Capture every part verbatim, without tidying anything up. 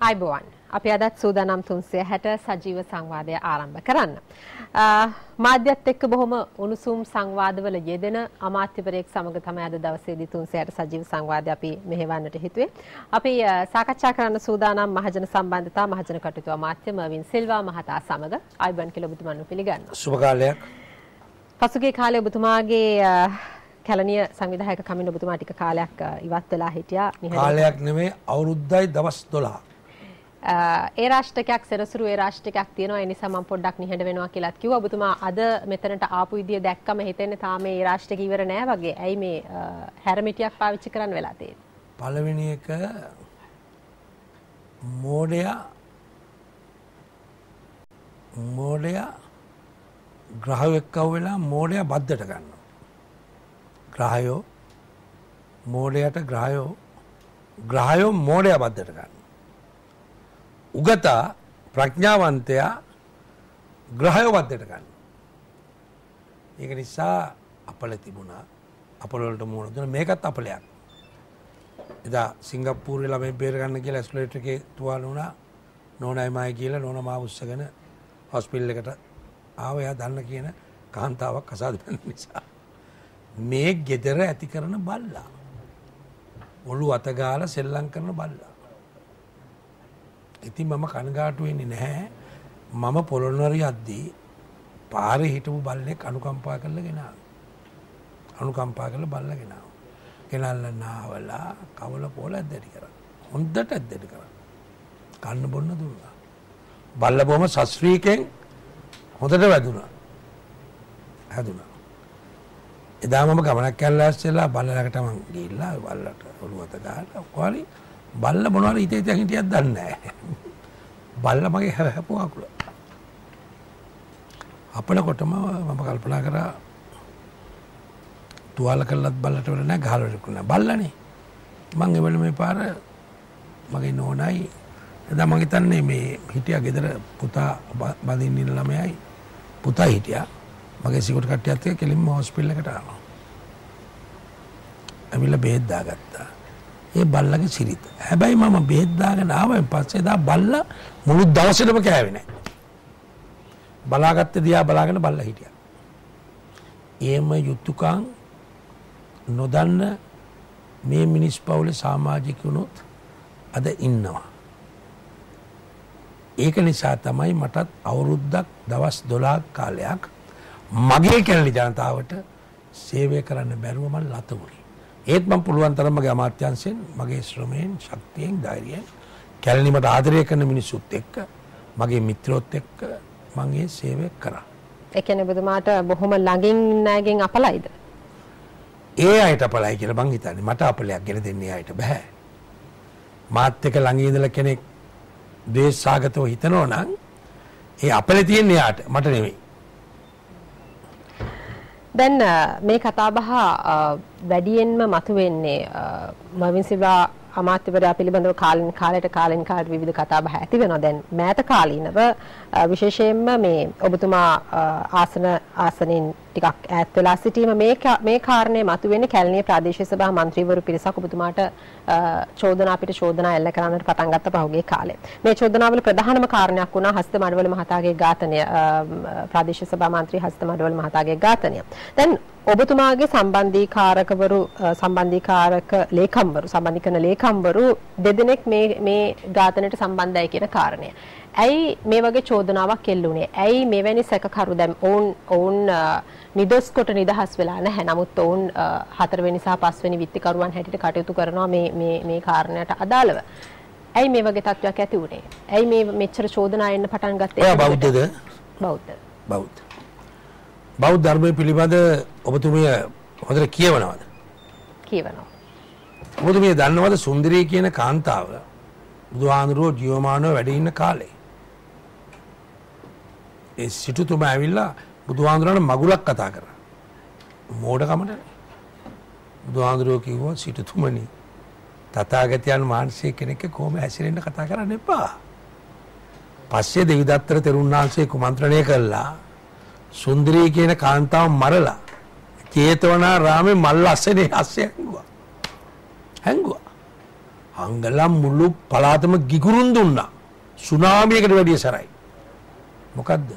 ආයුබෝවන්. අපි අදත් සූදානම් තුන්සිය හැට සජීව සංවාදය ආරම්භ කරන්න. මාධ්‍යත් එක්ක බොහොම උණුසුම් සංවාදවල යෙදෙන අමාත්‍යවරයෙක් සමග තමයි අද දවසේදී තුන්සිය හැට සජීව සංවාදය අපි මෙහෙවන්නට හිතුවේ. අපි සාකච්ඡා කරන්න සූදානම් මහජන සම්බන්ධතා මහජන කටයුතු අමාත්‍ය මර්වින් සිල්වා මහතා සමග ආයුබෝවන් කියලා ඔබතුමන්ව පිළිගන්නවා. සුබ කාලයක්. පසුගිය කාලේ ඔබතුමාගේ කැලණිය සංවිධායක කමින් ඔබතුමා ටික කාලයක් ඉවත් වෙලා හිටියා. කාලයක් නෙමෙයි අවුරුද්දයි දවස් දොළහක්. ඒ රාෂ්ට්‍රයක් සෙනසුරු ඒ රාෂ්ට්‍රයක් තියෙනවා. ඒ නිසා මම පොඩ්ඩක් නිහඬ වෙනවා කියලාත් කිව්වා. ඔබතුමා අද මෙතනට ආපු විදිය දැක්කම හිතෙන්නේ තාම මේ රාෂ්ට්‍රක ඉවර නෑ වගේ. ඇයි මේ හැරමිටියක් පාවිච්චි කරන්න වෙලා තියෙන්නේ? පළවෙනි එක මෝඩයා මෝඩයා ග්‍රහයෙක් කව වෙලා මෝඩයා බද්දට ගන්නවා. ග්‍රහයෝ මෝඩයට ග්‍රහයෝ ග්‍රහයෝ මෝඩයා බද්දට ගන්නවා. උගතා ප්‍රඥාවන්තයා ග්‍රහයෝ බද්දට ගන්නවා. ඒක නිසා අපල තිබුණා. අපල වලට මුහුණ දුන්නා. මේකත් අපලයක්. එදා සිංගප්පූරුවේ ළමයි බේර ගන්න කියලා ඇස්ලරේටර් එකේ තුවාල වුණා. නෝනායි මායි කියලා නෝනා මාව උස්සගෙන හොස්පිටල් එකට ආව. එයා දන්න කියන කාන්තාවක් අසාද බැඳ නිසා. මේ ගෙදර ඇති කරන බල්ලා. ඔළුව අත ගාලා සෙල්ලම් කරන බල්ලා. ඉතින් මම කනගාටු වෙන්නේ නැහැ. මම පොළොන්නරුව යද්දී පාරේ හිටපු බල්ලෙක් අනුකම්පා කරලා ගෙනාවා. අනුකම්පා කරලා බල්ලා ගෙනාවා. ගෙනල්ලා නාවලා කවල පොළ ඇද්දටි කරා. හොඳට ඇද්දටි කරා. කන්න බොන්න දුන්නා. බල්ලා බොහොම සස්ත්‍රීකෙන් හොඳට වැදුනා. හැදුනා. එදා මම ගමනක් යලා ඉස්සෙල්ලා බල්ලලකට මං ගිහිල්ලා බල්ලට ඔළුව අත ගහලා ඔක්කොලි බල්ල මොනවාරි හිතේ තියන් හිටියක් දන්නේ නැහැ. බල්ල මගේ හැපුව අකුල. අපලකොටම මම කල්පනා කරා තුවාල කළත් බල්ලට වෙල නැහැ ගහලා රිකුණ නැහැ. බල්ලනේ. මං එවල මේ පාර මගේ නෝනයි එදා මං හිතන්නේ මේ හිටියා ගෙදර පුතා බඳින්න ඉන්න ළමයයි පුතා හිටියා. මගේ සිකුට කට්ටියත් එක්ක කෙලින්ම හොස්පිටල් එකට ආවා. ඇවිල්ලා බෙහෙත් දාගත්තා. ඒ බල්ලගේ සිරිත. හැබැයි මම බෙහෙත් දාගෙන ආවෙන් පස්සේ දා බල්ලා මුළු දවසේම කෑවේ නැහැ. බලාගත්ත දිහා බලාගෙන බල්ලා හිටියා. එහෙම යුතුයකම් නොදන්න මේ මිනිස් පවුලේ සමාජිකුණුත් අද ඉන්නවා. ඒක නිසා තමයි මටත් අවුරුද්දක් දවස් දොළහක් කාලයක් මගේ කැලණි ජනතාවට සේවය කරන්න බැරුව මම ලත වුණේ. ඒත් මම පුළුවන් තරම් මගේ අමාත්‍යාංශයෙන් මගේ ශ්‍රමයෙන් ශක්තියෙන් ධෛර්යයෙන් කැලණි මට ආදරය කරන මිනිස්සුත් එක්ක මගේ මිත්‍රොත් එක්ක මම ඒ සේවය කරා. ඒ කියන්නේ ඔබතුමාට බොහොම ළඟින් නැගෙන් අපලයිද? ඒ අයට අපලයි කියලා මං හිතන්නේ. මට අපලයක් ගෙන දෙන්නේ අයට බෑ. මාත් එක්ක ළඟින් ඉඳලා කෙනෙක් දේශාගතව හිතනවා නම් ඒ අපලේ තියෙන්නේ යාට මට නෙමෙයි. දැන් මේ කතාබහ වැඩියෙන්ම මතුවෙන්නේ මර්වින් සිල්වා අමාත්‍යවරයා පිළිබඳව කාලින් කාලයට කාලින් කාලට විවිධ කතාබහ ඇති වෙනවා. දැන් මෑත කාලීනව විශේෂයෙන්ම මේ ඔබතුමා ආසන ආසනින් ටිකක් ඈත් වෙලා සිටීම මේ මේ කාරණේ මතුවෙන්නේ කැලණිය ප්‍රාදේශීය සභා මන්ත්‍රීවරු පිරිසක් ඔබතුමාට චෝදනා පිට චෝදනා එල්ල කරන්නට පටන් ගත්ත පහුගිය කාලේ. මේ චෝදනාවල ප්‍රධානම කාරණයක් වුණා හස්ත මඩවල මහතාගේ ඝාතනය. ප්‍රාදේශීය සභා මන්ත්‍රී හස්ත මඩවල මහතාගේ ඝාතනය. දැන් ඔබතුමාගේ සම්බන්ධීකාරකවරු සම්බන්ධීකාරක ලේකම්වරු සම්බන්ධීකරන ලේකම්වරු දෙදෙනෙක් මේ මේ ඝාතනයට සම්බන්ධයි කියන කාරණය. ඇයි මේ වගේ චෝදනාවක් එල්ලුනේ? ඇයි මෙවැනි සැකකරු දැන් ඔවුන් ඔවුන් නිදොස් කොට නිදහස් වෙලා නැහැ. නමුත් ඔවුන් හතරවෙනි සහ පස්වෙනි විත්තිකරුවන් හැටියට කටයුතු කරනවා මේ මේ මේ කාරණයට අදාළව. ඇයි මේ වගේ තත්ත්වයක් ඇති වුනේ? ඇයි මේ මෙච්චර චෝදනා එන්න පටන් ගත්තේ? ඔයා බෞද්ධද? බෞද්ධ. බෞද්ධ. බෞද්ධ ධර්මයේ පිළිබඳ ඔබතුමිය හොඳට කියවනවද? කියවනවා. ඔබතුමිය දන්නවද සුන්දරී කියන කාන්තාව බුදුහාඳුරෝ ජීවමානව වැඩ ඉන්න කාලේ ඒ සිටුතුමා ඇවිල්ලා බුදුහාඳුරන්ට මගුලක් කතා කරා. මෝඩකමට බුදුහාඳුරෝ කිව්වා සිටුතුමනි තථාගතයන් වහන්සේ කෙනෙක් කොහොම හැසිරෙන්න කතා කරන්න එපා. පස්සේ දෙවිදත්තර තෙරුන් වහන්සේ කුමන්ත්‍රණය කළා සුන්දරී කියන කාන්තාව මරලා ජේතවනාරාමේ මල් අස්සනේ අස්සේ හැංගුවා. හැංගුවා. හංගලා මුළු පළාතම ගිගුරුන් දුන්නා. සුනාමියකට වැඩිය සරයි. මොකද්ද?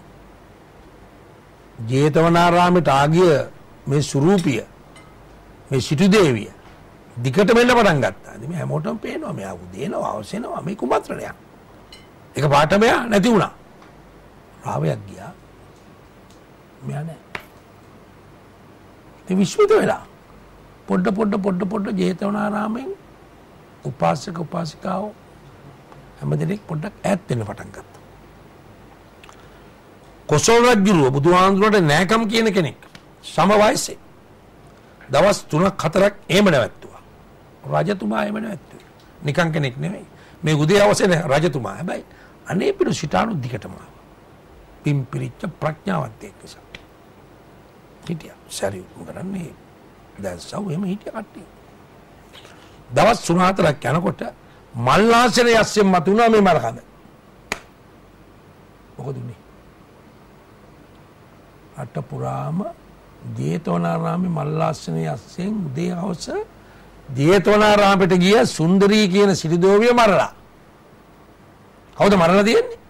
ජේතවනාරාමයට ආගිය මේ සුරූපිය මේ සිටු දේවිය දිකට වෙන්න පටන් ගත්තා. ඉතින් මේ හැමෝටම පේනවා මෙයා උදේනවා අවසෙනවා මේ කුමන්ත්‍රණයක්. ඒක පාට මෙයා නැති වුණා. රාවයක් ගියා. මෙයා නෑ. ඉතින් විශ්මිත වෙලා පොඩ පොඩ පොඩ පොඩ ජේතවනාරාමෙන් උපාසක උපාසිකාවෝ හැමදෙනෙක් පොඩ්ඩක් ඈත් වෙන්න පටන් ගත්තා. කොසල් රජුව බුදුහාමුදුරට නෑකම් කියන කෙනෙක් සම වයසේ දවස් තුනක් හතරක් එහෙම නැවැත්තුවා. රජතුමා එහෙම නැවැත්තුවා. නිකන් කෙනෙක් නෙමෙයි. මේ උදේ අවසෙන රජතුමා. හැබැයි අනේ පිටු සිතාණු දිගටම ආවා. පිම්පිරිච්ච ප්‍රඥාවන්තයෙක් නිසා. හිටියා. සරි මොකදන්නේ? දැස්සව එහෙම හිටිය කට්ටිය. දවස් තුන හතරක් යනකොට මල්ලාසනේ යස්සෙන් මතුණා මේ මරකඳ. මොකද උනේ? අට පුරාම ජේතවනාරාමේ මල්ලාසනේ යස්සෙන් උදේ හවස ජේතවනාරාමයට ගිය සුන්දරී කියන සිරිදෝවිය මරලා. කවුද මරලා තියෙන්නේ?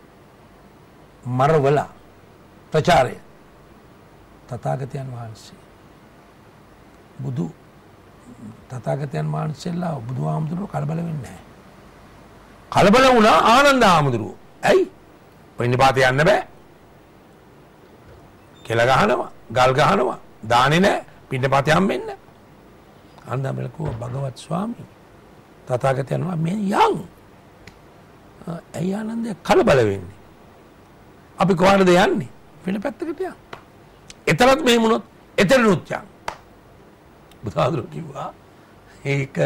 මරවල ප්‍රචාරය. තථාගතයන් වහන්සේ. බුදු තථාගතයන් වහන්සේලා බුදුහාමුදුරුවෝ කලබල වෙන්නේ නැහැ. කලබල වුණා ආනන්ද හාමුදුරුවෝ. ඇයි? පින්නපාත යන්න බෑ. කෙල ගහනවා, ගල් ගහනවා, දාන්නේ නැහැ, පින්නපාත යම්ෙන්න. ආනන්දමල කිව්වා භගවත් ස්වාමී තථාගතයන් වහන්සේ මේ යන්. ඇයි ආනන්ද කලබල වෙන්නේ? අපි කොහාටද යන්නේ? වෙන පැත්තකට යන්න. එතරම් මෙහෙම වුණොත් එතනනුත් යන්න. බුදුහාමුදුරුවෝ කිව්වා ඒක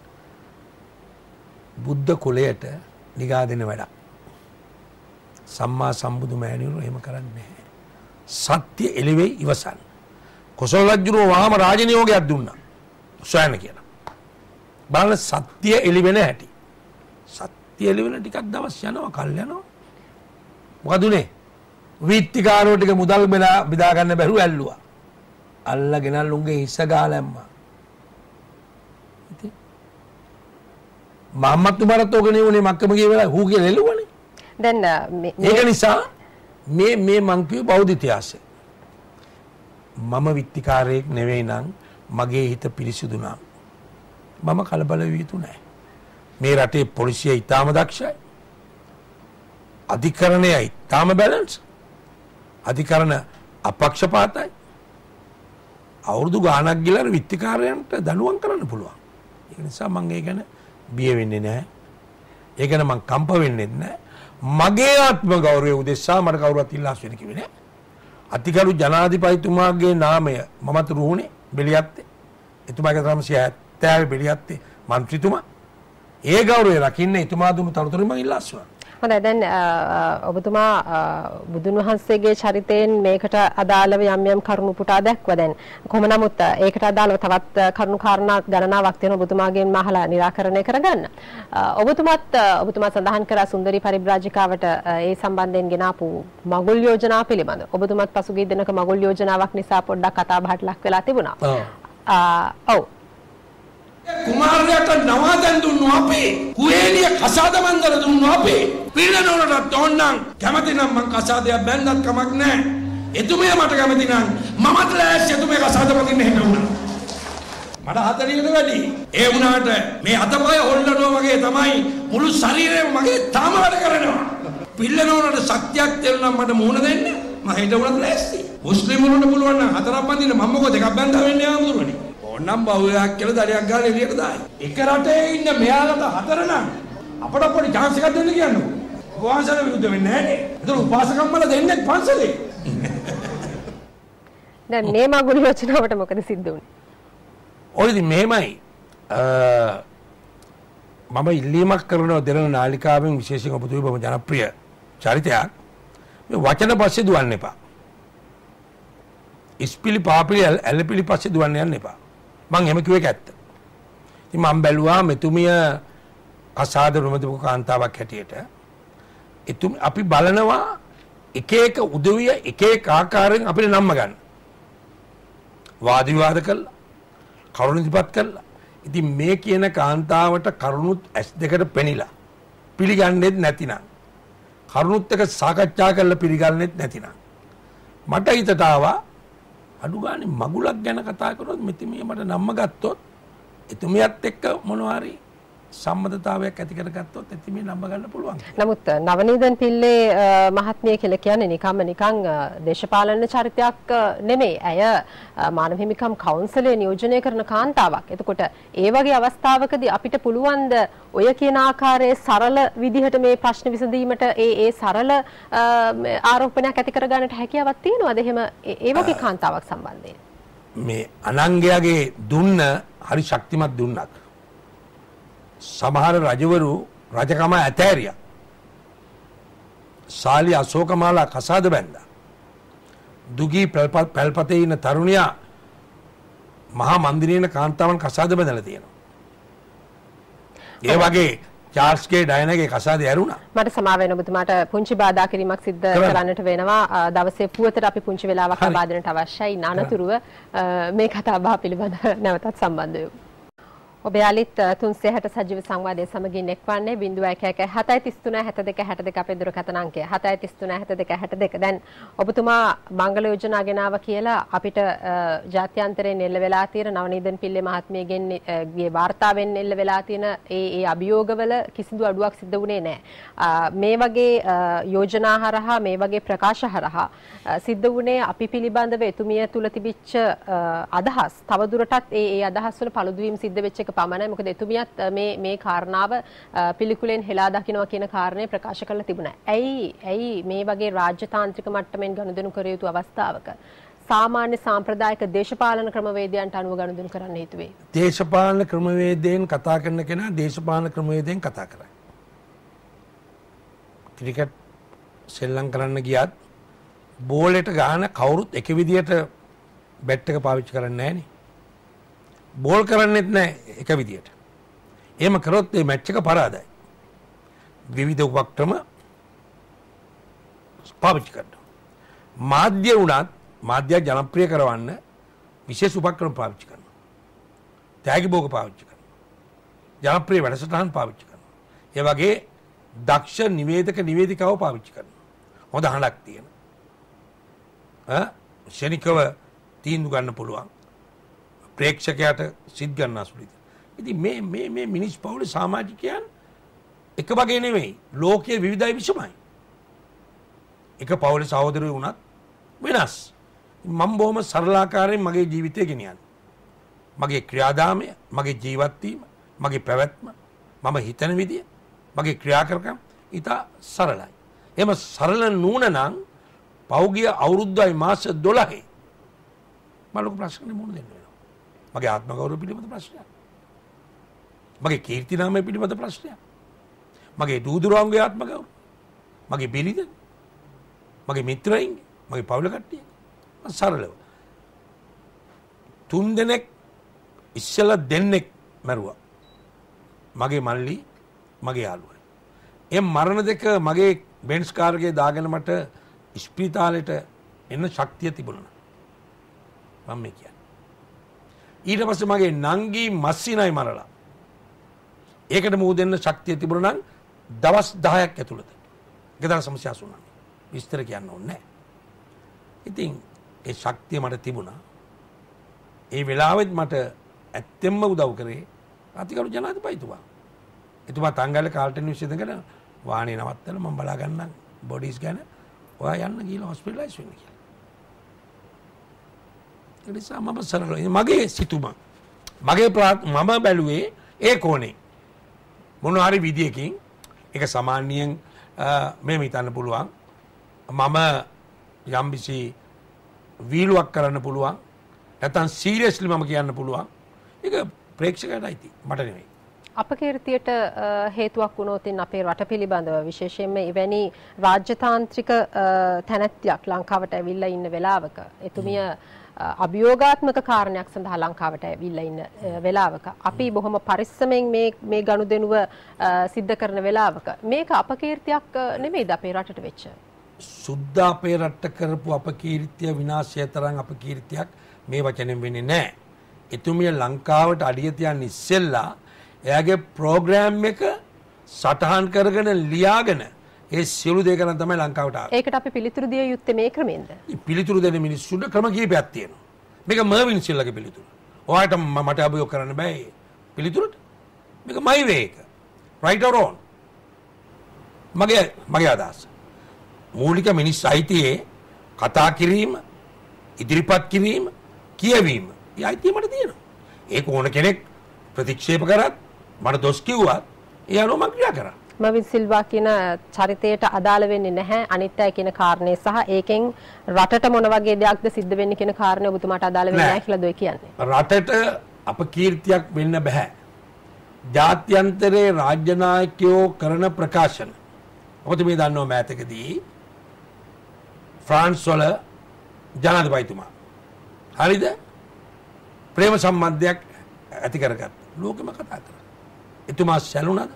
බුද්ධ කුලයට නිගා දෙන වැඩක්. සම්මා සම්බුදු මෑණිවරු එහෙම කරන්නේ නැහැ. සත්‍ය එළිවෙයි ඉවසන්. කොසල් රජුරෝ වහාම රාජනියෝගයක් දුන්නා. සොයන්න කියලා. බලන්න සත්‍ය එළිවෙන හැටි. සත්‍ය එළිවෙන ටිකක් දවස් යනවා කල් යනවා. මොකද උනේ? විත්තිකාරෝ ටික මුදල් බෙදා බෙදා ගන්න බැරුව ඇල්ලුවා. අල්ලගෙන ලුංගේ හිස ගාලා ඇම්මා. මහම්මත් උමරත් ඕකනේ උනේ මක්කම ගිය වෙලාව හූ කියලා එළුවනේ. දැන් ඒක නිසා මේ මේ මං කියු බෞද්ධ ඉතිහාසය. මම විත්තිකාරයෙක් නෙවෙයි නම් මගේ හිත පිරිසිදු නම් මම කලබල විය යුතු නැහැ. මේ රටේ පොලිසිය ඊටාම දක්ෂයි. අධිකරණයයි ඊටාම බැලන්ස්. අධිකරණ අපක්ෂපාතයි. අවුරුදු ගාණක් ගිලර විත්තිකාරයන්ට දඬුවම් කරන්න පුළුවන්. ඒ නිසා මම ඒ ගැන බිය වෙන්නේ නැහැ. ඒ ගැන මම කම්ප වෙන්නේ නැහැ. මගේ ආත්ම ගෞරවය උදෙසා මට කවුරුත් ඉල්ලාස් වෙන්න කිව්වේ නැහැ. අතිගරු ජනාධිපතිතුමාගේ නාමය මමත් රුහුණේ බෙලියත්තේ. එතුමාගේ තරම සිය හැත්තෑ බෙලියත්තේ മന്ത്രിතුමා. ඒ ගෞරවය රකින්න එතුමා දුන්නු තනතුරු මම ඉල්ලාස් වුණා. හොඳයි දැන් ඔබතුමා බුදුන් වහන්සේගේ චරිතයෙන් මේකට අදාළව යම් යම් කරුණු පුටා දැක්වා. දැන් කොහොම නමුත් ඒකට අදාළව තවත් කරුණු කාරණා ගණනාවක් තියෙනවා ඔබතුමාගෙන් මහලා निराකරණය කරගන්න. ඔබතුමාත් ඔබතුමා සඳහන් කරා සුන්දරී පරිබ්‍රාජිකාවට ඒ සම්බන්ධයෙන් ගෙනාපු මගුල් යෝජනා පිළිබඳ. ඔබතුමාත් පසුගිය දිනක මගුල් යෝජනාවක් නිසා පොඩ්ඩක් කතා බහට ලක් වෙලා තිබුණා. ඔව්. කුමාරයාට නවාදන් දුන්නු අපේ කුහේලිය කසාද මන්දර දුන්නු අපේ පිළිනොනට තෝන්නම් කැමති නම් මං කසාදයක් බැන්දත් කමක් නැහැ. එතුමිය මට කැමති නම් මමත් ලෑස්ති එතුමිය කසාද බඳින්න හෙන්න උනා. මට හතරියට වැඩි. ඒ වුණාට මේ අතපය හොල්ලනවා වගේ තමයි මුළු ශරීරයම මගේ තාම වැඩ කරනවා. පිළිනොනට ශක්තියක් දෙන්න මට මුහුණ දෙන්න මම හිත උනත් ලෑස්ති. මුස්ලිමුන්ට පුළුවන් නම් හතරක් බඳින්න මම මොකද දෙකක් බැන්දා වෙන්නේ ආමුදුරනේ. ඕනම් බහුවයක් කියලා දරියක් ගාලා එළියට දායි. එක රටේ ඉන්න මෙයාලට හතර නම් අපට පොඩි chance එකක් දෙන්න කියන්නකො. වහන්සේට විරුද්ධ වෙන්නේ නැහැ නේ. ඒතර උපාසකම්මල දෙන්නේ පන්සලේ. දැන් මේ මගුල් යෝජනාවට මොකද සිද්ධ වුනේ? ඔය ඉතින් මෙහෙමයි. මම ඉල්ලීමක් කරනවා දෙරණ නාලිකාවෙන් විශේෂයෙන් ඔබතුමී බොහොම ජනප්‍රිය චරිතයක්. මේ වචන පස්සේ දුවන්න එපා. ඉස්පිලි පාපිලි ඇලපිලි පස්සේ දුවන්න යන්න එපා. මං එහෙම කිව්වේ ඇත්ත. ඉතින් මම බැලුවා මෙතුමිය කසාද රුමතුක කාන්තාවක් හැටියට. එතුම අපි බලනවා එක එක උදවිය එක එක ආකාරයෙන් අපිට නම්ම ගන්න. වාද විවාද කළා. කරුණ ඉදිරිපත් කළා. ඉතින් මේ කියන කාන්තාවට කරුණුත් ඇස් දෙකට පෙනිලා පිළිගන්නේත් නැතිනම් කරුණුත් එක්ක සාකච්ඡා කරලා පිළිගන්නේත් නැතිනම් මට හිතට ආවා අඩු ගානේ මගුලක් ගැන කතා කරොත් මෙතිමිය මට නම්ම ගත්තොත් එතුමියත් එක්ක මොනවා හරි සම්මතතාවයක් ඇති කරගත්තොත් එතිමිය නම්ම ගන්න පුළුවන්. නමුත් නවනීදන් පිල්ලේ මහත්මිය කියලා කියන්නේ නිකම්ම නිකං දේශපාලන චරිතයක් නෙමෙයි. ඇය මානව හිමිකම් කවුන්සිලේ නියෝජනය කරන කාන්තාවක්. එතකොට ඒ වගේ අවස්ථාවකදී අපිට පුළුවන් ද ඔය කියන ආකාරයේ සරල විදිහට මේ ප්‍රශ්න විසඳීමට ඒ ඒ සරල ආරෝපණයක් ඇති කර ගන්නට හැකියාවක් තියෙනවද? එහෙම ඒ වගේ කාන්තාවක් සම්බන්ධයෙන්. මේ අනංගයාගේ දුන්න හරි ශක්තිමත් දුන්නක්. සමහර රජවරු රජකම ඇතෑරියා. සාලි අශෝකමාලා කසාද බැන්දා. දුගී පැල්පතේ ඉන්න තරුණියා මහා මන්දිරේන කාන්තාවන් කසාද බැඳලා තියෙනවා. ඒ වගේ චාල්ස්ගේ ඩයනගේ කසාදේ ඇරුණා. මට සමා වෙන ඔබතුමාට පුංචි බාධා කිරීමක් සිද්ධ කරන්නට වෙනවා. දවසේ පුවතට අපි පුංචි වෙලාවක් ලබා දෙන්නට අවශ්‍යයි. නානතුරුව මේ කතා බහ පිළිබඳව නැවතත් සම්බන්ධ වෙමු. ඔබ යාලිත් තුන්සිය හැට සජීව සංවාදයේ සමගින් එක්වන්නේ බිංදුව එක එක හතයි තිස් තුනයි හැට දෙක හැට දෙක අපේ දුරකථන අංකය හතයි තිස් තුනයි හැට දෙක හැට දෙක. දැන් ඔබතුමා මංගල යෝජනා ගෙනාව කියලා අපිට ජාත්‍යන්තරයෙන් එල්ල වෙලා තියෙන නවනීදන් පිල්ලේ මහත්මියගෙන් ගේ වාර්තාවෙන් එල්ල වෙලා තියෙන ඒ ඒ අභියෝගවල කිසිදු අඩුවක් සිද්ධ වුණේ නැහැ. මේ වගේ යෝජනා හරහා මේ වගේ ප්‍රකාශ හරහා සිද්ධ වුණේ අපි පිළිබඳව එතුමිය තුල තිබිච්ච අදහස් තවදුරටත් ඒ ඒ අදහස් වල පළුදවීම සිද්ධ වෙච්ච එක පමණයි. මොකද එතුමියත් මේ මේ කාරණාව පිළිකුලෙන් හෙලා දකින්නවා කියන කාරණේ ප්‍රකාශ කරලා තිබුණා. ඇයි ඇයි මේ වගේ රාජ්‍යතාන්ත්‍රික මට්ටමින් ගනුදෙනු කර යුතු අවස්ථාවක සාමාන්‍ය සාම්ප්‍රදායික දේශපාලන ක්‍රමවේදයන්ට අනුව ගනුදෙනු කරන්න හේතුවේ? දේශපාලන ක්‍රමවේදයෙන් කතා කරන කෙනා දේශපාලන ක්‍රමවේදයෙන් කතා කරයි. ක්‍රිකට් සෙල්ලම් කරන්න ගියත් බෝලෙට ගහන කවුරුත් එක විදියට බැට් එක පාවිච්චි කරන්නේ නැහනේ. බෝල් කරන්නෙත් නැහැ එක විදියට. එහෙම කරොත් මේ මැච් එක පරාදයි. විවිධ උපක්‍රම පාවිච්චි කරනවා. මාධ්‍ය උනත් මාධ්‍ය ජනප්‍රිය කරවන්න විශේෂ උපක්‍රම පාවිච්චි කරනවා. තෑගි භෝග පාවිච්චි කරනවා. ජනප්‍රිය වැඩසටහන් පාවිච්චි කරනවා. ඒ වගේ දක්ෂ නිවේදක නිවේදිකාව පාවිච්චි කරනවා. හොඳ හඬක් තියෙන. ඈ ශනිකව තීන්දුව ගන්න පුළුවන්. ප්‍රේක්ෂකයාට සිත් ගන්න අසුලිද. ඉතින් මේ මේ මේ මිනිස් පවුලේ සමාජිකයන් එක වගේ නෙමෙයි. ලෝකයේ විවිධයි විෂමයි. එක පවුලේ සහෝදරයෝ වුණත් වෙනස්. මම බොහොම සරලාකාරයෙන් මගේ ජීවිතය ගෙනියන්නේ. මගේ ක්‍රියාදාමය, මගේ ජීවත් වීම, මගේ පැවැත්ම, මම හිතන විදිය, මගේ ක්‍රියාකරකම් ඉතා සරලයි. එහෙම සරල නුන නම් පෞගිය අවුරුද්දයි මාස දොළහේ මම ලොකු ප්‍රශ්නයක් මුහුණ දෙන්න වෙනවා. මගේ ආත්ම ගෞරවය පිළිබඳ ප්‍රශ්නයක්. මගේ කීර්ති නාමය පිළිබඳ ප්‍රශ්නයක්. මගේ දූදුරාංගගේ ආත්ම ගෞරවය. මගේ බිරිඳ, මගේ මිත්‍රයින්, මගේ පවුල කට්ටිය. සරලව. තුන් දෙනෙක් ඉස්සෙල්ලා දෙන්නෙක් මැරුවා. මගේ මල්ලි, මගේ යාළුවා. ඒ මරණ දෙක මගේ බෙන්ස් කාර් එකේ දාගෙන මට ස්පිරිතාලෙට එන්න ශක්තිය තිබුණා. මම මේ කියන්නේ. ඊට පස්සේ මගේ නංගි මස්සිනයි මරලා. ඒකට මූ දෙන්න ශක්තිය තිබුණා නම් දවස් දහයක් ඇතුළත. එක හදාර් නවසිය අසූ නවය. විස්තර කියන්න ඕනේ නැහැ. ඉතින් ඒ ශක්තිය මට තිබුණා. ඒ වෙලාවෙත් මට ඇත්තෙන්ම උදව් කරේ අතිගරු ජනාධිපතිතුමා. එතුමා තංගල්ල කාල්ටන් විශ්වවිද්‍යාලේ වාහනේ නවත්තලා මම බලා ගන්නම් බොඩිස් ගැන. ඔයා යන්න ගිහලා හොස්පිටලයිස් වෙන්න කියලා. ඒ නිසා මම සරලව මගේ සිතුම මගේ මම බැලුවේ ඒ කෝණේ මොන හරි විදියකින් ඒක සාමාන්‍යයෙන් මෙහෙම හිතන්න පුළුවන්. මම යම්කිසි වීලුවක් කරන්න පුළුවන්. නැත්නම් සීරියස්ලි මම කියන්න පුළුවන්. ඒක ප්‍රේක්ෂකයන්ටයි තියෙන්නේ මට නෙමෙයි. අපකීර්තියට හේතුවක් වුණොත් අපේ රට පිළිබඳව විශේෂයෙන්ම එවැනි රාජ්‍යතාන්ත්‍රික තැනැත්තියක් ලංකාවට ඇවිල්ලා ඉන්න වෙලාවක එතුමිය අභියෝගාත්මක කාරණයක් සඳහා ලංකාවට ඇවිල්ලා ඉන්න වෙලාවක අපි බොහොම පරිස්සමෙන් මේ මේ ගනුදෙනුව සිද්ධ කරන වෙලාවක මේක අපකීර්තියක් නෙමෙයිද අපේ රටට වෙච්ච? සුද්ධ අපේ රට කරපු අපකීර්තිය විනාශය තරම් අපකීර්තියක් මේ වචනෙන් වෙන්නේ නැහැ. එතුමිය ලංකාවට අඩිය තියන්න ඉස්සෙල්ලා එයාගේ ප්‍රෝග්‍රෑම් එක සටහන් කරගෙන ලියාගෙන ඒ සියලු දේ කරන් තමයි ලංකාවට ආවේ. ඒකට අපි පිළිතුරු දිය යුත්තේ මේ ක්‍රමෙන්ද? පිළිතුරු දෙන මිනිස්සුන්ට ක්‍රම කීපයක් තියෙනවා. මේක මර්වින් සිල්ලාගේ පිළිතුර. ඔයාලට මට අභියෝග කරන්න බෑ පිළිතුරට. මේක my way එක. right or wrong. මගේ මගේ අදහස. මූලික මිනිස් අයිතියේ කතා කිරීම, ඉදිරිපත් කිරීම, කියවීම. ඒ අයිතිය මට තියෙනවා. ඒක ඕන කෙනෙක් ප්‍රතික්ෂේප කරත් මට දොස් කිව්වත් ඒ අනුව මම ක්‍රියා කරා. මර්වින් සිල්වා කියන චරිතයට අදාළ වෙන්නේ නැහැ අනිත් අය කියන කාරණේ සහ ඒකෙන් රටට මොන වගේ දෙයක්ද සිද්ධ වෙන්නේ කියන කාරණේ ඔබතුමාට අදාළ වෙන්නේ නැහැ කියලා දොයි කියන්නේ. රටට අපකීර්තියක් වෙන්න බෑ. ජාත්‍යන්තරේ රාජ්‍ය නායකයෝ කරන ප්‍රකාශන. ඔබතුමී දන්නවා මෑතකදී ෆ්‍රාන්ස් වල ජනාධිපතිතුමා හරිද? ප්‍රේම සම්බන්ධයක් ඇති කරගත්තා. ලෝකෙම කතා කරා. එතුමා සැලුණාද?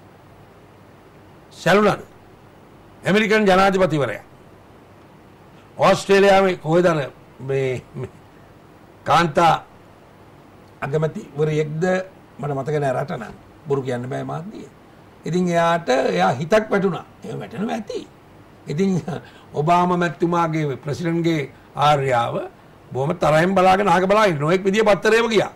සැලුණාද? ඇමරිකන් ජනාධිපතිවරයා ඕස්ට්‍රේලියාවේ කොහෙද මේ කාන්තා අගමැතිවරයෙක්ද මට මතක නෑ රට නම් බොරු කියන්න බෑ මාත්නිය. ඉතින් එයාට එයා හිතක් වැටුණා. ඒ වැටෙනවා ඇති. ඉතින් ඔබාමා මැතිතුමාගේ ප්‍රෙසිඩන්ට්ගේ ආර්යාව බොහොම තරහින් බලාගෙන අහක බලාගෙන නොඑක් විදිය පත්තරේම ගියා.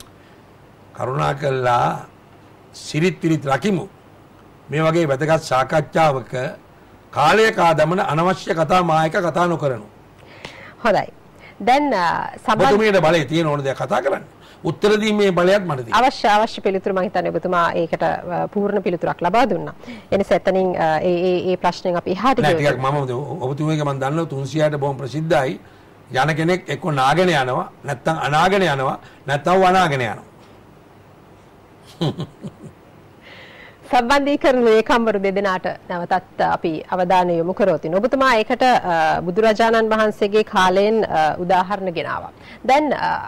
කරුණාකරලා සිරිත් විරිත් රකිමු. මේ වගේ වැදගත් සාකච්ඡාවක කාලය කා දමන අනවශ්‍ය කතා මායක කතා නොකරනු. හොඳයි. දැන් සභාවේ බලය තියෙන ඕන දෙයක් කතා කරන්න. උත්තර දීමේ බලයක් මට තියෙනවා. අවශ්‍ය අවශ්‍ය පිළිතුරු මම හිතන්නේ ඔබතුමා ඒකට පූර්ණ පිළිතුරක් ලබා දුන්නා. ඒ නිසා එතනින් ඒ ඒ ඒ ප්‍රශ්නෙන් අපි එහාට ගියොත් නෑ ටිකක් මම ඔබතුමාගේ මම දන්නවා තුන්සියයට බොහොම ප්‍රසිද්ධයි. යන කෙනෙක් එක්ක නාගෙන යනවා නැත්නම් අනාගෙන යනවා නැත්නම් වනාගෙන යනවා. සම්බන්ධීකරණ ලේකම්වරු දෙදෙනාට නැවතත් අපි අවධානය යොමු කරොතින් ඔබතුමා ඒකට බුදුරජාණන් වහන්සේගේ කාලයෙන් උදාහරණ ගෙනාවා. දැන්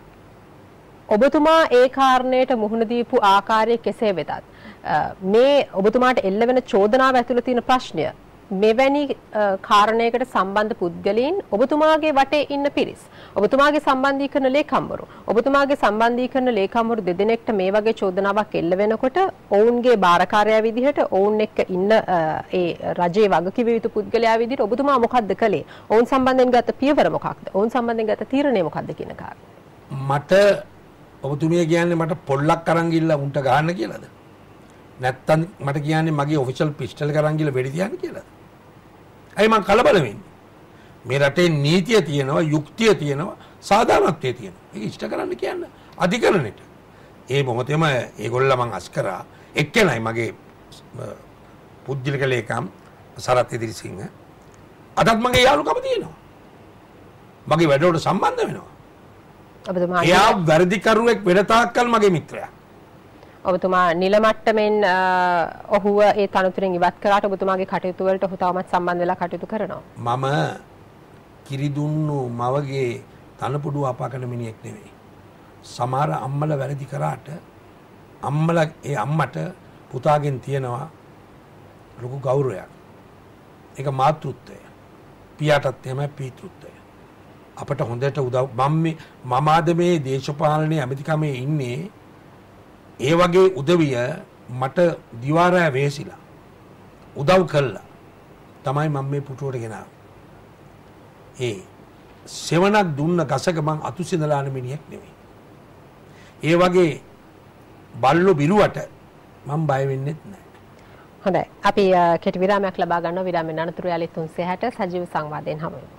ඔබතුමා ඒ කාරණයට මුහුණ දීපු ආකාරය කෙසේ වෙතත් මේ ඔබතුමාට එල්ල වෙන චෝදනාව ඇතුළේ තියෙන ප්‍රශ්නය මෙවැනි කාරණයකට සම්බන්ධ පුද්ගලයන් ඔබතුමාගේ වටේ ඉන්න පිරිස් ඔබතුමාගේ සම්බන්ධීකරණ ලේකම්වරු ඔබතුමාගේ සම්බන්ධීකරණ ලේකම්වරු දෙදෙනෙක්ට මේ වගේ චෝදනාවක් එල්ල වෙනකොට ඔවුන්ගේ බාරකාරයා විදිහට ඔවුන් එක්ක ඉන්න ඒ රජයේ වගකිව යුතු පුද්ගලයා විදිහට ඔබතුමා මොකද්ද කළේ? ඔවුන් සම්බන්ධයෙන් ගත පියවර මොකක්ද? ඔවුන් සම්බන්ධයෙන් ගත තීරණය මොකක්ද කියන කාරණය. මට ඔබතුමිය කියන්නේ මට පොල්ලක් අරන් ගිහලා උන්ට ගහන්න කියලාද? නැත්තම් මට කියන්නේ මගේ ඔෆිෂල් පිස්ටල් එක අරන් ගිහලා වෙඩි තියන්න කියලාද? අයි මං කලබල වෙන්නේ. මේ රටේ නීතිය තියෙනවා, යුක්තිය තියෙනවා, සාධාරණත්වය තියෙනවා. ඒක ඉෂ්ට කරන්න කියන්න අධිකරණයට. ඒ මොහොතේම ඒගොල්ලෝ මං අස් කරා එක්කෙනයි මගේ පුද්ගලික ලේකම් සරත් ඉදිරිසිංහ. අදත් මගේ යාළුකම තියෙනවා. මගේ වැඩවලට සම්බන්ධ වෙනවා. ඔබතුමා එයා වැඩිකරුවෙක් වෙන තාක්කල් මගේ මිත්‍රයා. ඔබතුමා නිල මට්ටමින් ඔහුව ඒ තනතුරෙන් ඉවත් කරාට ඔබතුමාගේ කටයුතු වලට ඔහු තවමත් සම්බන්ධ වෙලා කටයුතු කරනවා. මම කිරිදුන්නු මවගේ තනපුඩු අපාකන මිනිහෙක් නෙවෙයි. සමහර අම්මලා වැරදි කරාට අම්මලා ඒ අම්මට පුතාගෙන් තියෙනවා ලොකු ගෞරවයක්. ඒක මාතෘත්වය. පියාටත් එහෙමයි පීතෘත්වය. අපට හොඳට උදව් මම මම ආද මේ දේශපාලනයේ ඇමතිකමේ ඉන්නේ ඒ වගේ උදවිය මට දිවාරෑ වේසිලා උදව් කළා තමයි මම මේ පුටුවට ගෙනාවේ. ඒ සෙවණක් දුන්න ගසක මං අතුසිඳලා යන මිනිහෙක් නෙවෙයි. ඒ වගේ බල්ලෝ බිරුවට මම බය වෙන්නෙත් නැහැ. හොඳයි. අපි කෙටි විරාමයක් ලබා ගන්නවා. විරාමයෙන් අනතුරු යාලි තුන්සිය හැට සජීව සංවාදයෙන් හමු වෙමු.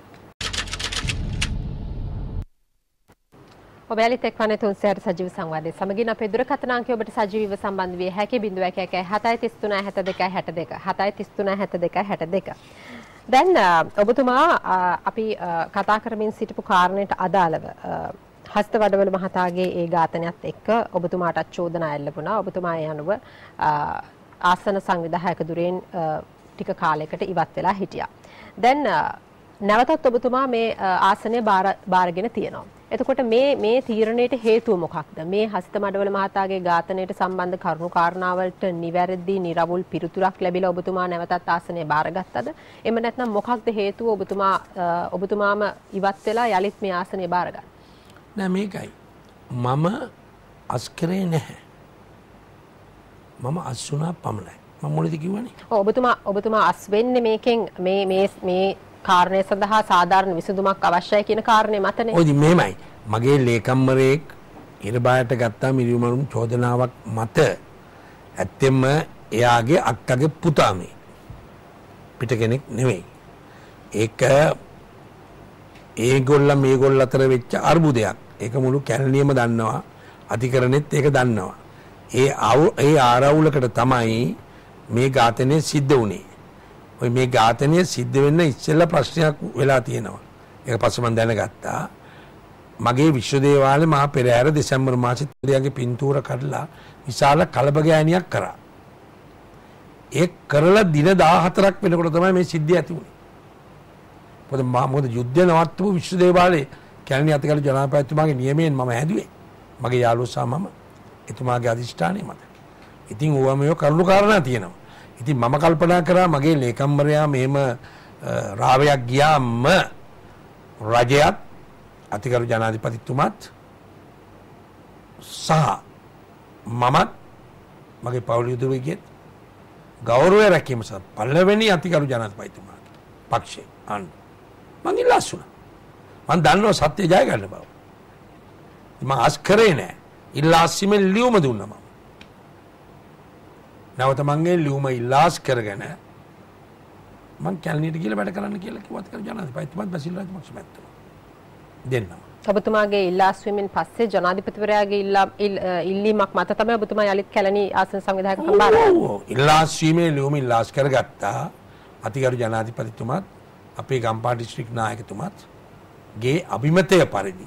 ඔබ යාලිත් එක්වන්නේ තුන්සිය හැට සජීව සංවාදයේ සමගින් අපේ දුරකථන අංකය ඔබට සජීවීව සම්බන්ධ විය හැකි ज़ीरो एक एक හතයි තිස් තුනයි හැත්තෑ දෙකයි හැත්තෑ දෙක හතයි තිස් තුනයි හැත්තෑ දෙකයි හැත්තෑ දෙක. දැන් ඔබතුමා අපි කතා කරමින් සිටපු කාරණයට අදාළව හස්ත වඩවල මහතාගේ ඒ ඝාතනයත් එක්ක ඔබතුමාට චෝදනා එල්ල වුණා. ඔබතුමා ඒ අනුව ආසන සංවිධායක දුරෙන් ටික කාලයකට ඉවත් වෙලා හිටියා. දැන් නැවතත් ඔබතුමා මේ ආසනය බාරගෙන තියෙනවා. එතකොට මේ මේ තීරණයට හේතුව මොකක්ද? මේ හස්ත මඩවල මහතාගේ ඝාතනයට සම්බන්ධ කරුණු කාරණාවලට නිවැරදි නිර්වුල් පිළිතුරක් ලැබිලා ඔබතුමා නැවතත් ආසනය බාරගත්තද? එහෙම නැත්නම් මොකක්ද හේතුව ඔබතුමා ඔබතුමාම ඉවත් වෙලා යලිත් මේ ආසනය බාරගන්න? නෑ මේකයි. මම අස්කරේ නැහැ. මම අස් වුණා පමණයි. මම මොනවද කිව්වනේ? ඔව් ඔබතුමා ඔබතුමා අස් වෙන්නේ මේකෙන් මේ මේ මේ කාරණය සඳහා සාධාරණ විසඳුමක් අවශ්‍යයි කියන කාරණේ මතනේ. ඔය ඉතින් මෙහෙමයි. මගේ ලේකම්වරයෙක් ඉරබායට ගත්තා මිලියුමරුම් චෝදනාවක් මත ඇත්තෙම එයාගේ අක්කගේ පුතා මේ පිට කෙනෙක් නෙවෙයි. ඒක ඒගොල්ල මේගොල්ල අතර වෙච්ච අර්බුදයක්. ඒක මුළු කැලණියම දන්නවා. අධිකරණෙත් ඒක දන්නවා. ඒ ඒ ආරවුලකට තමයි මේ ඝාතනය සිද්ධ වුණේ. ඔය මේ ඝාතනය සිද්ධ වෙන්න ඉස්සෙල්ලා ප්‍රශ්නයක් වෙලා තියෙනවා. ඒක පස්සේ මම දැනගත්තා. මගේ විශ්වදේවාලේ මහා පෙරහැර දෙසැම්බර් මාසෙත් ගේ පින්තූර කඩලා විශාල කලබගෑනියක් කරා. ඒ කරලා දින දාහතරක් වෙනකොට තමයි මේ සිද්ධිය ඇති වුණේ. මොකද මොකද යුද්ධ නවත්තපු විශ්වදේවාලේ කැලණි අතිගරු ජනාධිපතිතුමාගේ නියමයෙන් මම හැදුවේ. මගේ යාළුවෝ සහ මම එතුමාගේ අධිෂ්ඨානය මත. ඉතින් ඕවා මේව කරුණු කාරණා තියෙනවා. ඉතින් මම කල්පනා කරා මගේ ලේකම්වරයා මෙහෙම රාවයක් ගියාම රජයත් අතිගරු ජනාධිපතිතුමාත් සහ මමත් මගේ පවුල යුදෙවියගෙත් ගෞරවය රැකීම සඳහා පළවෙනි අතිගරු ජනාධිපතිතුමාගේ පක්ෂේ අන්න මං ඉල්ලාස් වුණා. මං දන්නවා සත්‍ය ජය ගන්න බව. මම ආස් කරේ නෑ. ඉල්ලාස්ීමෙන් ලියුම දුන්නා මම. නැවත මං ඒ ලියුම ඉල්ලාස් කරගෙන මං කැලණියට ගිහලා වැඩ කරන්න කියලා කිව්වා අතිගරු ජනාධිපතිතුමාත් බසිල් රාජපක්ෂ මැතිතුමා. දෙන්නම. ඔබතුමාගේ ඉල්ලාස් වීමෙන් පස්සේ ජනාධිපතිවරයාගේ ඉල්ලීමක් මත තමයි ඔබතුමා යලිත් කැලණි ආසන සංවිධායක කම්බාරය. ඔව් ඉල්ලාස් වීමේ ලියුම ඉල්ලාස් කරගත්තා. අතිගරු ජනාධිපතිතුමාත් අපේ ගම්පහ දිස්ත්‍රික් නායකතුමාත් ගේ අභිමතය පරිදි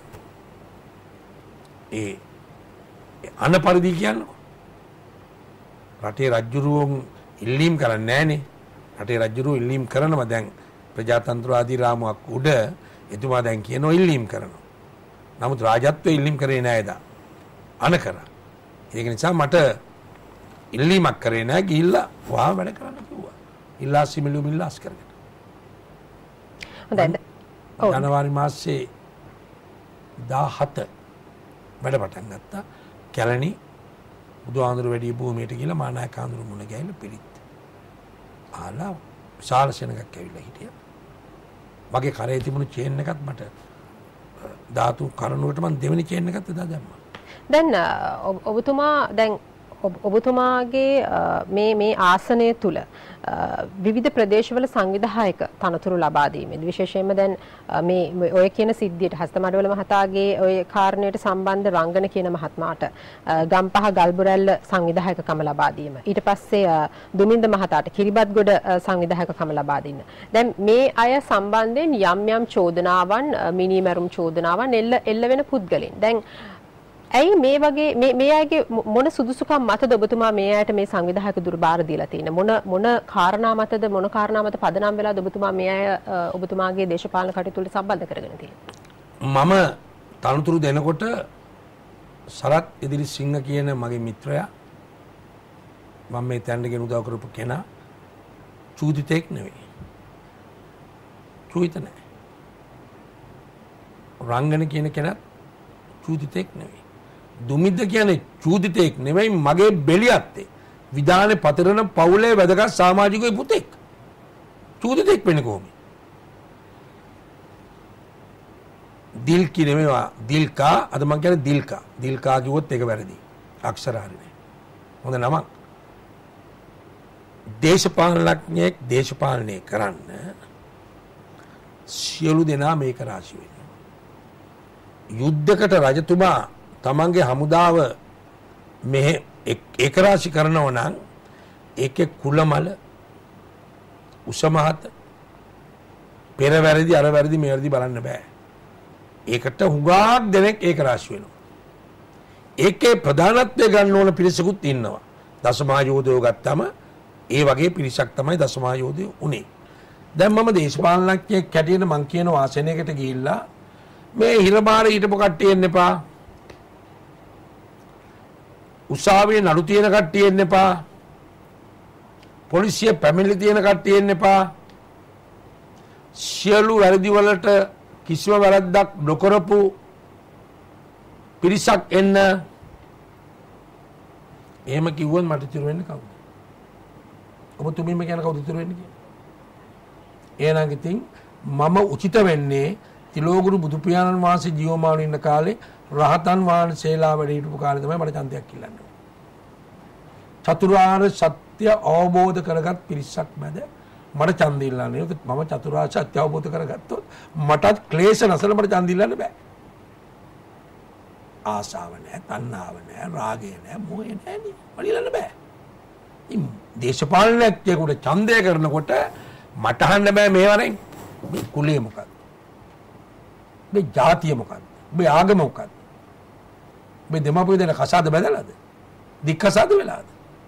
ඒ අන පරිදි කියන්නේ රටේ රජුරුවන් ඉල්ලීම් කරන්නේ නැහනේ. රටේ රජුරුව ඉල්ලීම් කරනවා දැන් ප්‍රජාතන්ත්‍රවාදී රාමුවක් උඩ එතුමා දැන් කියනවා ඉල්ලීම් කරනවා. නමුත් රාජත්වය ඉල්ලීම් කරේ නැහැ එදා. අන කරා. ඒක නිසා මට ඉල්ලීමක් කරේ නැහැ ගිහිල්ලා වා වැඩ කරන්න කිව්වා. ඉල්ලාස් සිමිලු මිල්ලාස් කරගෙන. හොඳයි. ඔව්. ජනවාරි මාසයේ දාහත වැඩ පටන් ගත්තා. කැලණි බුදුහාඳුර වැඩි භූමියට ගිහලා මානායක හාමුදුරු මුණ ගැහිලා පිළිත්. ආලා විශාල සෙනඟක් ඇවිල්ලා හිටියා. මගේ කරේ තිබුණු චේන් එකත් මට ධාතු කරනුවට මම දෙවෙනි චේන් එකත් එදා දැම්මා. දැන් ඔබතුමා දැන් ඔබතුමාගේ මේ මේ ආසනය තුල විවිධ ප්‍රදේශවල සංවිධායක තනතුරු ලබා දීමේදී විශේෂයෙන්ම දැන් මේ ඔය කියන සිද්ධියට හස්තමඩවල මහතාගේ ඔය කාරණයට සම්බන්ධ රංගන කියන මහත්මයාට ගම්පහ ගල්බුරැල්ල සංවිධායකකම ලබා දීම. ඊට පස්සේ දුමින්ද මහතාට කිරිබත්ගොඩ සංවිධායකකම ලබා දෙන්න. දැන් මේ අය සම්බන්ධයෙන් යම් යම් චෝදනාවන් මිනීමැරුම් චෝදනාවන් එල්ල එල්ල වෙන පුද්ගලයන්. දැන් ඇයි මේ වගේ මේ මේ අයගේ මොන සුදුසුකම් මතද ඔබතුමා මේ අයට මේ සංවිධායක දුර්බාර දීලා තියෙන්නේ? මොන මොන කාරණා මතද මොන කාරණා මත පදනම් වෙලාද ඔබතුමා මේ අය ඔබතුමාගේ දේශපාලන කටයුතු වලට සම්බන්ධ කරගෙන තියෙන්නේ? මම තනතුරු දෙනකොට සරත් ඉදිරි සිංහ කියන මගේ මිත්‍රයා මම මේ තැන්න ගෙන උදව් කරපු කෙනා චූදිතෙක් නෙවෙයි. චූදිත නැහැ. රංගන කියන කෙනා චූදිතෙක් නෙවෙයි. දුමිද්ද කියන්නේ චූදිතෙක් නෙමෙයි මගේ බෙලියත්තේ විධානේ පතරන පවුලේ වැදගත් සමාජිකයෙකු පුතෙක්. චූදිතෙක් වෙන්නේ කොහොමද? දිල්කි නෙමෙයි දිල්කා අද මම කියන්නේ දිල්කා. දිල්කා කිව්වොත් ඒක වැරදි. අක්ෂර හරි නෑ. හොඳ නමක්. දේශපාලනඥයෙක් දේශපාලනය කරන්න සියලු දෙනා මේක රාශි වෙනවා. යුද්ධකට රජතුමා තමන්ගේ හමුදාව මෙහෙ ඒකරාශි කරනවා නම් ඒකේ කුලමල උසමහත පෙර වැරදි අර වැරදි මේ වැරදි බලන්න බෑ. ඒකට හුඟක් දෙනෙක් ඒකරාශි වෙනවා. ඒකේ ප්‍රධානත්වය ගන්න ඕන පිරිසකුත් ඉන්නවා. දසමහායෝධයෝ ගත්තම ඒ වගේ පිරිසක් තමයි දසමහායෝධයෝ උනේ. දැන් මම දේශපාලනඥයෙක් කැටියට මං කියන වාසනයකට ගිහිල්ලා මේ හිරබාර හිටපු කට්ටිය එන්න එපා. උසාවියේ නඩු තියෙන කට්ටිය එන්න එපා. පොලිසිය පැමිණිලි තියෙන කට්ටිය එන්න එපා. සියලු වැරදි වලට කිසිම වැරද්දක් නොකරපු පිරිසක් එන්න එහෙම කිව්වොත් මට ඉතුරු වෙන්නේ කවුද? ඔබතුමීම කියන කවුද ඉතුරු වෙන්නේ කියලා? එහෙනම් ඉතින් මම උචිත වෙන්නේ තිලෝගුරු බුදු පියාණන් වහන්සේ ජීවමාන ඉන්න කාලේ රහතන් වහන්සේලා වැඩ හිටපු කාලේ තමයි මට ඡන්දයක් ඉල්ලන්නේ. චතුරාර්ය සත්‍ය අවබෝධ කරගත් පිරිසක් මැද මට ඡන්ද ඉල්ලන්නේ. මම චතුරාර්ය සත්‍ය අවබෝධ කරගත්තොත් මටත් ක්ලේශ නැසල මට ඡන්ද ඉල්ලන්න බෑ. ආසාව නැහැ, තණ්හාව නැහැ, රාගය නැහැ, මොහේ නැහැ නේ. මට ඉල්ලන්න බෑ. ඉතින් දේශපාලනඥයෙකුට ඡන්දය කරනකොට මට අහන්න බෑ මේවරෙන්. මේ කුලය මොකක්ද? මේ ජාතිය මොකක්ද? මේ ආගම මොකක්ද? මේ දෙමාපිය දෙන කසාද බැදලාද? දික් කසාද වෙලාද?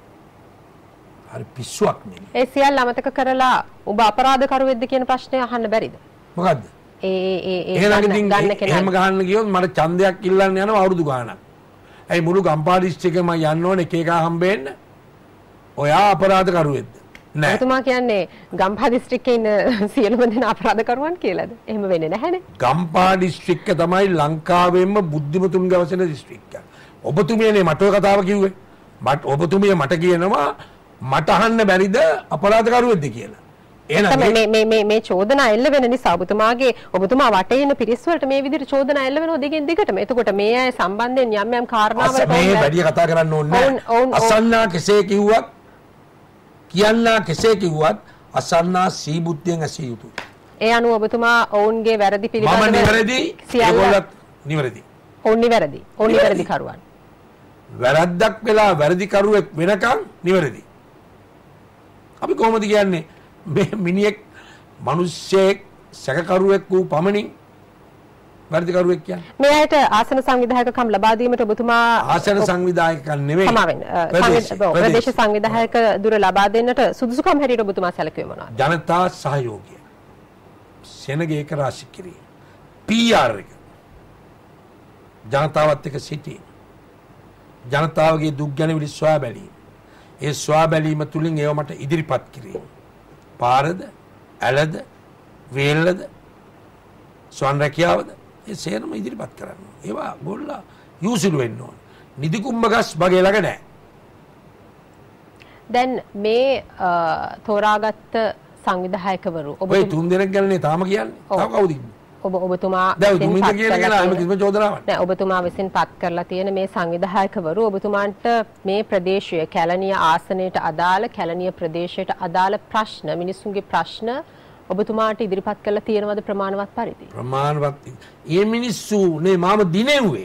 හරි පිස්සුවක් නේ. ඒ සියල්ල අමතක කරලා ඔබ අපරාධකරුවෙක්ද කියන ප්‍රශ්නය අහන්න බැරිද? මොකද්ද? ඒ ඒ ඒ එහෙනම් ඉතින් එහෙම ගහන්න ගියොත් මට ඡන්දයක් ඉල්ලන්න යනවා අවුරුදු ගාණක්. ඇයි මුළු ගම්පහ දිස්ත්‍රික්කෙම මම යන්න ඕනේ එක එක හම්බෙන්න? ඔයා අපරාධකරුවෙක්ද? නෑ. ඔබතුමා කියන්නේ ගම්පහ දිස්ත්‍රික්කේ ඉන්න සියලුම දෙනා අපරාධකරුවන් කියලාද? එහෙම වෙන්නේ නැහැනේ. ගම්පහ දිස්ත්‍රික්ක තමයි ලංකාවෙන්ම බුද්ධිමතුන්ගේ අවසන දිස්ත්‍රික්කය. ඔබතුමියනේ මට ඔය කතාව කිව්වේ. මට ඔබතුමිය මට කියනවා මට අහන්න බැරිද අපරාධකරුවෙක්ද කියලා. එහෙනම් මේ මේ මේ මේ චෝදනා එල්ල වෙන නිසා ඔබතුමාගේ ඔබතුමා වටේ ඉන්න පිරිස් වලට මේ විදිහට චෝදනා එල්ල වෙනවා දිගින් දිගටම. එතකොට මේ අය සම්බන්ධයෙන් යම් යම් කාරණාවලට මේ වැඩි කතා කරන්න ඕනේ නැහැ. අසන්නා කෙසේ කිව්වත් කියන්නා කෙසේ කිව්වත් අසන්නා සීබුද්ධියෙන් ඇසිය යුතුයි. ඒ අනුව ඔබතුමා ඔවුන්ගේ වැරදි පිළිබඳව මම නිවැරදි ඒගොල්ලත් නිවැරදි. ඔවුන් නිවැරදි. ඔවුන් නිවැරදි කරුවන්. වැරද්දක් වෙලා වැරදි කරුවෙක් වෙනකන් නිවැරදි. අපි කොහොමද කියන්නේ මේ මිනිහෙක් මිනිස්සෙක් සැකකරුවෙක් වූ පමණින් වැරදි කරුවෙක් කියන්නේ? මේ ඇයට ආසන සංවිධායකකම් ලබා දීමට ඔබතුමා ආසන සංවිධායකකම් නෙමෙයි. ප්‍රදේශ සංවිධායක දුර ලබා දෙන්නට සුදුසුකම් හැටියට ඔබතුමා සැලකුවේ මොනවද? ජනතා සහයෝගය. සෙනග ඒක රාශි කිරීම. පී ආර් එක. ජනතාවත් එක්ක සිටීම. ජනතාවගේ දුක් ගැන විලි සොයා බැලීම. ඒ සොයා බැලීම තුලින් ඒව මට ඉදිරිපත් කිරීම. පාරද, ඇලද, වේල්ලද, ස්වන් රැකියාවද ඒ සේරම ඉදිරිපත් කරන්න. ඒවා ගොල්ලා යූසිලු වෙන්න ඕන. නිදි කුම්භගස් වගේ ළඟ නැහැ. දැන් මේ තෝරාගත්ත සංවිධායකවරු ඔබ ඔය තුන් දෙනෙක් ගැනනේ තාම කියන්නේ. තව කවුද ඉන්නේ? ඔබ ඔබතුමා දැන් දුමින්ද කියන කෙනා අයිම කිසිම චෝදනාවක් නෑ. ඔබතුමා විසින් පත් කරලා තියෙන මේ සංවිධායකවරු ඔබතුමාන්ට මේ ප්‍රදේශයේ කැලණිය ආසනයට අදාළ කැලණිය ප්‍රදේශයට අදාළ ප්‍රශ්න මිනිසුන්ගේ ප්‍රශ්න ඔබතුමාට ඉදිරිපත් කරලා තියෙනවද ප්‍රමාණවත් පරිදි? ප්‍රමාණවත්. මේ මිනිස්සු නේ මාම දිනෙව්වේ.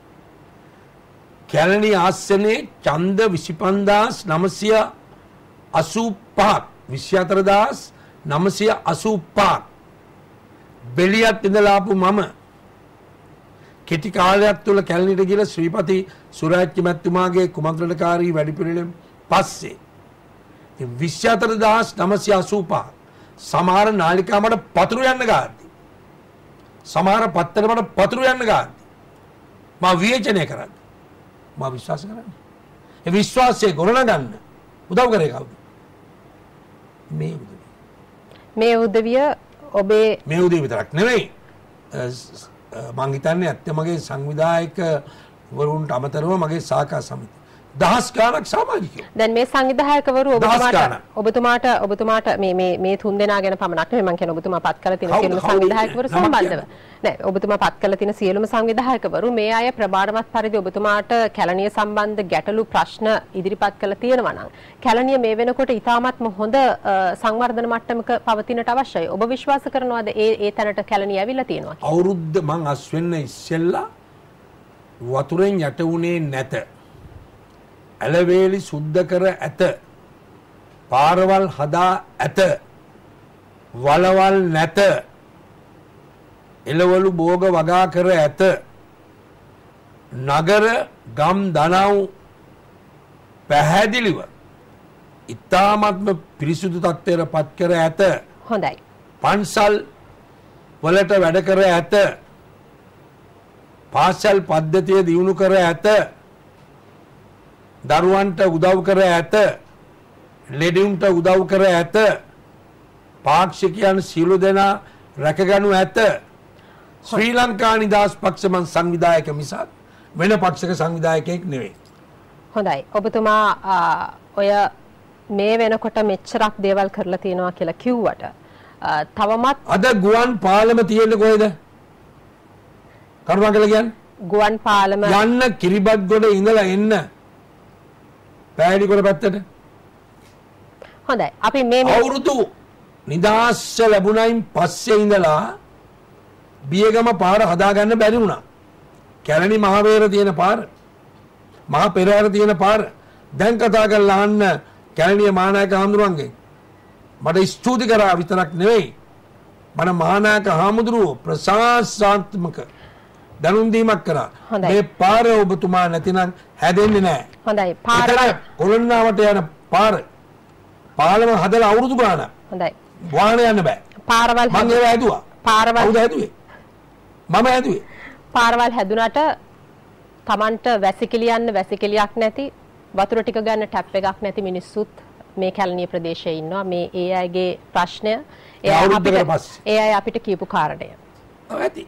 කැලණිය ආසනයේ ඡන්ද විසිපන්දාස් නවසිය අසූ පහක් විසිහතර දාස් නවසිය අසූ පහක් බෙලියත් ඉඳලා ආපු මම කෙටි කාලයක් තුළ කැලණියට ගිහලා ශ්‍රීපති සුරාජ්‍ය මැතිතුමාගේ කුමන්ත්‍රණකාරී වැඩපිළිවෙලෙන් පස්සේ ඉතින් විසිහතර දාස් නවසිය අසූ පහ සමහර නාලිකා මට පතුරු යන්න ගාද්දි සමහර පත්තර මට පතුරු යන්න ගාද්දි මම විවේචනය කරද්දි මම විශ්වාස කරන්නේ ඒ විශ්වාසය ගොඩනගන්න උදව් කරේ කවුද? මේ උදවිය. මේ උදවිය ඔබේ මේ උදවිය විතරක් නෙවෙයි මං හිතන්නේ ඇත්ත මගේ සංවිධායක වරුන්ට අමතරව මගේ සාකා සමිතිය දහස් ගාණක් සමාජිකයෝ. දැන් මේ සංවිධායකවරු ඔබතුමාට ඔබතුමාට ඔබතුමාට මේ මේ මේ තුන් දෙනා ගැන පමණක් නෙමෙයි මම කියන්නේ ඔබතුමා පත් කරලා තියෙන සියලුම සංවිධායකවරු සම්බන්ධව. නෑ ඔබතුමා පත් කරලා තියෙන සියලුම සංවිධායකවරු මේ අය ප්‍රමාණවත් පරිදි ඔබතුමාට කැලණිය සම්බන්ධ ගැටලු ප්‍රශ්න ඉදිරිපත් කරලා තියෙනවා නම් කැලණිය මේ වෙනකොට ඉතාමත්ම හොඳ සංවර්ධන මට්ටමක පවතිනට අවශ්‍යයි. ඔබ විශ්වාස කරනවාද ඒ ඒ තැනට කැලණිය ඇවිල්ලා තියෙනවා කියලා? අවුරුද්ද මං අස් වෙන්න ඉස්සෙල්ලා වතුරෙන් යට වුණේ නැත. ඇලවේලි සුද්ධ කර ඇත. පාරවල් හදා ඇත. වලවල් නැත. එළවලු භෝග වගා කර ඇත. නගර ගම් දනව් පැහැදිලිව ඉතාමත්ම පිරිසුදු තත්ත්වයට පත් කර ඇත. හොඳයි. පන්සල් වලට වැඩ කර ඇත. පාසල් පද්ධතිය දියුණු කර ඇත. දරුවන්ට උදව් කර ඇත. ලෙඩුන්ට උදව් කර ඇත. පාක්ෂිකයන් සියලු දෙනා රැකගනු ඇත. ශ්‍රී ලංකා නිදහස් පක්ෂ මං සංවිධායක මිසක් වෙන පක්ෂක සංවිධායකයෙක් නෙවෙයි. හොඳයි. ඔබතුමා ඔය මේ වෙනකොට මෙච්චරක් දේවල් කරලා තියෙනවා කියලා කිව්වට තවමත් අද ගුවන් පාලම තියෙන්නේ කොහෙද? කරුණාකරලා කියන්න. ගුවන් පාලම යන්න කිරිබත්ගොඩ ඉඳලා එන්න. පැහැදිලිකොළ පැත්තට. හොඳයි. අපි මේ අවුරුදු නිදහස් ලැබුණයින් පස්සේ ඉඳලා බියගම පාර හදාගන්න බැරි වුණා. කැලණි මහවේර තියෙන පාර, මහ පෙරහැර තියෙන පාර දැන් කතා කරලා අහන්න කැලණිය මහානායක හාමුදුරුවන්ගෙන්. මට ස්තුති කරා විතරක් නෙවෙයි, මම මහානායක හාමුදුරුවෝ ප්‍රශංසාත්මක දැනුම් දීමක් කරා. මේ පාර ඔබතුමා නැතිනම් හැදෙන්නේ නැහැ. හොඳයි. පාරවල් කොළොන්නාවට යන පාර පාලම හදලා අවුරුදු ගානක්. හොඳයි. වාහන යන්න බෑ. පාරවල් මම ඒවා හැදුවා. පාරවල් කවුද හැදුවේ? මම හැදුවේ. පාරවල් හැදුනට Tamanට වැසිකිලි යන්න වැසිකිලියක් නැති, වතුර ටික ගන්න ටැප් එකක් නැති මිනිස්සුත් මේ කැලණිය ප්‍රදේශයේ ඉන්නවා. මේ ඒ අයගේ ප්‍රශ්නය ඒ අපිට ඒ අය අපිට කියපු කාරණය. ඔව් ඇති.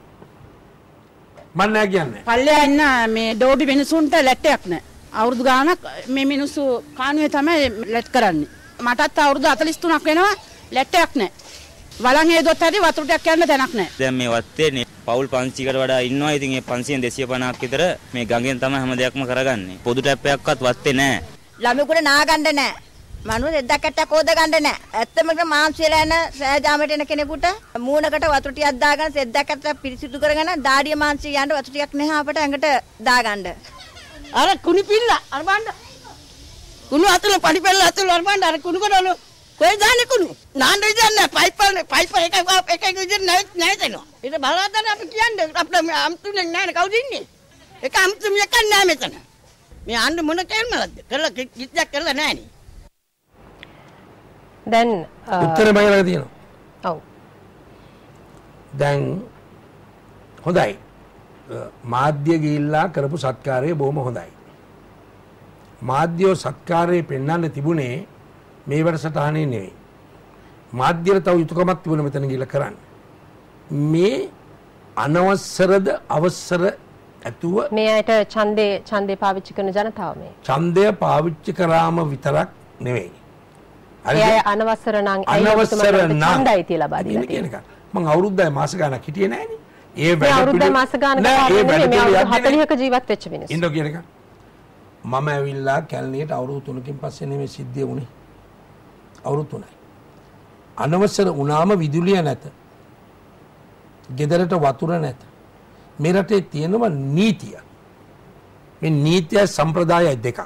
මම නෑ කියන්නේ. පල්ලෙයා ඉන්න මේ ඩෝබි මිනිසුන්ට ලැට්ටයක් නැහැ. අවුරුදු ගාණක් මේ මිනිස්සු කානුවේ තමයි ලැට් කරන්නේ. මටත් අවුරුදු හතළිස් තුනක් වෙනවා ලැට්ටයක් නැහැ. වලන් හේදුවත් ඇති වතුර ටිකක් යන්න තැනක් නැහැ. දැන් මේ වත්තේ පවුල් පන්සීයකට වඩා ඉන්නවා. ඉතින් මේ පන්සීයෙන් දෙසිය පනහක් විතර මේ ගඟෙන් තමයි හැම දෙයක්ම කරගන්නේ. පොදු ටැප් එකක්වත් වත්තේ නැහැ. ළමයෙකුට නා ගන්න නැහැ. මනුස්ස දෙද්දක් ඇටක් හොද ගන්න නැහැ. ඇත්තම මාංශ වෙලා යන සෑජාමට එන කෙනෙකුට මූණකට වතුර ටිකක් දාගෙන සෙද්දක් ඇටක් පිරිසිදු කරගෙන දාඩිය මාංශය යන්න වතුර ටිකක් නැහැ අපට ඇඟට දාගන්න. අර කුණි පිල්ල අර බණ්ඩ. කුණු අතල පඩි පෙල්ල අතල අර බණ්ඩ අර කුණු කරනලු. කොහෙද දාන්නේ කුණු? නාන්න විදියක් නැහැ. පයිප් පයිප් එක එක එක විදියක් නැහැ නැහැතනවා. ඊට බලවත්න අපි කියන්නේ අපිට අම්තුනේ නැහැ කවුද ඉන්නේ? ඒක අම්තු මියක් නැහැ මෙතන. මේ ආන්න මොන කැල්මලද? කරලා කිච්චක් කරලා නැහැ නේ. දැන් උත්තර මයිලක තියෙනවා. ඔව්. දැන් හොඳයි. මාධ්‍ය ගිහිල්ලා කරපු සත්කාරය බොහොම හොඳයි. මාධ්‍යෝ සත්කාරයේ පෙන්වන්න තිබුණේ මේ වැඩසටහනේ නෙවෙයි. මාධ්‍යයට තව යුතුයකමක් තිබුණ මෙතන ගිහිල්ලා කරන්න. මේ අනවසරද අවසර ඇතුව මේ අයට ඡන්දේ ඡන්දේ පාවිච්චි කරන ජනතාව මේ. ඡන්දය පාවිච්චි කරාම විතරක් නෙවෙයි. ඒ අනවසර නම් අනවසර නම් ඡන්දයි තියලා බා දීලා තියෙනවා. මම අවුරුද්දයි මාස ගානක් හිටියේ නෑනේ. ඒ වැඩ අවුරුද්දයි මාස ගානක් නෙවෙයි හතළිහක ජීවත් වෙච්ච මිනිස්සු. ඉන්නෝ කියන එක. මම ඇවිල්ලා කැලණියට අවුරුදු තුනකින් පස්සේ නෙමෙයි සිද්ධිය වුණේ. අවුරුදු තුනයි. අනවසර වුණාම විදුලිය නැත. ගෙදරට වතුර නැත. මේ රටේ තියෙනවා නීතිය. මේ නීතිය සම්ප්‍රදාය දෙකක්.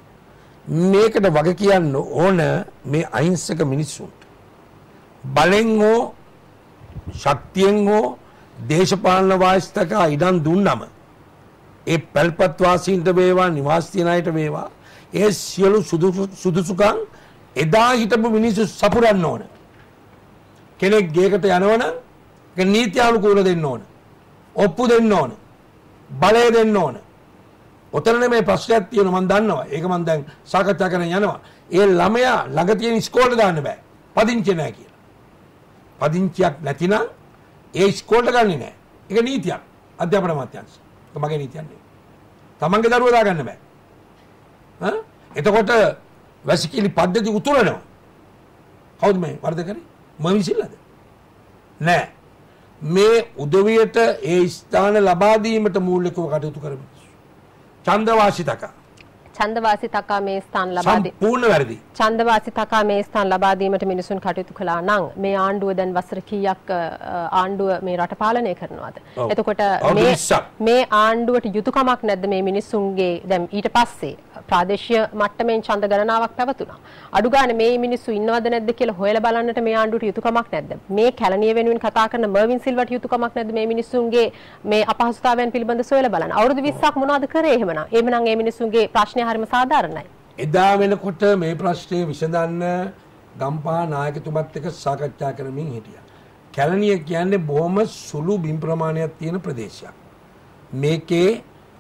මේකට වග කියන්න ඕන මේ අහිංසක මිනිස්සුන්ට. බලෙන් හෝ ශක්තියෙන් හෝ දේශපාලන වාස්තක ඉඩම් දුන්නම ඒ පැල්පත් වාසීන්ට වේවා නිවාස තියන අයට වේවා ඒ සියලු සුදුසුකම් එදා හිටපු මිනිස්සු සපුරන්න ඕන. කෙනෙක් ගේකට යනවනම් ඒක නීත්‍යානුකූල දෙන්න ඕන. ඔප්පු දෙන්න ඕන. බලය දෙන්න ඕන. ඔතනනේ මේ ප්‍රශ්නයක් තියෙනවා මම දන්නවා. ඒක මම දැන් සාකච්ඡා කරන්න යනවා. ඒ ළමයා ළඟ තියෙන ඉස්කෝලේට දාන්න බෑ. පදිංචි නැහැ කියලා. පදිංචියක් නැතිනම් ඒ ඉස්කෝලේට ගන්නෙ නැහැ. ඒක නීතියක්. අධ්‍යාපන අමාත්‍යාංශ. ඒක මගේ නීතියක් නෙවෙයි. තමන්ගේ දරුවා දාගන්න බෑ. හා? එතකොට වැසිකිලි පද්ධති උතුරනවා. කවුද මේ වරද කරේ? මම විසිල්ලාද? නෑ. මේ උදවියට ඒ ස්ථාන ලබා දීමට මූලිකව කටයුතු කරමින් ඡන්දවාසී තකා ඡන්දවාසී තකා මේ ස්ථාන ලබා දී සම්පූර්ණ වැරදි. ඡන්දවාසී තකා මේ ස්ථාන ලබා දීමට මිනිසුන් කටයුතු කළා නම් මේ ආණ්ඩුව දැන් වසර කීයක් ආණ්ඩුව මේ රට පාලනය කරනවද? එතකොට මේ මේ ආණ්ඩුවට යුතුයකමක් නැද්ද මේ මිනිසුන්ගේ දැන් ඊට පස්සේ ප්‍රාදේශීය මට්ටමින් ඡන්ද ගණනාවක් පැවතුණා. අඩු ගන්න මේ මිනිස්සු ඉන්නවද නැද්ද කියලා හොයලා බලන්නට මේ ආණ්ඩුවට යුතුයකමක් නැද්ද? මේ කැලණිය වෙනුවෙන් කතා කරන මර්වින් සිල්වට යුතුයකමක් නැද්ද මේ මිනිස්සුන්ගේ මේ අපහසුතාවයන් පිළිබඳ සොයලා බලන්න. අවුරුදු විස්සක් මොනවද කරේ එහෙමනම්? එහෙමනම් මේ මිනිස්සුන්ගේ ප්‍රශ්නය හරිම සාධාරණයි. එදා වෙනකොට මේ ප්‍රශ්නේ විසඳන්න ගම්පහ නායකතුමත් එක්ක සාකච්ඡා කරමින් හිටියා. කැලණිය කියන්නේ බොහොම සුළු බිම් ප්‍රමාණයක් තියෙන ප්‍රදේශයක්. මේකේ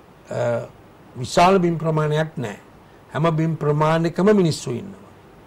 විශාල බිම් ප්‍රමාණයක් නැහැ. හැම බිම් ප්‍රමාණයකම මිනිස්සු ඉන්නවා.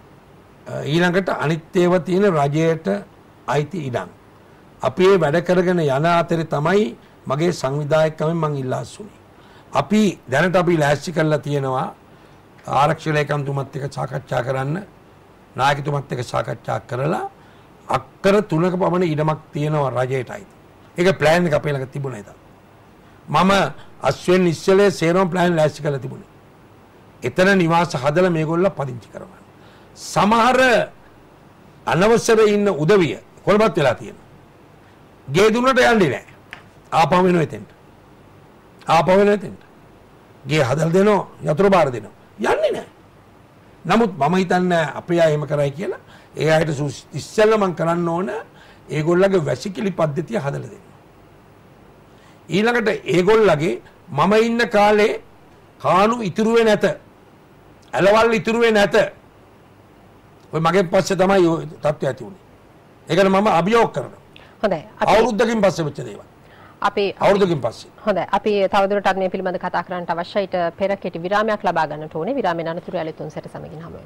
ඊළඟට අනිත් ඒවා තියෙන රජයට අයිති ඉඩම්. අපි මේ වැඩ කරගෙන යන අතරේ තමයි මගේ සංවිධායකකමෙන් මම ඉල්ලා අස්සුනේ. අපි දැනට අපි ලෑස්ති කරලා තියෙනවා ආරක්ෂක ලේකම්තුමත් එක්ක සාකච්ඡා කරන්න නායකතුමත් එක්ක සාකච්ඡා කරලා අක්කර තුනක පමණ ඉඩමක් තියෙනවා රජයටයි. ඒක ප්ලෑන් එක අපේ ළඟ තිබුණා ඉතින්. මම අස්වෙන් ඉස්සෙල්ලේ සේරම ප්ලෑන් ලෑස්ති කරලා තිබුණේ. එතන නිවාස හදලා මේගොල්ලෝ පදිංචි කරවන්න. සමහර අනවසර ඉන්න උදවිය කොළඹත් වෙලා තියෙනවා. ගේ දුන්නට යන්නේ නැහැ. ආපහු වෙනවා එතෙන්ට. ආපහු වෙනවා එතෙන්ට. ගේ හදලා දෙනවා යතුරු බාර දෙනවා. යන්නේ නැහැ. නමුත් මම හිතන්නේ අපේ අය එහෙම කරයි කියලා. ඒ අයට ඉස්සෙල්ලා මම කරන්න ඕන ඒගොල්ලගේ වැසිකිලි පද්ධතිය හදලා දෙන්න. ඊළඟට ඒගොල්ලගේ මම ඉන්න කාලේ කාණු ඉතුරුවේ නැත. ඇලවල් ඉතුරුවේ නැත. ඔය මගෙන් පස්සේ තමයි ඔය තත්ත්වය ඇති වුනේ. ඒකට මම අභියෝග කරනවා. හොඳයි. අවුරුද්දකින් පස්සේ වෙච්ච දේවල්. අපි අවුරුද්දකින් පස්සේ. හොඳයි. අපි තවදුරටත් මේ පිළිබඳව කතා කරන්නට අවශ්‍යයි. ඊට පෙර කෙටි විරාමයක් ලබා ගන්නට ඕනේ. විරාමයෙන් අනතුරු යාලි තුන් සැර සමගින් හමු වෙමු.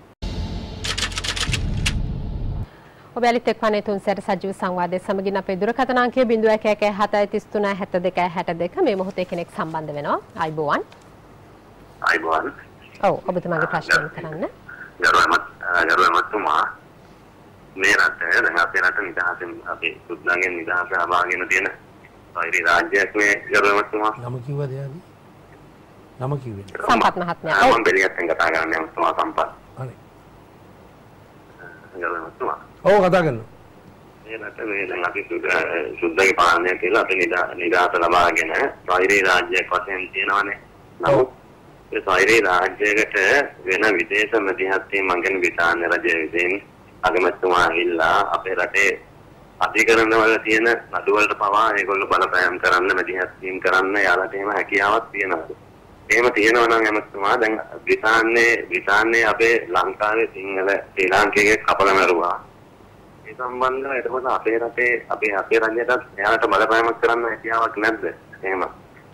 ඔබ යාලිත් එක්වන්නේ තුන් සැර සජීව සංවාදයේ සමගින් අපේ දුරකථන අංකය zero one one one seven three three seven two six two මේ මොහොතේ කෙනෙක් සම්බන්ධ වෙනවා. අයිබෝවන්. අයිබෝවන්. ඔව් ඔබතුමාගේ ප්‍රශ්න කරන්න. ගරුමත් ගරුමත්තුමා මේ රටේ දැන් අපේ රට නිදහසෙන් අපේ සුද්දාගෙන් නිදහස ලබාගෙන තියෙන වෛරි රාජ්‍යයක් මේ ගරුමත්තුමා. නම කිව්වද යාලි? නම කිව්වේ. සම්පත් මහත්මයා. මම බෙලියත්ෙන් කතා කරන්නේ මතුමා සම්පත්. හරි. ගරුමත්තුමා. ඔව් කතා කරනවා. මේ රටේ මේ දැන් අපි සුද්දාගේ පාලනය කියලා අපි නිදහස ලබාගෙන වෛරි රාජ්‍යයක් වශයෙන් තියෙනවානේ. නමුත් ඒ වෛරී රාජ්‍යයකට වෙන විදේශ මැදිහත්වීම් මං බ්‍රිතාන්‍ය රජය විසින් අගමැතිතුමා ඇවිල්ලා අපේ රටේ අධිකරණ වල තියෙන නඩු වලට පවා ඒගොල්ලෝ බලපෑම් කරන්න මැදිහත්වීම් කරන්න යාලට එහෙම හැකියාවක් තියෙනවා. එහෙම තියෙනවා නම් ඇමතිතුමා දැන් බ්‍රිතාන්‍යයේ බ්‍රිතාන්‍යයේ අපේ ලංකාවේ සිංහල ශ්‍රී ලාංකිකයෙක් කපලා මැරුවා. ඒ සම්බන්ධව එතකොට අපේ රටේ අපේ අපේ රජයට යාලට බලපෑමක් කරන්න හැකියාවක් නැද්ද? එහෙම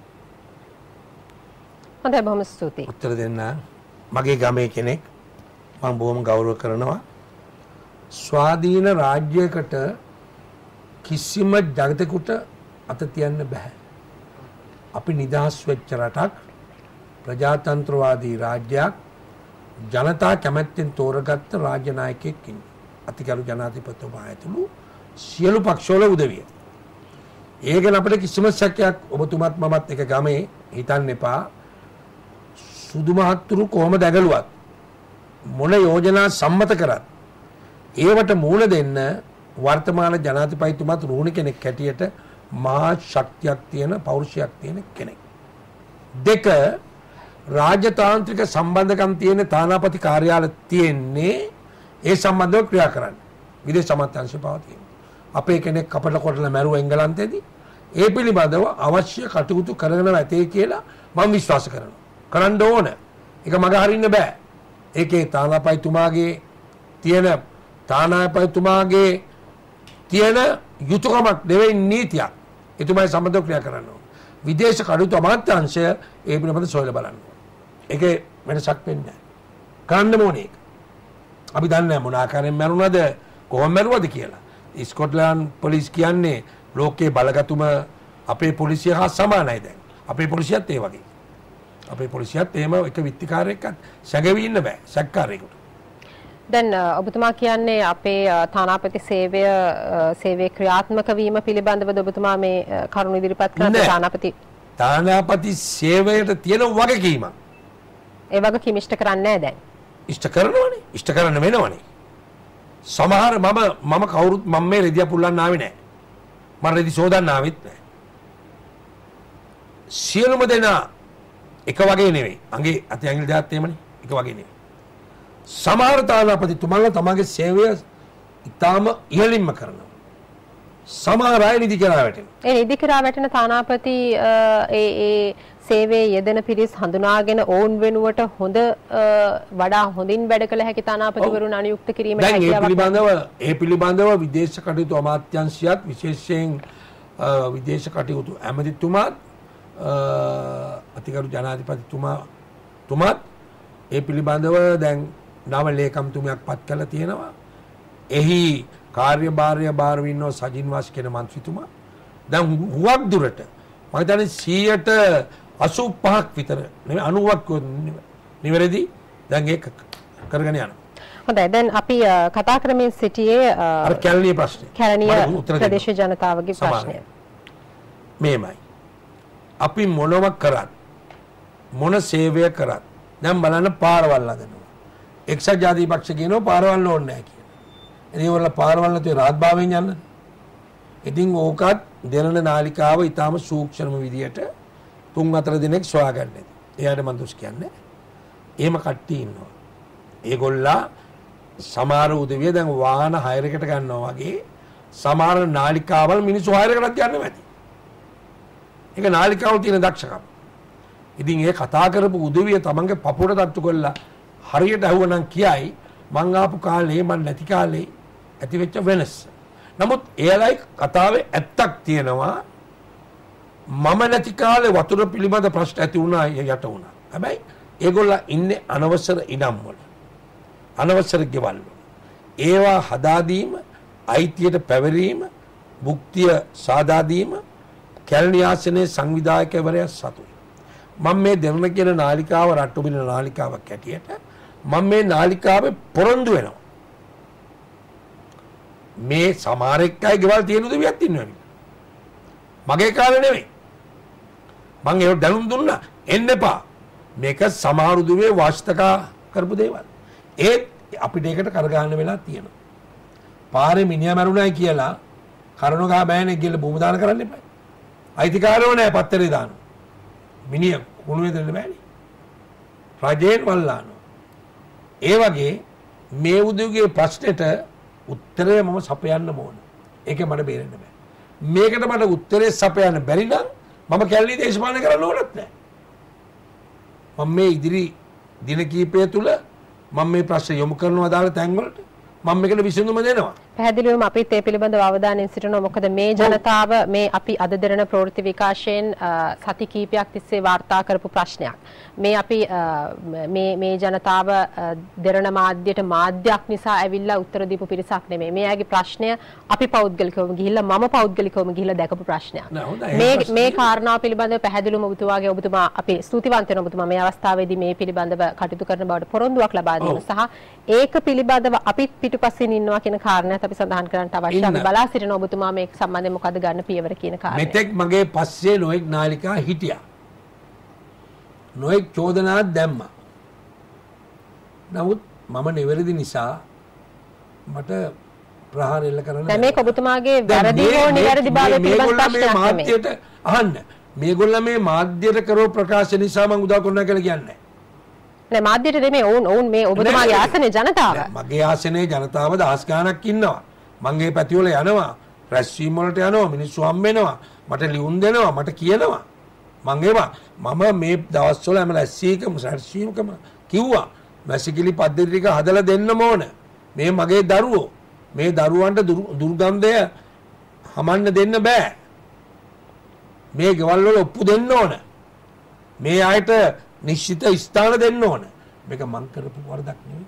හොඳයි බොහොම ස්තුතියි. උත්තර දෙන්න. මගේ ගමේ කෙනෙක් මම බොහොම ගෞරව කරනවා. ස්වාධීන රාජ්‍යයකට කිසිම ජගතෙකුට අත තියන්න බෑ. අපි නිදහස් වෙච්ච රටක්, ප්‍රජාතන්ත්‍රවාදී රාජ්‍යයක්, ජනතා කැමැත්තෙන් තෝරගත්ත රාජ්‍ය නායකයෙක් ඉන්නේ. අතිගරු ජනාධිපතිතුමා ඇතුළු සියලු පක්ෂවල උදවිය. ඒ ගැන අපිට කිසිම සැකයක් ඔබතුමත් මමත් එක ගමේ හිතන්න එපා. සුදු මහත්තුරු කොහොමද ඇගලුවත් මොන යෝජනා සම්මත කරත් ඒවට මූල දෙන්න වර්තමාන ජනාධිපතිතුමාත් රුහුණ කෙනෙක් හැටියට මහා ශක්තියක් තියෙන පෞරුෂයක් තියෙන කෙනෙක්. දෙක රාජතාන්ත්‍රික සම්බන්ධකම් තියෙන තානාපති කාර්යාලය තියෙන්නේ ඒ සම්බන්ධව ක්‍රියා කරන්න. විදේශ අමාත්‍යාංශය පවතින. අපේ කෙනෙක් කපට කොටලා මැරුවා එංගලන්තයේදී. ඒ පිළිබඳව අවශ්‍ය කටයුතු කරගෙන ඇතේ කියලා මම විශ්වාස කරනවා. කරන්න ඕන. ඒක මග හරින්න බෑ. ඒකේ තානාපතිතුමාගේ තියෙන තානාපතිතුමාගේ තියෙන යුතුයකමක් නෙවෙයි නීතියක්. එතුමායි සම්බන්ධව ක්‍රියා කරන්න ඕන. විදේශ කටයුතු අමාත්‍යාංශය ඒ පිළිබඳව සොයලා බලන්න ඕන. ඒකේ වෙනසක් වෙන්නේ නැහැ. කරන්න ඕනේ ඒක. අපි දන්නේ නැහැ මොන ආකාරයෙන් මැරුණාද කොහොම මැරුවද කියලා. ස්කොට්ලන්ඩ් පොලිස් කියන්නේ ලෝකයේ බලගතුම අපේ පොලිසිය හා සමානයි දැන්. අපේ පොලිසියත් ඒ වගේ. අපේ පොලිසියත් එහෙම එක විත්තිකාරයෙක්වත් සැඟවි ඉන්න බෑ සැකකාරයෙකුට. දැන් ඔබතුමා කියන්නේ අපේ තානාපති සේවය සේවයේ ක්‍රියාත්මක වීම පිළිබඳව ඔබතුමා මේ කරුණු ඉදිරිපත් කරන තානාපති තානාපති සේවයට තියෙන වගකීමක්. ඒ වගකීම ඉෂ්ට කරන්නේ නැහැ දැන්. ඉෂ්ට කරනවනේ. ඉෂ්ට කරන්න වෙනවනේ. සමහර මම මම කවුරුත් මම මේ රෙදිය පුල්ලන්න ආවේ නැහැ. මම රෙදි සෝදන්න ආවෙත් නැහැ. සියලුම දෙනා එක වගේ නෙවෙයි. අංගේ අති ඇඟිලි දෙකක් එහෙමනේ. එක වගේ නෙවෙයි. සමහර තානාපතිතුමාලා තමගේ සේවය ඉතාම ඉහළින්ම කරනවා. සමහර අය නිදි කරා වැටෙනවා. ඒ නිදි කරා වැටෙන තානාපති ඒ ඒ සේවයේ යෙදෙන පිරිස් හඳුනාගෙන ඔවුන් වෙනුවට හොඳ වඩා හොඳින් වැඩ කළ හැකි තානාපතිවරුන් අනුයුක්ත කිරීමට හැකියාවක්. දැන් ඒ පිළිබඳව ඒ පිළිබඳව විදේශ කටයුතු අමාත්‍යාංශයත් විශේෂයෙන් විදේශ කටයුතු ඇමතිතුමාත් අතිගරු ජනාධිපතිතුමා තුමත් ඒ පිළිබඳව දැන් නව ලේකම්තුමියක් පත් කළා තියෙනවා. එහි කාර්යභාරය බාර වින්නෝ සජින් වාස් කියන මන්ත්‍රීතුමා දැන් හුවක් දුරට මම හිතන්නේ සියයට අසූ පහක් විතර නෙමෙයි අනූවක් නිවැරදි දැන් ඒක කරගෙන යනවා. හොඳයි දැන් අපි කතා කරමින් සිටියේ අර කැලණිය ප්‍රශ්නේ. කැලණිය ප්‍රදේශීය ජනතාවගේ ප්‍රශ්නය. මේමයි. අපි මොනව කරත් මොන සේවය කරත් දැන් බලන්න පාරවල් හදනවා. එක්සත් ජාතික පක්ෂ කියනවා පාරවල් ඕනේ නැහැ කියලා. ඉතින් ඒවල පාරවල් නැතුව රාජභාවයෙන් යන්න. ඉතින් ඕකත් දෙරණ නාලිකාව ඊටාම සූක්ෂම විදියට තුන් හතර දිනක් සොයාගන්න. එයාට මම දුස් කියන්නේ. එහෙම කට්ටිය ඉන්නවා. ඒගොල්ලා සමහර උදවිය දැන් වාහන හයර් එකට ගන්නවා වගේ සමහර නාලිකාවල් මිනිස්සු හයර් එකකට ගන්න මැති. ඒක නාලිකාවල තියෙන දක්ෂකම. ඉතින් ඒ කතා කරපු උදවිය තමන්ගේ පපුවට තට්ටු කරලා හරියට ඇහුවනම් කියයි මං ආපු කාලේ මං නැති කාලේ ඇති වෙච්ච වෙනස. නමුත් එයාලයි කතාවේ ඇත්තක් තියෙනවා. මම නැති කාලේ වතුර පිළිබඳ ප්‍රශ්න ඇති වුණා යට වුණා. හැබැයි ඒගොල්ලෝ ඉන්නේ අනවසර ඉඩම් වල. අනවසර ගෙවල් වල. ඒවා හදා දීම, අයිතියට පැවරීම, භුක්තිය සාදා දීම කැලණි ආසනයේ සංවිධායකවරයා සතුයි. මම මේ දෙරණ කියන නාලිකාව රට්ටු බින නාලිකාවක් ඇටියට මම මේ නාලිකාවේ පොරොන්දු වෙනවා. මේ සමහර එක්කයි ගෙවල් තියෙන උදවියක් ඉන්නවා. මගේ කාලේ නෙවෙයි. මං ඒක දැනුම් දුන්නා. එන්න එපා. මේක සමහර උදවිය වාස්තකා කරපු දේවල්. ඒත් අපිට ඒකට කරගන්න වෙලා තියෙනවා. පාරේ මිනිහා මරුණයි කියලා කරනගා බෑනේ කියලා භූමි දාන කරන්න එපා. අයිතිකාරයෝ නැහැ පත්තරේ දාන. මිනිහ කුණු වේදෙන්න බෑනේ. රජයෙන් වල්ලානවා. ඒ වගේ මේ උදවියගේ ප්‍රශ්නෙට උත්තරය මම සපයන්න ඕන. ඒකේ මට බේරෙන්න බෑ. මේකට මට උත්තරේ සපයන්න බැරි නම් මම කැලණි දේශපාලනය කරන්න ඕනත් නැහැ. මම මේ ඉදිරි දින කීපය තුල මම මේ ප්‍රශ්න යොමු කරනවා දාලා තැන් වලට මම මේකට විසඳුම දෙනවා. පැහැදිලිවම අපිත් ඒ පිළිබඳව අවධානයෙන් සිටිනවා. මොකද මේ ජනතාව මේ අපි අද දෙරණ ප්‍රවෘත්ති විකාශයෙන් සති කීපයක් තිස්සේ වාර්තා කරපු ප්‍රශ්නයක්. මේ අපි මේ මේ ජනතාව දෙරණ මාධ්‍යයට මාධ්‍යයක් නිසා ඇවිල්ලා උත්තර දීපු පිරිසක් නෙමෙයි. මේ ආගේ ප්‍රශ්නය අපි පෞද්ගලිකවම ගිහිල්ලා මම පෞද්ගලිකවම ගිහිල්ලා දැකපු ප්‍රශ්නයක්. මේ මේ කාරණාව පිළිබඳව පැහැදිලිවම ඔබතුමාගේ ඔබතුමා අපි ස්තුතිවන්ත වෙනවා ඔබතුමා මේ අවස්ථාවේදී මේ පිළිබඳව කටයුතු කරන බවට පොරොන්දුවක් ලබා දීම සහ ඒක පිළිබඳව අපිත් පිටුපසින් ඉන්නවා කියන කාරණාවත් අපි සඳහන් කරන්නට අවශ්‍යයි. අපි බලා සිටින ඔබතුමා මේක සම්බන්ධයෙන් මොකද ගන්න පියවර කියන කාරණය. මෙතෙක් මගේ පස්සේ නොඑක් නාලිකා හිටියා. නොඑක් චෝදනා දැම්මා. නමුත් මම නිවැරදි නිසා මට ප්‍රහාර එල්ල කරන්න දැන් මේක ඔබතුමාගේ වැරදි හෝ නිවැරදි භාවය පිළිබඳ ප්‍රශ්නයක් නෙමෙයි. අහන්න මේගොල්ලෝ මේ මාධ්‍යයට කරව ප්‍රකාශ නිසා මම උදා කරනවා කියලා කියන්නේ නෑ. මාධ්‍යයට දෙමේ ඔවුන් ඔවුන් මේ ඔබතුමාගේ ආසනේ ජනතාව. මගේ ආසනේ ජනතාව දහස් ගාණක් ඉන්නවා. මගේ පැතිවල යනවා, රැස්වීම් වලට යනවා, මිනිස්සු හම් වෙනවා, මට ලියුම් දෙනවා, මට කියනවා. මම ඒවා මම මේ දවස්වල හැම රැස්වීමකම රැස්වීමකම කිව්වා වැසිකිලි පද්ධති ටික හදලා දෙන්නම ඕන. මේ මගේ දරුවෝ. මේ දරුවන්ට දුර්ගන්ධය හමන්න දෙන්න බෑ. මේ ගෙවල් වල ඔප්පු දෙන්න ඕන. මේ ආයත නිශ්චිත ස්ථාන දෙන්න ඕන. මේක මං කරපු වරදක් නෙවෙයි.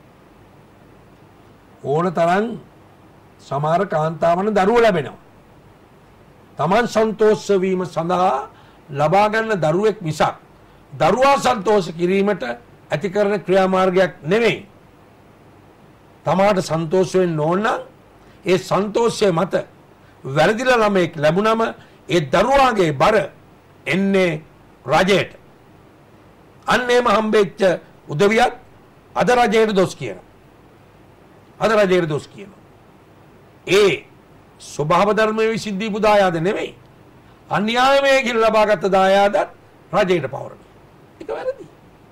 ඕන තරම් සමහර කාන්තාවන් දරුවෝ ලැබෙනවා. Taman සන්තෝෂ වීම සඳහා ලබා ගන්න දරුවෙක් මිසක් දරුවා සන්තෝෂ කිරීමට ඇති කරන ක්‍රියාමාර්ගයක් නෙවෙයි. තමාට සන්තෝෂ වෙන්න ඕන නම් ඒ සන්තෝෂය මත වැරදිලා ළමෙක් ලැබුණම ඒ දරුවාගේ බර එන්නේ රජයට. අන්නේම හම්බෙච්ච උදවියත් අද රජයට දොස් කියනවා. අද රජයට දොස් කියනවා. ඒ ස්වභාව ධර්මයේ විසිද්ධීපු දායාද නෙමෙයි. අන්‍යායමේ කිල් ලබාගත් දායාදත් රජයට පවරන. ඒක වැරදි.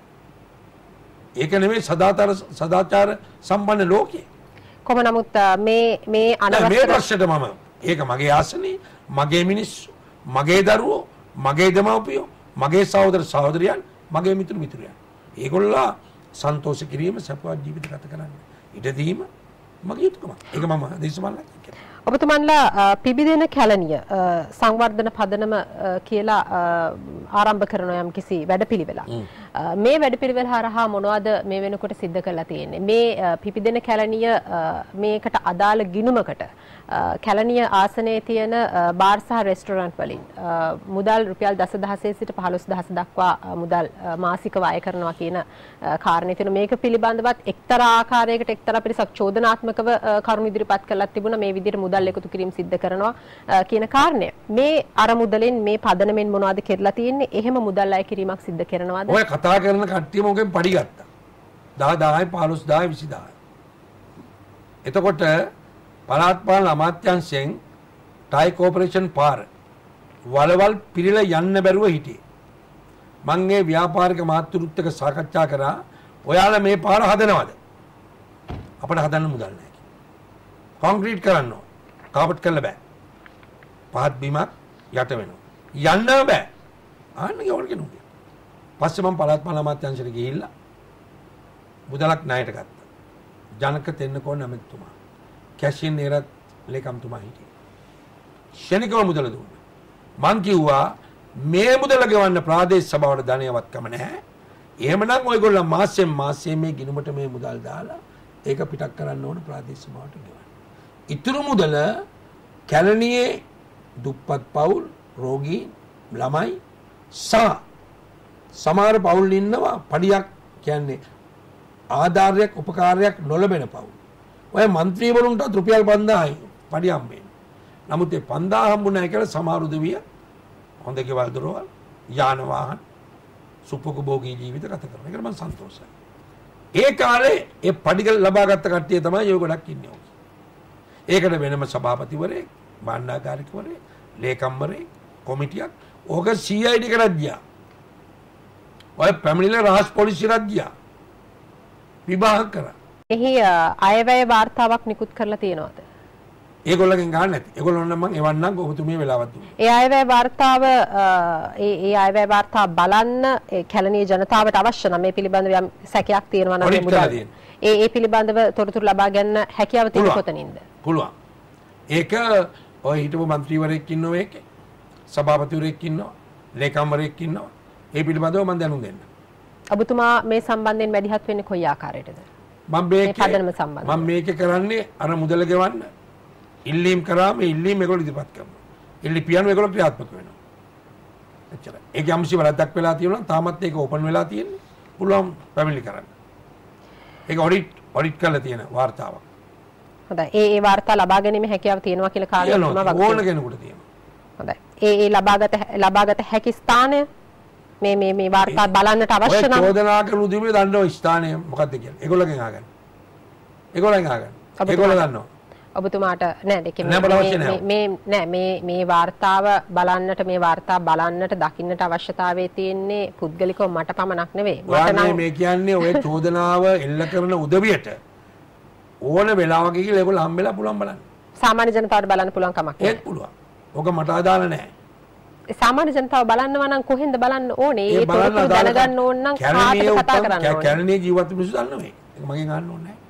ඒක නෙමෙයි සදාචාර සදාචාර සම්පන්න ලෝකේ. කොහොම නමුත් මේ මේ අනවශ්‍ය මේ ප්‍රශ්නෙට මම ඒක මගේ ආසනේ, මගේ මිනිස්සු, මගේ දරුවෝ, මගේ දෙමව්පියෝ, මගේ සහෝදර සහෝදරියන්, මගේ මිතුරු මිතුරියන්. ඒගොල්ලෝ සන්තෝෂ කිරීම සපවත් ජීවිත ගත කරන්න. ඉඩ දීම මගේ යුතුකම. ඒක මම දේශපාලනයක් කරනවා. ඔබතුමන්ලා පිබිදෙන කැලණිය සංවර්ධන පදනම කියලා ආරම්භ කරන යම් කිසි වැඩපිළිවෙලක්. මේ වැඩපිළිවෙල හරහා මොනවද මේ වෙනකොට සිද්ධ කරලා තියෙන්නේ? මේ පිපිදෙන කැලණිය මේකට අදාළ ගිණුමකට කැලණිය ආසනයේ තියෙන බාර් සහ රෙස්ටොරන්ට් වලින් මුදල් රුපියල් දසදහසේ සිට පහළොස් දහස දක්වා මුදල් මාසිකව අය කරනවා කියන කාරණේ තියෙන මේක පිළිබඳවත් එක්තරා ආකාරයකට එක්තරා පිරිසක් චෝදනාත්මකව කරුණු ඉදිරිපත් කළා තිබුණා මේ විදිහට මුදල් එකතු කිරීම සිද්ධ කරනවා කියන කාරණය. මේ අර මුදලෙන් මේ පදනමෙන් මොනවද කරලා තියෙන්නේ? එහෙම මුදල් අය කිරීමක් සිද්ධ කරනවාද? ඔය කතා කරන කට්ටියම ඔකෙන් පඩි ගත්තා. දහ දහයි පහළොස් දහයි විසි දහයි. එතකොට පළාත් පාලන අමාත්‍යාංශයෙන් ටයි කෝපරේෂන් පාර වලවල් පිළිලා යන්න බැරුව හිටියේ. මම මේ ව්‍යාපාරික මාතෘත්වක සාකච්ඡා කරා ඔයාලා මේ පාර හදනවද? අපිට හදන්න මුදල් නැහැ. කොන්ක්‍රීට් කරන්න ඕන. කාපට් කරලා බෑ. පහත් බිමක් යට වෙනවා. යන්න බෑ. ආන්න යවල කෙනුනේ. පස්සේ මම පළාත් පාලන අමාත්‍යාංශයට ගිහිල්ලා මුදලක් ණයට ගත්තා. ජනක තෙන්නකෝන් නැමෙතුමා. කැෂින් නේරත් ලේකම්තුමා හිටියේ. ශනිකව මුදල දුන්නා. මං කිව්වා මේ මුදල ගෙවන්න ප්‍රාදේශ සභාවට ධනයවත්කම නැහැ. එහෙමනම් ඔයගොල්ලෝ මාසෙන් මාසෙ මේ ගිණුමට මේ මුදල් දාලා ඒක පිටක් කරන්න ඕන ප්‍රාදේශ සභාවට ගෙවන්න. ඉතුරු මුදල කැලණියේ දුප්පත් පවුල්, රෝගී ළමයි සහ සමහර පවුල් ඉන්නවා පඩියක් කියන්නේ ආධාරයක් උපකාරයක් නොලබෙන පවුල්. ඔය മന്ത്രിවරුන්ට රුපියල් පන්දාහයි පඩි හම්බෙන්නේ. නමුත් ඒ පන්දාහ හම්බුනායි කියලා සමහර උදවිය හොඳ ගෙවල් දොරවල් යාන වාහන සුපුකභෝගී ජීවිත ගත කරනවා. ඒකට මම සන්තෝෂයි. ඒ කාලේ ඒ පඩි ලබාගත් කට්ටිය තමයි ඔය ගොඩක් ඉන්නේ. ඒකට වෙනම සභාපතිවරයෙක්, භාණ්ඩාගාරිකවරයෙක්, ලේකම්වරයෙක්, කොමිටියක් ඕක සී අයි ඩි කරත් ගියා. ඔය පැමිණිල්ල රහස් පොලිසියට ගියා. විභාග කරා. එහි අයවැය වාර්තාවක් නිකුත් කරලා තියෙනවද? ඒගොල්ලගෙන් ගන්න නැති. ඒගොල්ලෝ නම් මම එවන්නම් ඔබතුමිය වෙලාවක් දුන්නා. ඒ අයවැය වාර්තාව ඒ ඒ අයවැය වාර්තාව බලන්න ඒ කැලණිය ජනතාවට අවශ්‍ය නම් මේ පිළිබඳව යම් සැකයක් තියෙනවා නම් මුදල් ඒ ඒ පිළිබඳව තොරතුරු ලබා ගන්න හැකියාව තියෙන කොතනින්ද? පුළුවන්. ඒක ඔය හිටපු മന്ത്രിවරයෙක් ඉන්නව ඒකේ. සභාපතිවරයෙක් ඉන්නවා. ලේකම්වරයෙක් ඉන්නවා. ඒ පිළිබඳව මම දැනුම් දෙන්න. ඔබතුමා මේ සම්බන්ධයෙන් වැඩිහත් වෙන්නේ කොයි ආකාරයටද? මම මේකේ මම මේක කරන්නේ අර මුදල ගෙවන්න ඉල්ලීම් කරා මේ ඉල්ලීම් ඒගොල්ලෝ ඉදිරිපත් කරනවා. ඉල්ලි පියano ඒගොල්ලෝ ක්‍රියාත්මක වෙනවා. එච්චරයි. ඒක යම්සි වරද්දක් වෙලා තියෙනවා තාමත් ඒක ඕපන් වෙලා තියෙන්නේ. පුළුවන් පැමිණිලි කරන්න. ඒක ඔඩිට් ඔඩිට් කරලා තියෙන වාර්තාවක්. හොඳයි. ඒ ඒ වාර්තා ලබා ගැනීමේ හැකියාව තියෙනවා කියලා කාර්යය තුමා ඕන කෙනෙකුට තියෙනවා. හොඳයි. ඒ ඒ ලබාගත ලබාගත හැකි ස්ථානය මේ මේ මේ වාර්තා බලන්නට අවශ්‍ය නම් ඔය චෝදනා කරන උදවිය දන්නව ස්ථානය මොකක්ද කියලා. ඒගොල්ලෝගෙන් අහගන්න. ඒගොල්ලෝගෙන් අහගන්න. ඒගොල්ලෝ දන්නවා. ඔබතුමාට නෑ දෙකේ මේ මේ නෑ මේ මේ වාර්තාව බලන්නට මේ වාර්තා බලන්නට දකින්නට අවශ්‍යතාවයේ තියෙන්නේ පුද්ගලිකව මට පමණක් නෙවෙයි. මට නම් මේ කියන්නේ ඔය චෝදනාව එල්ල කරන උදවියට ඕන වෙලාවක කියලා ඒගොල්ලෝ හම්බෙලා පුළුවන් බලන්න. සාමාන්‍ය ජනතාවට බලන්න පුළුවන් කමක් නෑ. ඒත් පුළුවන්. ඔක මට අදාළ නෑ. සාමාන්‍ය ජනතාව බලන්නවා නම් කොහෙන්ද බලන්න ඕනේ? ඒ තොරතුරු දැනගන්න ඕන නම් කාටද කතා කරන්න ඕනේ? කැලණියේ ජීවත් මිනිස්සු දන්නවා මේක. ඒක මගෙන් අහන්න ඕනේ නෑ.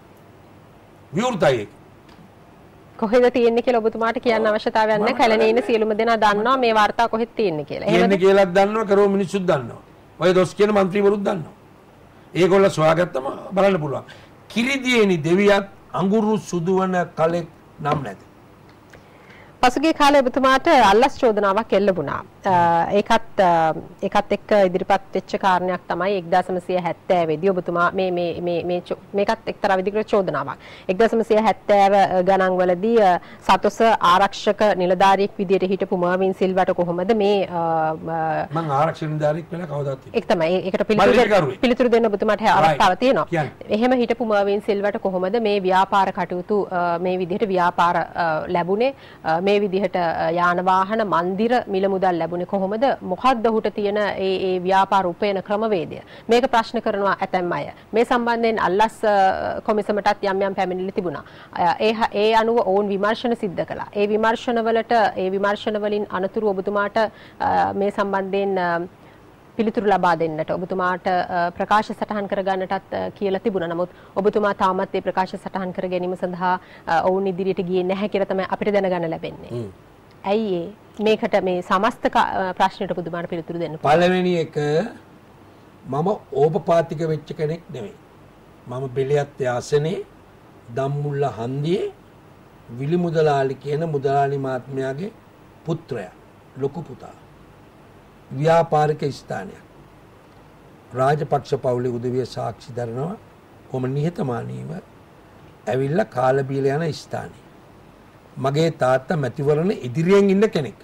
විවෘතයි ඒක. කොහෙද තියෙන්නේ කියලා ඔබතුමාට කියන්න අවශ්‍යතාවයක් නැහැ. කැලණියේ ඉන්න සියලුම දෙනා දන්නවා මේ වාර්තා කොහෙද තියෙන්නේ කියලා. එහෙමද? තියෙන්නේ කියලාත් දන්නවා, කරෝ මිනිස්සුත් දන්නවා. ඔය දොස් කියන മന്ത്രിවරුත් දන්නවා. ඒගොල්ලෝ සොයාගත්තම බලන්න පුළුවන්. කිරිදියේනි දෙවියත් අඟුරු සුදුවන කලෙක් නම් නැත. පසුගිය කාලේ ඔබතුමාට අල්ලස් චෝදනාවක් එල්ල වුණා. ඒකත් ඒකත් එක්ක ඉදිරිපත් වෙච්ච කාරණයක් තමයි එක්දාස් නවසිය හැත්තෑව දී ඔබතුමා මේ මේ මේ මේ මේකත් එක්තරා විදිහකට චෝදනාවක්. එක්දාස් නවසිය හැත්තෑව ගණන් වලදී සතොස ආරක්ෂක නිලධාරියෙක් විදිහට හිටපු මර්වින් සිල්වට කොහොමද මේ මම ආරක්ෂක නිලධාරියෙක් වෙලා කවදාවත් ඒක තමයි ඒකට පිළිතුරු පිළිතුරු දෙන්න ඔබතුමාට අවස්ථාව තියෙනවා. එහෙම හිටපු මර්වින් සිල්වට කොහොමද මේ ව්‍යාපාර කටයුතු මේ විදිහට ව්‍යාපාර ලැබුණේ? මේ විදිහට යාන වාහන මන්දිර මිල මුදල් ලැබුණේ කොහොමද? මොකක්ද ඔහුට තියෙන ඒ ඒ ව්‍යාපාර උපයන ක්‍රමවේදය? මේක ප්‍රශ්න කරනවා ඇතැම් අය. මේ සම්බන්ධයෙන් අල්ලස් කොමිසමටත් යම් යම් පැමිණිලි තිබුණා. ඒ ඒ අනුව ඔවුන් විමර්ශන සිද්ධ කළා. ඒ විමර්ශන වලට ඒ විමර්ශන වලින් අනතුරු ඔබතුමාට මේ සම්බන්ධයෙන් පිළිතුරු ලබා දෙන්නට ඔබතුමාට ප්‍රකාශ සටහන් කරගන්නටත් කියලා තිබුණා. නමුත් ඔබතුමා තාමත් මේ ප්‍රකාශ සටහන් කර ගැනීම සඳහා ඔවුන් ඉදිරියට ගියේ නැහැ කියලා තමයි අපිට දැනගන්න ලැබෙන්නේ. ඇයි මේකට මේ සමස්ත ප්‍රශ්නෙට ඔබතුමාට පිළිතුරු දෙන්න? පළවෙනි එක මම ඕපපාතික වෙච්ච කෙනෙක් නෙවෙයි. මම බෙලියත් ආසනේ දම්මුල්ල හන්දියේ විලි මුදලාලි කියන මුදලාලි මහත්මයාගේ පුත්‍රයා ලොකු පුතා. ව්‍යාපාරික ස්ථානයක්. රාජපක්ෂ පවුලේ උදවිය සාක්ෂි දරනවා කොම නිහතමානීව ඇවිල්ලා කාල බීලා යන ස්ථානේ. මගේ තාත්තා මැතිවරණ ඉදිරියෙන් ඉන්න කෙනෙක්.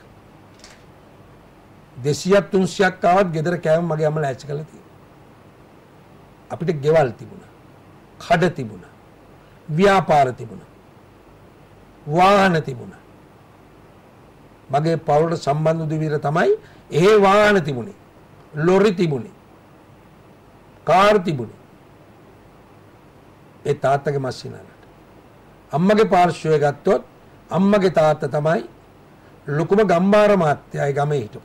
දෙසියක් තුන්සියක් ආවත් ගෙදර කෑම මගේ අම්මලා ඇච් කළා තියෙනවා. අපිට ගෙවල් තිබුණා. කඩ තිබුණා. ව්‍යාපාර තිබුණා. වාහන තිබුණා. මගේ පවුලට සම්බන්ධ උදවියර තමයි ඒ වාහන තිබුණේ. ලොරි තිබුණේ. කාර් තිබුණේ. ඒ තාත්තගේ මස්සිනාලට. අම්මගේ පාර්ශ්වය ගත්තොත් අම්මගේ තාත්තා තමයි ලොකුම ගම්බාර මහත්තයා ඒ ගමේ හිටපු.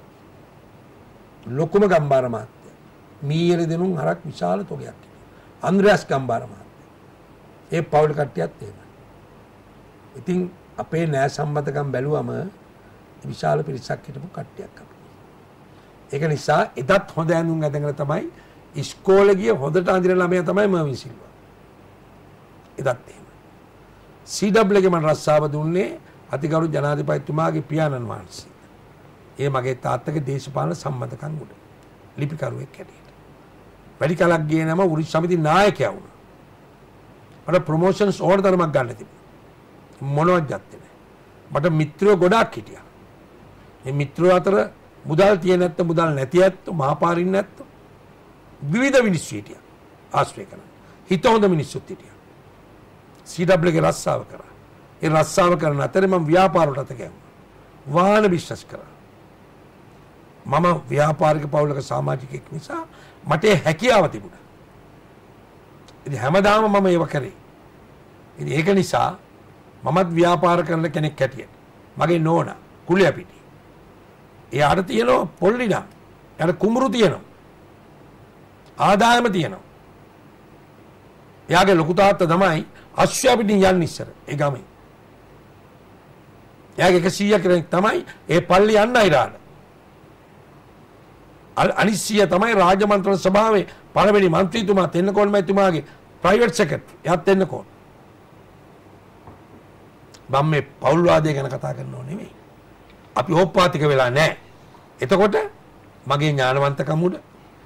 ලොකුම ගම්බාර මහත්තයා. මීයලි දෙනුන් හරක් විශාල තොගයක් හිටියා. අන්ද්‍රයාස් ගම්බාර මහත්තයා. ඒ පවුල් කට්ටියත් එහෙමයි. ඉතින් අපේ නෑ සම්බන්ධකම් බැලුවම විශාල පිරිසක් හිටපු කට්ටියක් අපි. ඒක නිසා එදත් හොඳ ඇඳුම් ඇඳගෙන තමයි ඉස්කෝලේ ගිය හොඳට අඳින ළමයා තමයි මර්වින් සිල්වා. එදත් එහෙම. සී ඩබ්ලිව් එකේ මම රස්සාව දුන්නේ අතිගරු ජනාධිපතිතුමාගේ පියාණන් වහන්සේ. ඒ මගේ තාත්තගේ දේශපාලන සම්බන්ධකම් උඩ ලිපිකරුවෙක් හැටියට. වැඩි කලක් ගියේ නම උරිස් සමිති නායකයා වුණා. මට ප්‍රොමෝෂන්ස් ඕන තරමක් ගන්න තිබුණා. මොනවත් ගත්තේ නැහැ. මට මිත්‍රයෝ ගොඩාක් හිටියා. මේ මිත්‍රයෝ අතර මුදල් තියෙන නැත්නම් මුදල් නැති ඇත්තෝ මහපාරින් නැත්තෝ විවිධ මිනිස්සු හිටියා. ආශ්‍රය කරන. හිත හොඳ මිනිස්සුත් හිටියා. සී ඩබ්ලිව් එකේ රස්සාව කරා. ඒ රස්සාව කරන අතරේ මම ව්‍යාපාර වලට අත ගැහුවා. වාහන බිස්නස් කරා. මම ව්‍යාපාරික පවුලක සමාජිකයෙක් නිසා මට හැකියාව තිබුණා. ඉතින් හැමදාම මම ඒව කරේ. ඉතින් ඒක නිසා මමත් ව්‍යාපාර කරන කෙනෙක් හැටියට මගේ නෝනා කුලිය පිටි. එයාට තියෙනවා පොල්ලිනා. එයාට කුඹුරු තියෙනවා. ආදායම තියෙනවා. එයාගේ ලොකු තාත්තා තමයි අශ්වයා පිටින් යන්නේ ඉස්සර ඒ ගමේ. එයාගේ එකසීයක් කෙනෙක් තමයි ඒ පල්ලි යන්න ඉරාන. අනිසිය තමයි රාජමන්ත්‍රණ සභාවේ පළවෙනි මන්ත්‍රීතුමා තෙන්නකෝන් මැතිතුමාගේ ප්‍රයිවට් සෙක්‍රටරි. එයාත් තෙන්නකෝන්. මම මේ පෞල් වාදය ගැන කතා කරනව නෙමෙයි. අපි ඕපපාතික වෙලා නැහැ. එතකොට මගේ ඥානවන්තකම උඩ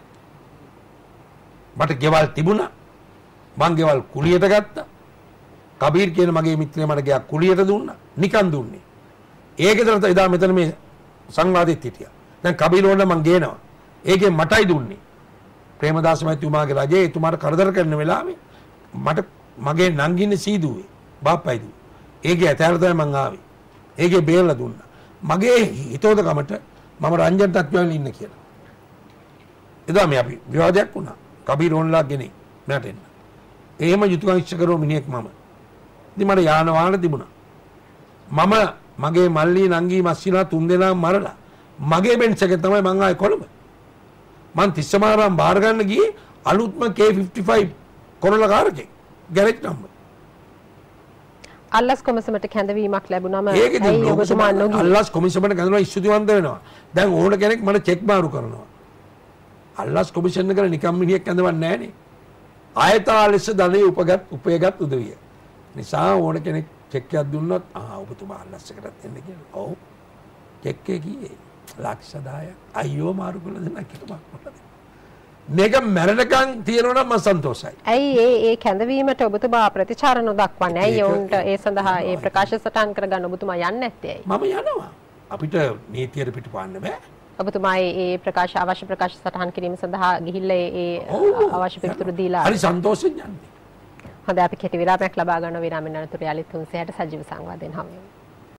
මට ගෙවල් තිබුණා. මං ගෙවල් කුලියට ගත්තා. කබීර් කියන මගේ මිත්‍රයා මට ගෙයක් කුලියට දුන්නා. නිකන් දුන්නේ. ඒකේතර එදා මෙතන මේ සංවාදෙත් හිටියා. දැන් කබීර් ඕන මං ගේනවා. ඒකේ මටයි දුන්නේ. ප්‍රේමදාස මහත්මයාගේ රජේ එතුමාට කරදර කරන වෙලාවේ මට මගේ නංගින්නේ සීදුවේ. බාප්පයි දුවේ. ඒකේ ඇතෑර තමයි මං ආවේ. ඒකේ බේරලා දුන්නා. මගේ හිතෝදකමට මම රංජන්ටත් වෙලා ඉන්න කියලා. එදා මේ අපි විවාදයක් වුණා. කබීර් ඕන්ලා ගෙනේ මට එන්න. එහෙම යුතුයකම් ඉෂ්ට කරෝ මිනිහෙක් මම. ඉතින් මට යාන වාහන තිබුණා. මම මගේ මල්ලි නංගි මස්සිනා තුන් දෙනා මරලා මගේ බෙන්ස් එකේ තමයි මං ආයේ කොළඹ. මං තිස්සමාරම් බාර ගන්න ගියේ අලුත්ම K fifty five Corolla car එකේ ගෑරේජ් නම්බර්. අල්ලස් කොමිසමට කැඳවීමක් ලැබුණාම ඇයි ඔබතුමා නොගියේ? අල්ලස් කොමිසමට කැඳවලා ස්තුතිවන්ත වෙනවා. දැන් ඕන කෙනෙක් මට චෙක් මාරු කරනවා. අල්ලස් කොමිෂන් එකට නිකම් මිනිහෙක් කැඳවන්නේ නැහනේ. ආයතා ලෙස ධනෙ උපගත් උපයගත් උදවිය. නිසා ඕන කෙනෙක් චෙක් එකක් දුන්නොත් ආ ඔබතුමා අල්ලස් එකටත් එන්න කියලා. ඔව්. චෙක් එක කීයේ ලක්ෂ දහයක්. අයියෝ මාරු කළ දෙන්න කියලා මම. මේක මැරෙනකන් තියෙනවා නම් මම සන්තෝෂයි. ඇයි ඒ ඒ කැඳවීමට ඔබතුමා ප්‍රතිචාර නොදක්වන්නේ? ඇයි ඔවුන්ට ඒ සඳහා ඒ ප්‍රකාශ සටහන් කරගන්න ඔබතුමා යන්නේ නැත්තේ ඇයි? මම යනවා. අපිට නීතියට පිටපාන්න බෑ. ඔබතුමා ඒ ප්‍රකාශ අවශ්‍ය ප්‍රකාශ සටහන් කිරීම සඳහා ගිහිල්ලා ඒ අවශ්‍ය පිළිතුරු දීලා හරි සන්තෝෂෙන් යන්නේ. හොඳයි අපි කෙටි විරාමයක් ලබා ගන්න විරාමෙන් අනතුරු යාලි තුන්සියයට සජීව සංවාදයෙන් හමු වෙමු.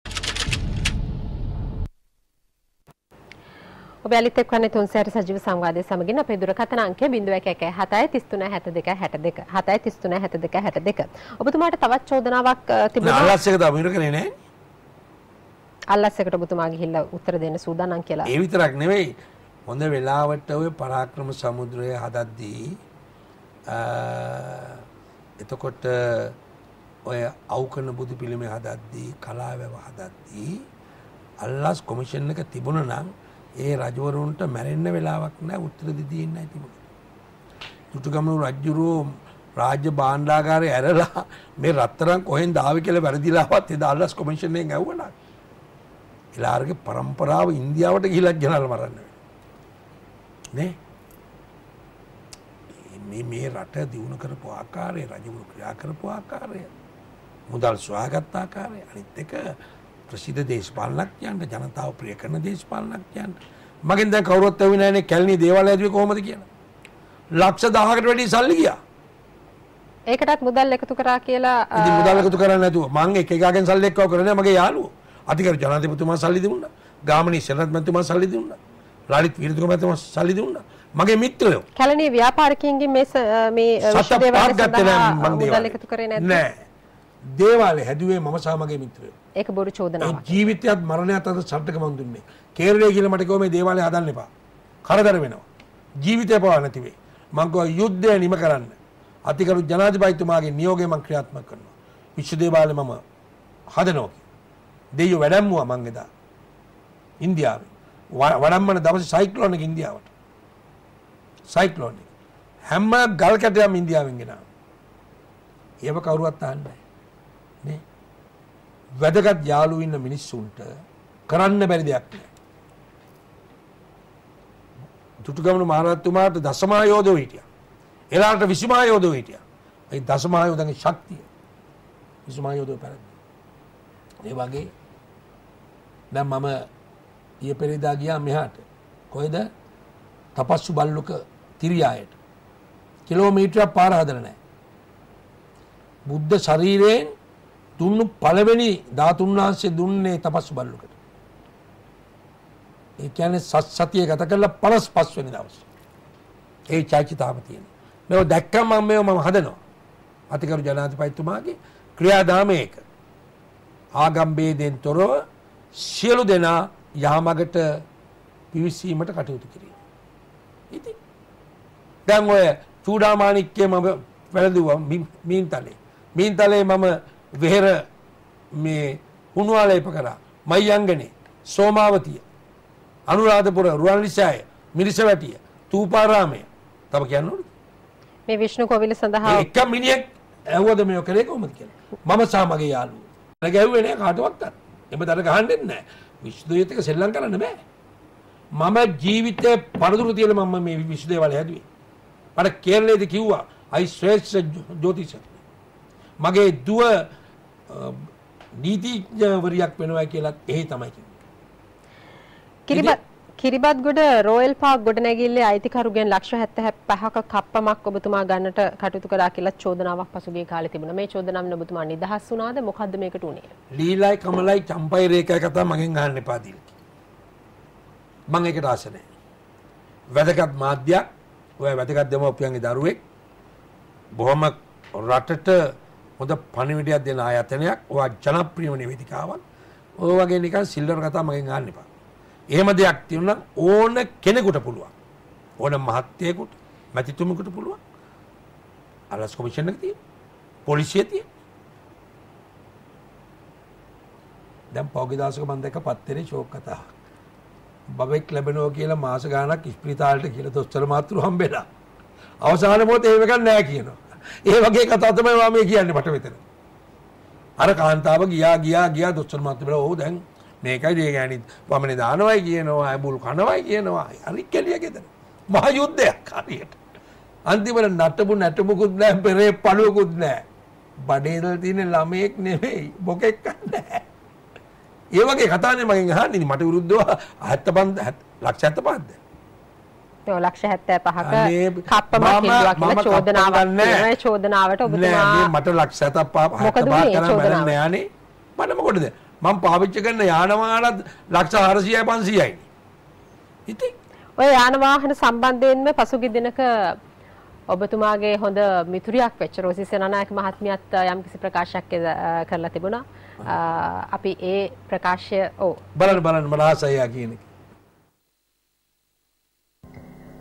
ඔබ යාලිත් එක්වන්නේ තුන්සියයට සජීව සංවාදයේ සමගින් අපේ දුරකථන අංකය zero one one seven three three seven two six two seven three three seven two six two. ඔබතුමාට තවත් චෝදනාවක් තිබුණා. අල්ලස් එක තමයි කරේ නෑ. අල්ලස් එකට ඔබතුමා ගිහිල්ලා උත්තර දෙන්න සූදානම් කියලා. ඒ විතරක් නෙවෙයි. හොඳ වෙලාවට ඔය පරාක්‍රම සමුද්‍රය හදද්දී එතකොට ඔය අවකන බුදු පිළිමය හදද්දී කලාවැව හදද්දී අල්ලස් කොමිෂන් එක තිබුණා නම් ඒ රජවරුන්ට මැරෙන්න වෙලාවක් නැහැ උත්තර දෙදී ඉන්නයි තිබුණේ. දුටුගැමුණු රජුරෝ රාජ්‍ය භාණ්ඩාගාරය ඇරලා මේ රත්තරන් කොහෙන්ද ආවේ කියලා වැරදිලාවත් ඒ ඩාලර්ස් කොමිෂන් එකෙන් ඇහුවා. ඊළාරගේ પરම්පරාව ඉන්දියාවට ගිහිල්ලා ජනරල් මරන්න නේ. මේ මේ රට දිනු කරපු ආකාරය, රජවරු ක්‍රියා කරපු ආකාරය, මුදල් සොයාගත් ආකාරය, අනිත් එක ප්‍රසිද්ධ දේශපාලනඥයන්ට ජනතාව ප්‍රිය කරන දේශපාලනඥයන්ට මගෙන් දැන් කවුරුත් ඇහුවේ නැහැනේ කැලණි දේවාලය ඇදුවේ කොහොමද කියලා. ලක්ෂ දහයකට වැඩි සල්ලි ගියා. ඒකටත් මුදල් එකතු කරා කියලා ඉතින් මුදල් එකතු කරන්නේ නැතුව මං එක එකගෙන් සල්ලි එක්කව කරන්නේ මගේ යාළුවෝ. අධිකාරි ජනාධිපතිතුමා සල්ලි දුන්නා. ගාමිණී සෙනරත් මැතිතුමා සල්ලි දුන්නා. ලලිත් වීරතුංග මැතිතුමා සල්ලි දුන්නා. මගේ මිත්‍රයෝ. කැලණි ව්‍යාපාරිකයින්ගේ මේ මේ විශ්වවිද්‍යාලය සඳහා මුදල් එකතු කරේ නැද්ද? නෑ. දේවාලය හැදුවේ මම සහ මගේ මිත්‍රයෝ. ඒක බොරු චෝදනාවක්. ජීවිතයත් මරණයත් අතර සටක මන් දුන්නේ. කේරළය කියලා මට කිව්වා මේ දේවාලය හදන්න එපා. කරදර වෙනවා. ජීවිතය පවා නැති වෙයි. මං කිව්වා යුද්ධය නිම කරන්න. අතිගරු ජනාධිපතිතුමාගේ නියෝගය මං ක්‍රියාත්මක කරනවා. විශ්ව දේවාලය මම හදනවා. දෙයියෝ වැඩම්මුවා මං එදා. ඉන්දියාවේ. වඩම්මන දවසේ සයික්ලෝන් එක ඉන්දියාවට. සයික්ලෝන් එක. හැම ගල් කැටයක්ම ඉන්දියාවෙන් ගෙනාවා. ඒව කවුරුවත් අහන්නේ නේ. වැදගත් යාළුවෝ ඉන්න මිනිස්සුන්ට කරන්න බැරි දෙයක් නෑ. දුටුගැමුණු මහරජතුමාට දසමායෝධව හිටියා. එලාට විසුමායෝධව හිටියා. ඒ දසමායෝධගේ ශක්තිය විසුමායෝධව පැරදි. ඒ වගේ දැන් මම ඊයේ පෙරේදා ගියා මෙහාට. කොහෙද? තපස්සු බල්ලුක තිරියායට. කිලෝමීටරයක් පාර හදලා නැහැ. බුද්ධ ශරීරයෙන් දුන්නු පළවෙනි ධාතුන් වහන්සේ දුන්නේ තපස්සු බල්ලුකට. ඒ කියන්නේ සත් සතිය ගත කරලා පනස් පහ වෙනි දවස්. ඒ චෛත්‍යතාව තියෙනවා. මේව දැක්කම මම මේව මම හදනවා. අතිගරු ජනාධිපතිතුමාගේ ක්‍රියාදාමයක ආගම් භේදෙන් තොරව සියලු දෙනා යහමගට පිවිසීමට කටයුතු කිරීම. ඉතින් දැන් ඔය චූඩාමාණික්කේ මම වැළඳුවා මීන්තලේ. මීන්තලේ මම වෙහෙර මේ හුණුවාලේප කරා. මයංගනේ, සෝමාවතිය, අනුරාධපුර, රුවන්වැලිසෑය, මිරිසවැටිය, තූපාරාමය. තව කියන්න ඕනද? මේ විෂ්ණු කෝවිල සඳහා එක මිනිහෙක් ඇහුවද මේ කරේ කොහොමද කියලා. මම සහ මගේ යාළුවෝ. අර ගැහුවේ නෑ කාටවත් අර. එබදර ගහන්නේ නෑ. විශ්වවිද්‍යාලයත් එක්ක සෙල්ලම් කරන්න බෑ. මම ජීවිතේ පරදුරු තියලා මම මේ විශ්වවිද්‍යාලය හැදුවේ. මට කේරළයේදී කිව්වා අයි ශ්‍රේෂ්ඨ ජ්‍යොතිෂ. මගේ දුව නීතිඥවරියක් වෙනවා කියලා එහෙ තමයි කිව්වේ. කිරිබත් කිරිබත්ගොඩ රෝයල් පාක් ගොඩනැගිල්ලේ අයිතිකරුගෙන් ලක්ෂ හැත්තෑපහක කප්පමක් ඔබතුමා ගන්නට කටයුතු කරා කියලා චෝදනාවක් පසුගිය කාලේ තිබුණා. මේ චෝදනාවෙන් ඔබතුමා නිදහස් වුණාද? මොකද්ද මේකට උනේ? ලීලයි කමලයි චම්පයි රේඛයි කතා මගෙන් අහන්න එපා දිල්කි. මම ඒකට ආස නැහැ. වැදගත් මාධ්‍යයක්, ඔය වැදගත් දෙමව්පියන්ගේ දරුවෙක් බොහොම රටට හොඳ පණිවිඩයක් දෙන ආයතනයක්, ඔය ජනප්‍රිය වෙන වේදිකාවක්. ඔය වගේ නිකන් සිල්වර් කතා මගෙන් අහන්න එපා. එහෙම දෙයක් තියෙනවා ඕන කෙනෙකුට පුළුවන්. ඕන මහත්යෙකුට, මැතිතුමෙකුට පුළුවන්. අලස් කොමිෂන් එක තියෙනවා. පොලිසිය තියෙනවා. දැන් පෞගේ දාසක මම දැක්ක පත්තරේ ෂෝක් කතාවක්. බබෙක් ලැබෙනවා කියලා මාස ගාණක් ස්පිරිතාලෙට කියලා දොස්තර මාත්‍රු හම්බෙලා. අවසාන මොහොතේ එහෙම එකක් නැහැ කියනවා. ඒ වගේ කතා තමයි මම මේ කියන්නේ මට මෙතන. අර කාන්තාව ගියා ගියා ගියා දොස්තර මාත්‍රු බල ඕ දැන් මේකයි දෙය ගෑණි වමනේ දානවයි කියනවා, ඇඹුල් කනවයි කියනවා. හරි කෙලිය ගෙදර. මහ යුද්ධයක් හරියට. අන්තිමට නටපු නැටමුකුත් නැහැ, පෙරේ පළුවකුත් නැහැ. බඩේ ඉඳලා තියෙන ළමෙක් නෙවෙයි, බොකෙක් නැහැ. ඒ වගේ කතානේ මගෙන් අහන්නේ. මට විරුද්ධව හෙත්තපන්ද ලක්ෂ හෙත්තපන්ද. ඒ ලක්ෂ හැත්තෑපහක කප්පමක් කිව්වා කියලා චෝදනාවක් තියෙනවා. ඒ චෝදනාවට ඔබතුමා නෑ මට ලක්ෂ හෙත්තපහ කරන්න බෑ නෑනේ. මට මොකටද? මම පාවිච්චි කරන යාන වාහන ලක්ෂ හාරසියයි පන්සීයයි. ඉතින් ඔය යාන වාහන සම්බන්ධයෙන්ම පසුගිය දිනක ඔබතුමාගේ හොඳ මිතුරියක් වෙච්ච රෝසි සේනානායක මහත්මියත් යම්කිසි ප්‍රකාශයක් කරලා තිබුණා. අපි ඒ ප්‍රකාශය ඔව් බලන්න බලන්න මට ආසයි යා කියන එක.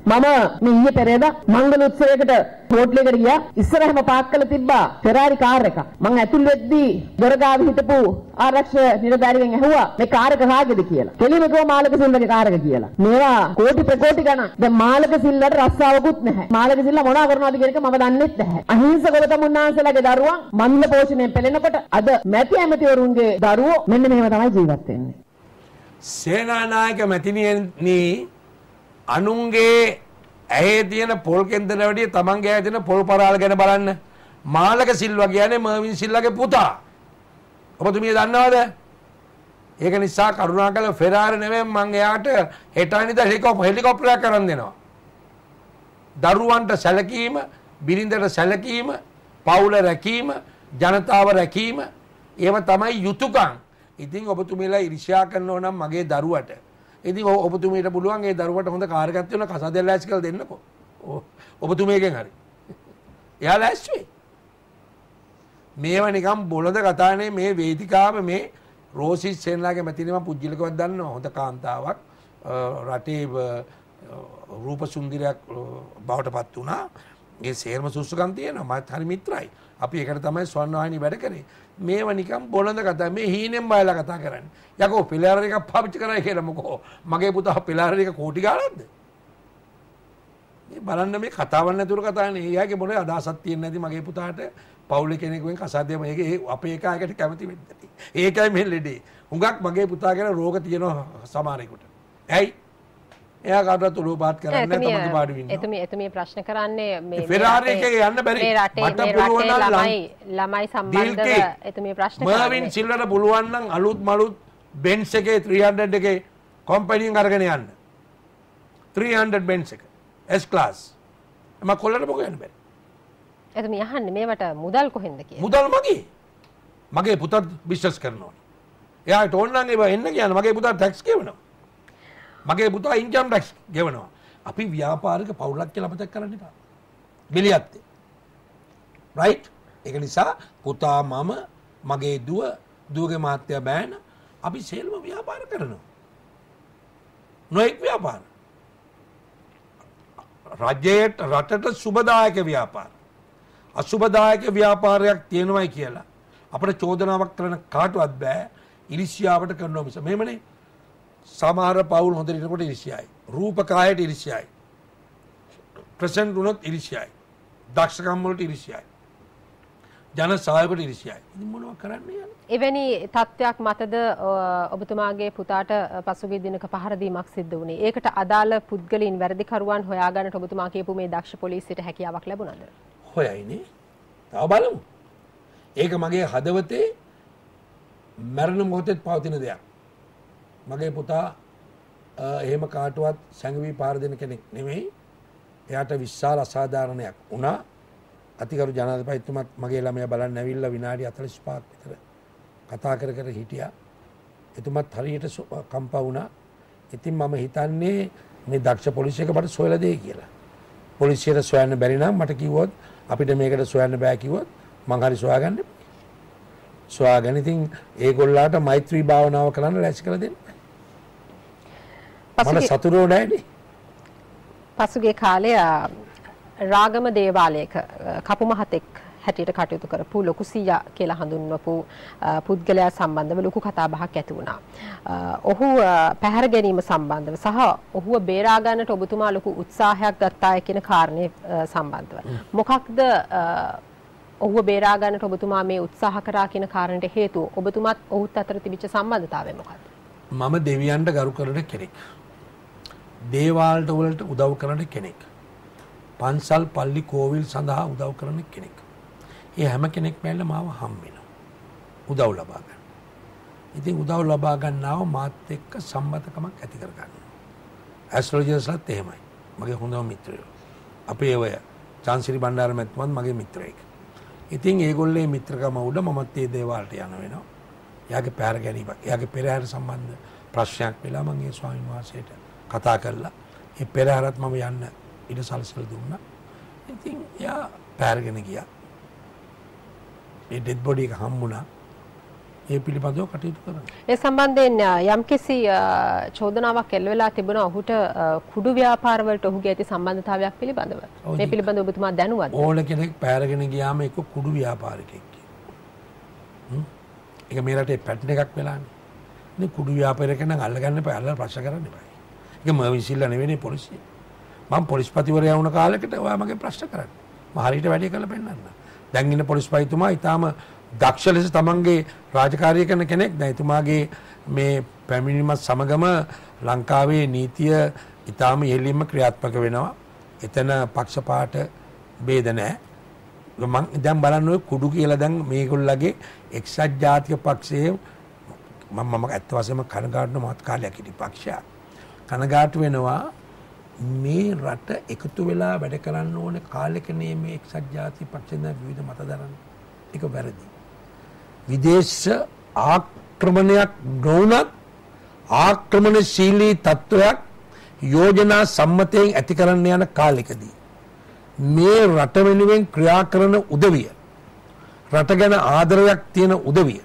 මම මේ ඊයේ පෙරේදා මංගල උත්සවයකට හෝටලයකට ගියා. ඉස්සරහම පාක් කරලා තිබ්බා ෆෙරාරි කාර් එකක්. මං ඇතුල් වෙද්දී දොරගාව හිටපු ආරක්ෂක නිලධාරියෙන් ඇහුවා මේ කාර් එක කාගේද කියලා. කෙලිම කිව්වා මාළක සිල්වගේ කාර් එක කියලා. මේවා කෝටි ප්‍රකෝටි ගණන්. දැන් මාළක සිල්වට රස්සාවකුත් නැහැ. මාළක සිල්ලා මොනවා කරනවද කියන එක මම දන්නෙත් නැහැ. අහිංසක ගොතමුන්නාන්සලාගේ දරුවන් මන්ද පෝෂණයෙන් පෙළෙනකොට අද මැති ඇමතිවරුන්ගේ දරුවෝ මෙන්න මෙහෙම තමයි ජීවත් වෙන්නේ. සේනානායක මැතිණියනි අනුන්ගේ ඇහි තියෙන පොල් කෙන්දර වැඩිය තමන්ගේ ඇහි තියෙන පොල් පරාල ගැන බලන්න. මාළක සිල්වා කියන්නේ මර්වින් සිල්ලාගේ පුතා. ඔබතුමිය දන්නවද? ඒක නිසා කරුණාකරලා ෆෙරාරි නෙමෙයි මං එයාට හෙටානිදා හෙලිකොප්ටරයක් කරන් දෙනවා. දරුවන්ට සැලකීම, බිරිඳට සැලකීම, පවුල රැකීම, ජනතාව රැකීම ඒව තමයි යුතුයකම්. ඉතින් ඔබතුමීලා ඉරිෂා කරනවා නම් මගේ දරුවට. ඉතින් ඔබතුමීට පුළුවන් ඒ දරුවට හොඳ කාර් එකක් තියෙනවා කසාදෙන් ලෑස්ති කරලා දෙන්නකෝ. ඔබතුමීගෙන් හරි. එයා ලෑස්ති වෙයි. මේව නිකම් බොළඳ කතානේ මේ වේදිකාව මේ රෝසිස් සෙන්ලාගේ මැතිණිය මම පුජ්‍යලකවත් දන්නවා. හොඳ කාන්තාවක් රටේ රූප සුන්දරියක් බවට පත් වුණා. ඒ සේර්ම සුසුකම් තියෙනවා. මත් හරි මිත්‍රයි. අපි ඒකට තමයි ස්වර්ණවාහිනී වැඩ කරේ. මේව නිකම් බොළඳ කතා. මේ හීනෙන් බයලා කතා කරන්නේ. යකෝ පිලාරර එකක් පාවිච්චි කරයි කියලා මොකෝ. මගේ පුතා පිලාරර එක කෝටි ගානක්ද? මේ බලන්න මේ කතාවක් නැතුව කතානේ. එයාගේ මොනේ අදහසක් තියෙන්නේ නැති මගේ පුතාට පවුලේ කෙනෙකුෙන් කසාදය මේක අපේ එකායකට කැමති වෙන්නේ. ඒකයි මේ ලෙඩේ. හුඟක් මගේ පුතා ගැන රෝග තියෙනවා සමහරෙකුට. ඇයි? එයා කාටවත් උලුපාත් කරන්නේ නැහැ තමන්ගේ පාඩු ඉන්නවා. එතුමිය එතුමිය ප්‍රශ්න කරන්නේ මේ ෆෙරාරි එකේ යන්න බැරි. මේ රටේ මේ රටේ ළමයි ළමයි සම්බන්ධව එතුමිය ප්‍රශ්න කරන්නේ. මර්වින් සිල්වරට පුළුවන් නම් අලුත් මලුත් බෙන්ස් එකේ three hundred එකේ කම්පැනියෙන් අරගෙන යන්න. three hundred බෙන්ස් එක S class. මම කොල්ලට මොකද යන්න බැරි. එතුමිය අහන්නේ මේවට මුදල් කොහෙන්ද කියලා. මුදල් මගේ. මගේ පුතත් බිස්නස් කරනවා. එයාට ඕන නම් ඒව එන්න කියන මගේ පුතා ටැක්ස් ගෙවනවා. මගේ පුතා ඉන්කම් ටැක්ස් ගෙවනවා. අපි ව්‍යාපාරික පවුලක් කියලා මතක් කරන්න එපා. බිලියත්තේ. රයිට්? ඒක නිසා පුතා මම මගේ දුව දුවගේ මහත්තයා බෑන අපි සේල්ම ව්‍යාපාර කරනවා. නොඑක් ව්‍යාපාර. රජයට රටට සුබදායක ව්‍යාපාර. අසුබදායක ව්‍යාපාරයක් තියෙනවයි කියලා අපිට චෝදනාවක් කරන කාටවත් බෑ. ඉරිසියාවට කරනවා මිස. මෙහෙමනේ සමහර පවුල් හොඳට ඉන්නකොට ඉරිසියයි. රූපකායට ඉරිසියයි. ප්‍රසන්ට් වුණොත් ඉරිසියයි. දක්ෂකම් වලට ඉරිසියයි. ජන සහායකට ඉරිසියයි. ඉතින් මොනවද කරන්නේ යන්නේ? එවැනි තත්ත්වයක් මතද ඔබතුමාගේ පුතාට පසුගිය දිනක පහර දීමක් සිද්ධ වුණේ. ඒකට අදාළ පුද්ගලයන් වැරදිකරුවන් හොයාගන්නට ඔබතුමා කියපු මේ දක්ෂ පොලිසියට හැකියාවක් ලැබුණාද? හොයයිනේ. තව බලමු. ඒක මගේ හදවතේ මරණ මොහොතේ පවතින දෙයක්. මගේ පුතා එහෙම කාටවත් සංගවි පාර දෙන කෙනෙක් නෙමෙයි. එයාට විශාල අසාධාරණයක් වුණා. අතිගරු ජනාධිපතිතුමත් මගේ ළමයා බලන්න ඇවිල්ලා විනාඩි හතළිස් පහක් විතර කතා කර කර හිටියා. එතුමත් හරියට කම්පා වුණා. ඉතින් මම හිතන්නේ මේ දක්ෂ පොලිසියක මට සොයලා දෙයි කියලා. පොලිසියට සොයන්න බැරි නම් මට කිව්වොත් අපිට මේකට සොයන්න බෑ කිව්වොත් මං හරි සොයාගන්න. සොයාගෙන ඉතින් ඒගොල්ලාට මෛත්‍රී භාවනාව කරන්න ලෑස්ති කරලා දෙන්න. මට සතුටෝ නැහැනේ. පසුගිය කාලේ රාගම දේවාලයක කපු මහතෙක් හැටියට කටයුතු කරපු ලොකු සීයා කියලා හඳුන්වපු පුද්ගලයා සම්බන්ධව ලොකු කතා බහක් ඇති වුණා. ඔහු පැහැර ගැනීම සම්බන්ධව සහ ඔහුව බේරා ගන්නට ඔබතුමා ලොකු උත්සාහයක් ගත්තාය කියන කාරණේ සම්බන්ධව. මොකක්ද ඔහුව බේරා ගන්නට ඔබතුමා මේ උත්සාහ කරා කියන කාරණයට හේතුව? ඔබතුමාත් ඔහුත් අතර තිබිච්ච සම්බන්ධතාවය මොකක්ද? මම දෙවියන්ට ගරු කරන කෙනෙක්. දේවාලට වලට උදව් කරන කෙනෙක්. පන්සල් පල්ලි කෝවිල් සඳහා උදව් කරන කෙනෙක්. ඒ හැම කෙනෙක් මැල්ල මාව හම් වෙනවා. උදව් ලබා ගන්න. ඉතින් උදව් ලබා ගන්නව මාත් එක්ක සම්බන්ධකමක් ඇති කර ගන්නවා. ඇස්ට්‍රොලොජර්ස්ලාත් එහෙමයි. මගේ හොඳම මිත්‍රයෝ. අපේ ඔය චාන්සිරි බණ්ඩාර මැතිතුමත් මගේ මිත්‍රයෙක්. ඉතින් ඒගොල්ලේ මිත්‍රකම උඩ මමත් ඒ දේවාලට යන වෙනවා. එයාගේ පැහැර ගැනීමක්. එයාගේ පෙරහැර සම්බන්ධ ප්‍රශ්නයක් වෙලා මම ඒ ස්වාමීන් වහන්සේට කතා කරලා ඒ පෙරහැරත් මම යන්න ඉඩ සලසලා දුන්නා. ඉතින් එයා පැහැරගෙන ගියා. ඒ ඩෙඩ් බොඩි එක හම්බුණා. ඒ පිළිබඳව කටයුතු කරන්න. ඒ සම්බන්ධයෙන් යම්කිසි චෝදනාවක් එල්ල වෙලා තිබුණා ඔහුට කුඩු ව්‍යාපාර වලට ඔහුගේ ඇති සම්බන්ධතාවයක් පිළිබඳව. මේ පිළිබඳව ඔබතුමා දැනුවත්ද? ඕන කෙනෙක් පැරගෙන ගියාම ඒක කුඩු ව්‍යාපාරිකයෙක් කියනවා. ඒක මේ රටේ පැටර්න් එකක් වෙලානේ. මේ කුඩු ව්‍යාපාරිකයෙක් නම් අල්ලගන්න එපා, අල්ලලා ප්‍රශ්න කරන්න එපා. ඒක මර්වින් සිල්ලා නෙවෙයි පොලිසිය. මම පොලිස්පතිවරයා වුණ කාලෙකට ඔයා මගේ ප්‍රශ්න කරන්නේ. මම හරියට වැඩේ කරලා පෙන්නන්න. දැන් ඉන්න පොලිස්පතිතුමා ඊටාම දක්ෂ ලෙස තමන්ගේ රාජකාරිය කරන කෙනෙක්. දැන් එතුමාගේ මේ පැමිණීමත් සමගම ලංකාවේ නීතිය ඊටාම ඉහළින්ම ක්‍රියාත්මක වෙනවා. එතන පක්ෂපාත ભેද නැහැ. මම දැන් බලන්න ඔය කුඩු කියලා දැන් මේගොල්ලගේ එක්සත් ජාතික පක්ෂයේ මම මම ඇත්ත වශයෙන්ම කනගාටු මහත් කාලයක් හිටි පක්ෂයක්. කනගාටු වෙනවා මේ රට එකතු වෙලා වැඩ කරන්න ඕන කාලෙකනේ මේ එක්සත් ජාතික පක්ෂෙන් විවිධ මත දරන්නේ. ඒක වැරදි. විදේශ ආක්‍රමණයක් නොවුනත් ආක්‍රමණශීලී තත්ත්වයක් යෝජනා සම්මතයෙන් ඇති කරන්න යන කාලෙකදී මේ රට වෙනුවෙන් ක්‍රියා කරන උදවිය, රට ගැන ආදරයක් තියෙන උදවිය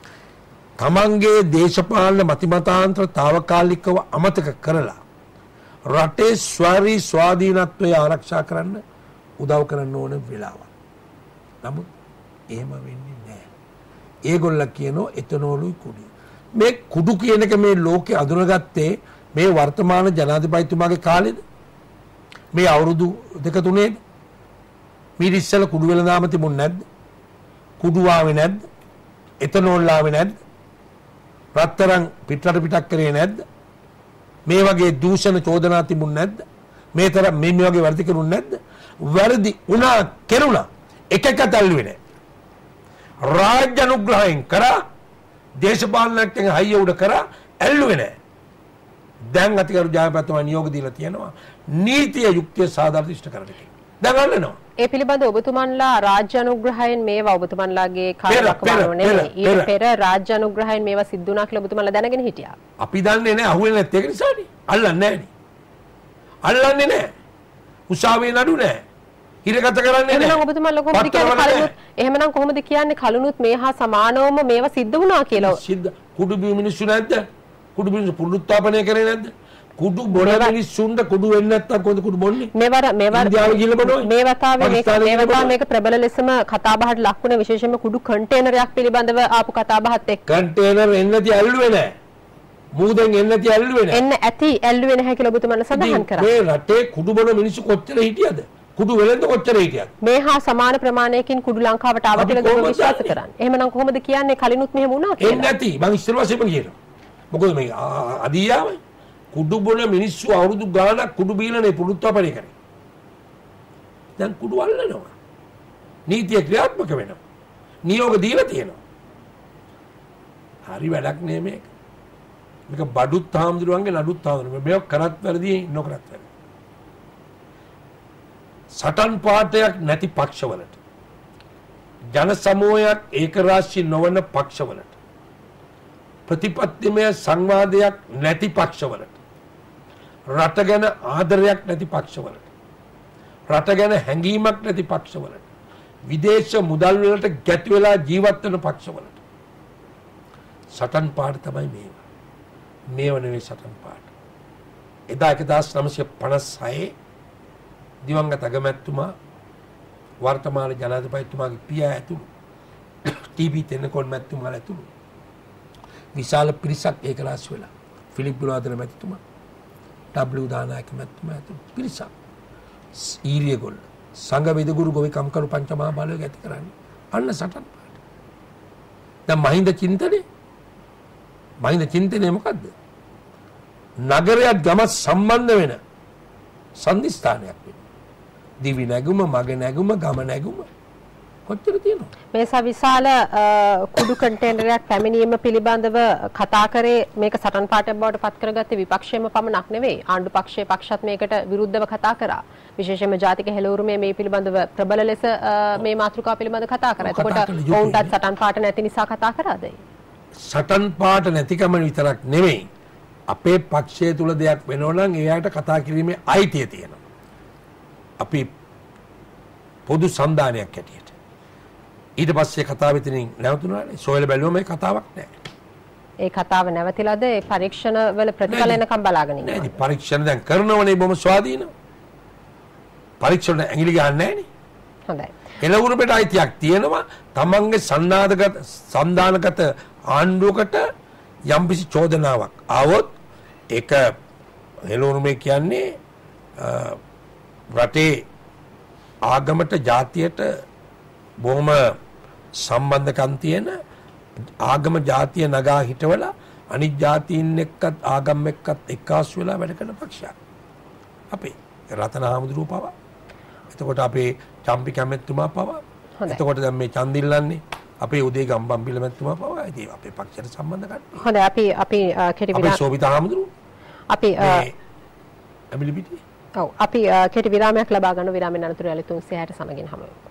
තමන්ගේ දේශපාලන මතිමතාන්තර తాවකාලිකව අමතක කරලා රටේ ස්වරී ස්වාධීනත්වය ආරක්ෂා කරන්න උදව් කරන්න ඕන වෙලාවක්. නමුත් එහෙම වෙන්නේ නැහැ. ඒගොල්ලෝ කියනවා එතනෝලුයි කුඩු. මේ කුඩු කියන එක මේ ලෝකේ අඳුනගත්තේ මේ වර්තමාන ජනාධිපතිතුමාගේ කාලෙද? මේ අවුරුදු දෙක තුනේද? මීට ඉස්සෙල්ලා කුඩු වෙලඳාම තිබුණ නැද්ද? කුඩු ආවේ නැද්ද? එතනෝල් ආවේ නැද්ද? රත්තරන් පිටරට පිටක් කරේ නැද්ද? මේ වගේ දූෂණ චෝදනා තිබුණ නැද්ද? මේ තරම් මේ වගේ වැරදි කරුණ නැද්ද? වැරදි උනා කෙරුණා. එක එක තල්ලුවේ නැහැ. රාජ්‍ය අනුග්‍රහයෙන් කරා දේශපාලනයෙන් හයිය උඩ කරා ඇල්ලුවේ නැහැ. දැන් අතිගරු ජයපතිතුමා නියෝග දීලා තියෙනවා නීතිය යුක්තිය සාධාරණ ඉෂ්ට කරන්න කියලා. දැන් අල්ලනවා. ඒ පිළිබඳව ඔබතුමන්ලා රාජ්‍ය අනුග්‍රහයෙන් මේවා ඔබතුමන්ලාගේ කාර්යක්‍රම නෙවෙයි. ඊට පෙර රාජ්‍ය අනුග්‍රහයෙන් මේවා සිද්ධ වුණා කියලා ඔබතුමන්ලා දැනගෙන හිටියා. අපි දන්නේ නැහැ අහුවෙන්නේ නැත්තේ ඒක නිසානේ. අල්ලන්නේ නැහැනේ. අල්ලන්නේ නැහැ. උසාවියේ නඩු නැහැ. හිරගත කරන්නේ නැහැ. එහෙනම් ඔබතුමන්ලා කොහොමද කියන්නේ කලුනුත් එහෙමනම් කොහොමද කියන්නේ කලුනුත් මේ හා සමානවම මේවා සිද්ධ වුණා කියලා? සිද්ධ කුඩු බිම මිනිස්සු නැද්ද? කුඩු මිනිස්සු පුරුත්තාපනය කරේ නැද්ද? කුඩු බොන මිනිස්සුන්ට කුඩු වෙන්නේ නැත්තම් කොහොමද කුඩු බොන්නේ? මේවර මේවර මේ වතාවේ මේක මේ වතාවේ මේක ප්‍රබල ලෙසම කතා බහට ලක් වුණේ විශේෂයෙන්ම කුඩු කන්ටේනරයක් පිළිබඳව ආපු කතා බහත් එක්ක. කන්ටේනර් එන්නේ නැති ඇල්ලුවේ නැහැ. මූදෙන් එන්නේ නැති ඇල්ලුවේ නැහැ. එන්න ඇති ඇල්ලුවේ නැහැ කියලා ඔබතුමන්ලා සඳහන් කරා. මේ රටේ කුඩු බොන මිනිස්සු කොච්චර හිටියද? කුඩු වෙලෙන්ද කොච්චර හිටියද? මේ හා සමාන ප්‍රමාණයකින් කුඩු ලංකාවට ආව කියලා ඔබ විශ්වාස කරන්නේ. එහෙමනම් කොහොමද කියන්නේ කලිනුත් මෙහෙම වුණා කියලා? එන්නේ නැති. මං ඉස්සර වශයෙන්ම කියනවා. මොකද මේ අදියාවයි කුඩු බොන මිනිස්සු අවුරුදු ගාණක් කුඩු බීලානේ පුරුත්වාපනය කරේ. දැන් කුඩු අල්ලනවා. නීතිය ක්‍රියාත්මක වෙනවා. නියෝග දීලා තියෙනවා. හරි වැඩක් නේ මේක. මේක බඩුත් හාමුදුරුවන්ගේ නඩුත් හාමුදුරුවෝ මේක කරත් වැරදි නොකරත් වැරදි. සටන් පාටයක් නැති පක්ෂවලට ජන සමූහයක් ඒකරාශී නොවන පක්ෂවලට ප්‍රතිපත්තිමය සංවාදයක් නැති පක්ෂවලට රට ගැන ආදරයක් නැති පක්ෂවලට රට ගැන හැඟීමක් නැති පක්ෂවලට විදේශ මුදල් වලට ගැට වෙලා ජීවත් වෙන පක්ෂවලට සටන් පාට තමයි මේවා. මේව නෙවෙයි සටන් පාට. එදා එක්දාස් නවසිය පනස් හය දිවංගත අගමැතිතුමා වර්තමාන ජනාධිපතිතුමාගේ පියා ඇතුළු ටීබී තෙන්නකෝන් මැතිතුමාලා ඇතුළු විශාල පිරිසක් ඒකරාශී වෙලා ෆිලිප් බුලාදර මැතිතුමා ඩබ්ලිව් දානායක මැතිතුමා ඇතුළු පිරිසක් ඊරියගොල්ල සංඝ වේදගුරු ගොවි කම්කරු පංචමහා බලවේග ඇති කරන්නේ අන්න සටන් පාට. දැන් මහින්ද චින්තනේ මහින්ද චින්තනේ මොකද්ද? නගරයක් ගම සම්බන්ධ වෙන සන්ධිස්ථානයක් වෙන. දිවි නැගුම, මග නැගුම, ගම නැගුම කොච්චර තියෙනවද? මේසා විශාල කුඩු කන්ටේනරයක් පැමිණීම පිළිබඳව කතා කරේ මේක සටන් පාටයක් බවට පත් කරගත්තේ විපක්ෂයේම පමණක් නෙවෙයි. ආණ්ඩු පක්ෂයේ පක්ෂත් මේකට විරුද්ධව කතා කරා. විශේෂයෙන්ම ජාතික හෙළවුරුමේ මේ පිළිබඳව ප්‍රබල ලෙස මේ මාතෘකාව පිළිබඳව කතා කරා. එතකොට ඔවුන්ටත් සටන් පාට නැති නිසා කතා කරාද? සටන් පාට නැතිකම විතරක් නෙවෙයි. අපේ පක්ෂය තුල දෙයක් වෙනවා නම් එයාට කතා කිරීමේ අයිතිය තියෙනවා. අපි පොදු සම්දානයක් ඇටියට ඊට පස්සේ කතාව එතනින් නැවතුණානේ. සොයලා බැලුවම මේ කතාවක් නැහැ. ඒ කතාව නැවතිලාද ඒ පරීක්ෂණ වල ප්‍රතිඵල එනකම් බලාගෙන ඉන්නවා. නෑ පරීක්ෂණ දැන් කරනවනේ බොහොම ස්වාධීනව. පරීක්ෂණ ඇඟිලි ගන්න නෑනේ. හොඳයි. එළවුරුපෙට අයිතියක් තියෙනවා තමන්ගේ සන්නාදගත සන්දානගත ආණ්ඩුවකට යම්කිසි චෝදනාවක් ආවොත් ඒක එළවුරුමේ කියන්නේ රටේ ආගමට ජාතියට බොහොම සම්බන්ධකම් තියෙන ආගම ජාතිය නගා හිටවලා අනිත් ජාතීන් එක්කත් ආගම් එක්කත් එක්කාසු වෙලා වැඩ කරන පක්ෂයක්. අපේ රතන හාමුදුරුවෝ පවා. එතකොට අපේ චම්පි කැමැතිතුමා පවා. එතකොට දැන් මේ චන්දිල්ලන්නේ අපේ උදේ ගම්බම්බිල මැතිතුමා පවා. ඉතින් අපේ පක්ෂයට සම්බන්ධ කට්ටිය. හොඳයි අපි අපි කෙටි විරාම අපේ සෝබිත හාමුදුරුවෝ. අපි ඇමිලි පිටි. ඔව් අපි කෙටි විරාමයක් ලබා ගන්න විරාමෙන් අනතුරු යලි තුන්සිය හැට සමගින් හමු වෙමු.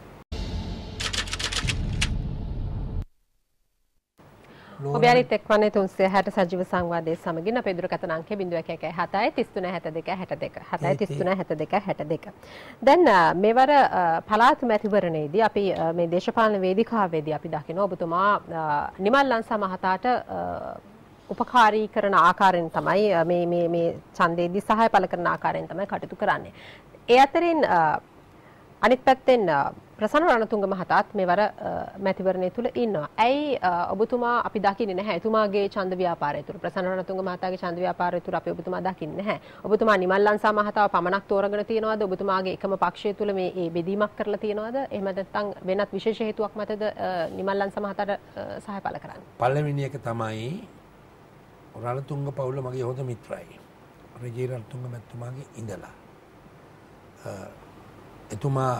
ඔබ යාරිත් එක්වන්නේ තුන්සිය හැට සජීව සංවාදයේ සමගින් අපේ දුරකථන අංකය ज़ीरो एक एक හතයි තිස් තුන හැත්තෑ දෙක හැත්තෑ දෙක හතයි තිස් තුන හැත්තෑ දෙක හැත්තෑ දෙක. දැන් මේවර පළාත් මැතිවරණයේදී අපි මේ දේශපාලන වේදිකාවේදී අපි දකින ඔබතුමා නිමල් ලංසා මහතාට උපකාරී කරන ආකාරයෙන් තමයි මේ මේ මේ ඡන්දයේදී සහාය පළ කරන ආකාරයෙන් තමයි කටයුතු කරන්නේ. ඒ අතරින් අනිත් පැත්තෙන් ප්‍රසන්න රණතුංග මහතාත් මේවර මැතිවරණය තුල ඉන්නවා. ඇයි ඔබතුමා අපි දකින්නේ නැහැ එතුමාගේ ඡන්ද ව්‍යාපාරය තුල ප්‍රසන්න රණතුංග මහතාගේ ඡන්ද ව්‍යාපාරය තුල අපි ඔබතුමා දකින්නේ නැහැ. ඔබතුමා නිමල් ලංසා මහතාව පමණක් තෝරගෙන තියනවාද? ඔබතුමාගේ එකම පක්ෂය තුල මේ මේ බෙදීමක් කරලා තියනවාද? එහෙම නැත්නම් වෙනත් විශේෂ හේතුවක් මතද නිමල් ලංසා මහතාට සහාය පළ කරන්නේ? පළවෙනි එක තමයි රණතුංග පවුල මගේ හොඳ මිත්‍රයි. රජී රණතුංග මැතිතුමාගේ ඉඳලා. එතුමා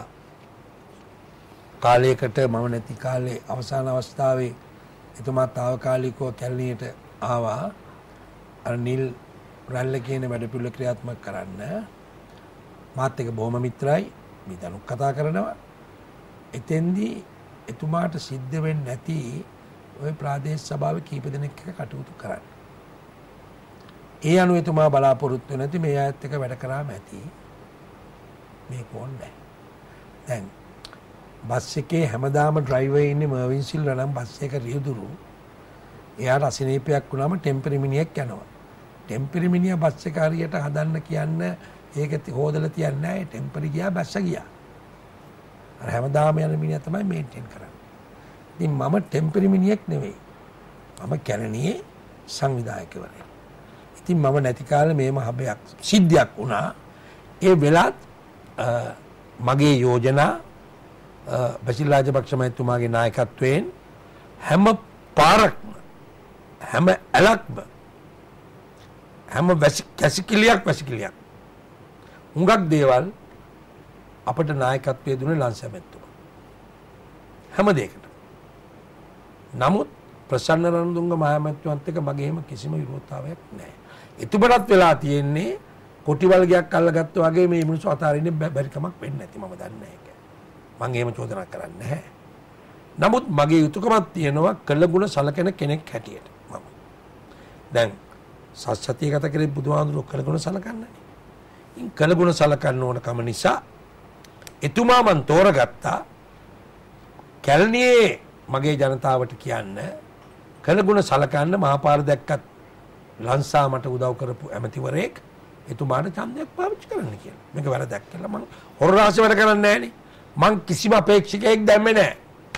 කාලයකට මම නැති කාලේ අවසාන අවස්ථාවේ එතුමා తాවකාලිකව කැලණියට ආවා අර නිල් රැල්ල කියන වැඩපිළිවෙල ක්‍රියාත්මක කරන්න. මාත් එක්ක බොහොම මිත්‍රයි. මේ දනුක් කතා කරනවා. එතෙන්දී එතුමාට සිද්ධ වෙන්නේ නැති ওই ප්‍රාදේශ සභාවේ කීප දෙනෙක් එක්ක කටයුතු කරන්න. ඒ අනුව එතුමා බලාපොරොත්තු නැති මේ අයත් එක්ක වැඩ කරාම ඇති. මේක ඕනේ. දැන් බස් එකේ හැමදාම ඩ්‍රයිවර් ඉන්නේ මර්වින් සිල්වා නම් බස් එක රියදුරු. එයාට අසනීපයක් වුණාම ටෙම්පරි මිනිහෙක් යනවා. ටෙම්පරි මිනිහා බස් එක හරියට හදන්න කියන්න ඒක හොදලා තියන්නේ නැහැ. ටෙම්පරි ගියා බස් ගියා. අර හැමදාම යන මිනිහා තමයි මේන්ටේන් කරන්නේ. ඉතින් මම ටෙම්පරි මිනිහෙක් නෙවෙයි. මම කැලණියේ සංවිධායකවරයෙක්. ඉතින් මම නැති කාලේ මේම හබයක් සිද්ධියක් වුණා. ඒ වෙලාවත් මගේ යෝජනා බසිල් රාජපක්ෂ මහත්මයාගේ නායකත්වයෙන් හැම පාරක්ම හැම ඇලක්ම හැම වැසිකිළියක් වැසිකිළියක් හුඟක් දේවල් අපට නායකත්වයේ දුන්නේ ලංසා මහත්මයා හැම දෙයකට. නමුත් ප්‍රසන්න රණතුංග මහත්මයාත් එක්ක මගේ එහෙම කිසිම විරෝධතාවයක් නැහැ. එතුමටත් වෙලා තියෙන්නේ කොටිවල් ගයක් අල්ලගත්තා වගේ මේ මිනිස්සු අතාරින්නේ බැරි කමක් වෙන්නේ නැති මම දන්නේ නැහැ. මම එහෙම චෝදනා කරන්නේ නැහැ. නමුත් මගේ යුතුයකමක් තියෙනවා කළගුණ සලකන කෙනෙක් හැටියට මම. දැන් සත්‍යය ගත කරේ බුදුහාමුදුරුවෝ කළගුණ සලකන්නේ. ඉන් කළගුණ සලකන්න ඕන කම නිසා එතුමා මන් තෝරගත්තා කැලණියේ මගේ ජනතාවට කියන්න කළගුණ සලකන්න මහපාර දැක්කත් ලංසා මට උදව් කරපු ඇමතිවරයෙක් එතුමාට ඡන්දයක් පාවිච්චි කරන්න කියලා. මේක වැරදක් කියලා මම හොරාසෙ වැඩ කරන්නේ නැහනේ. මං කිසිම අපේක්ෂකයෙක් දැම්මේ නැහැ.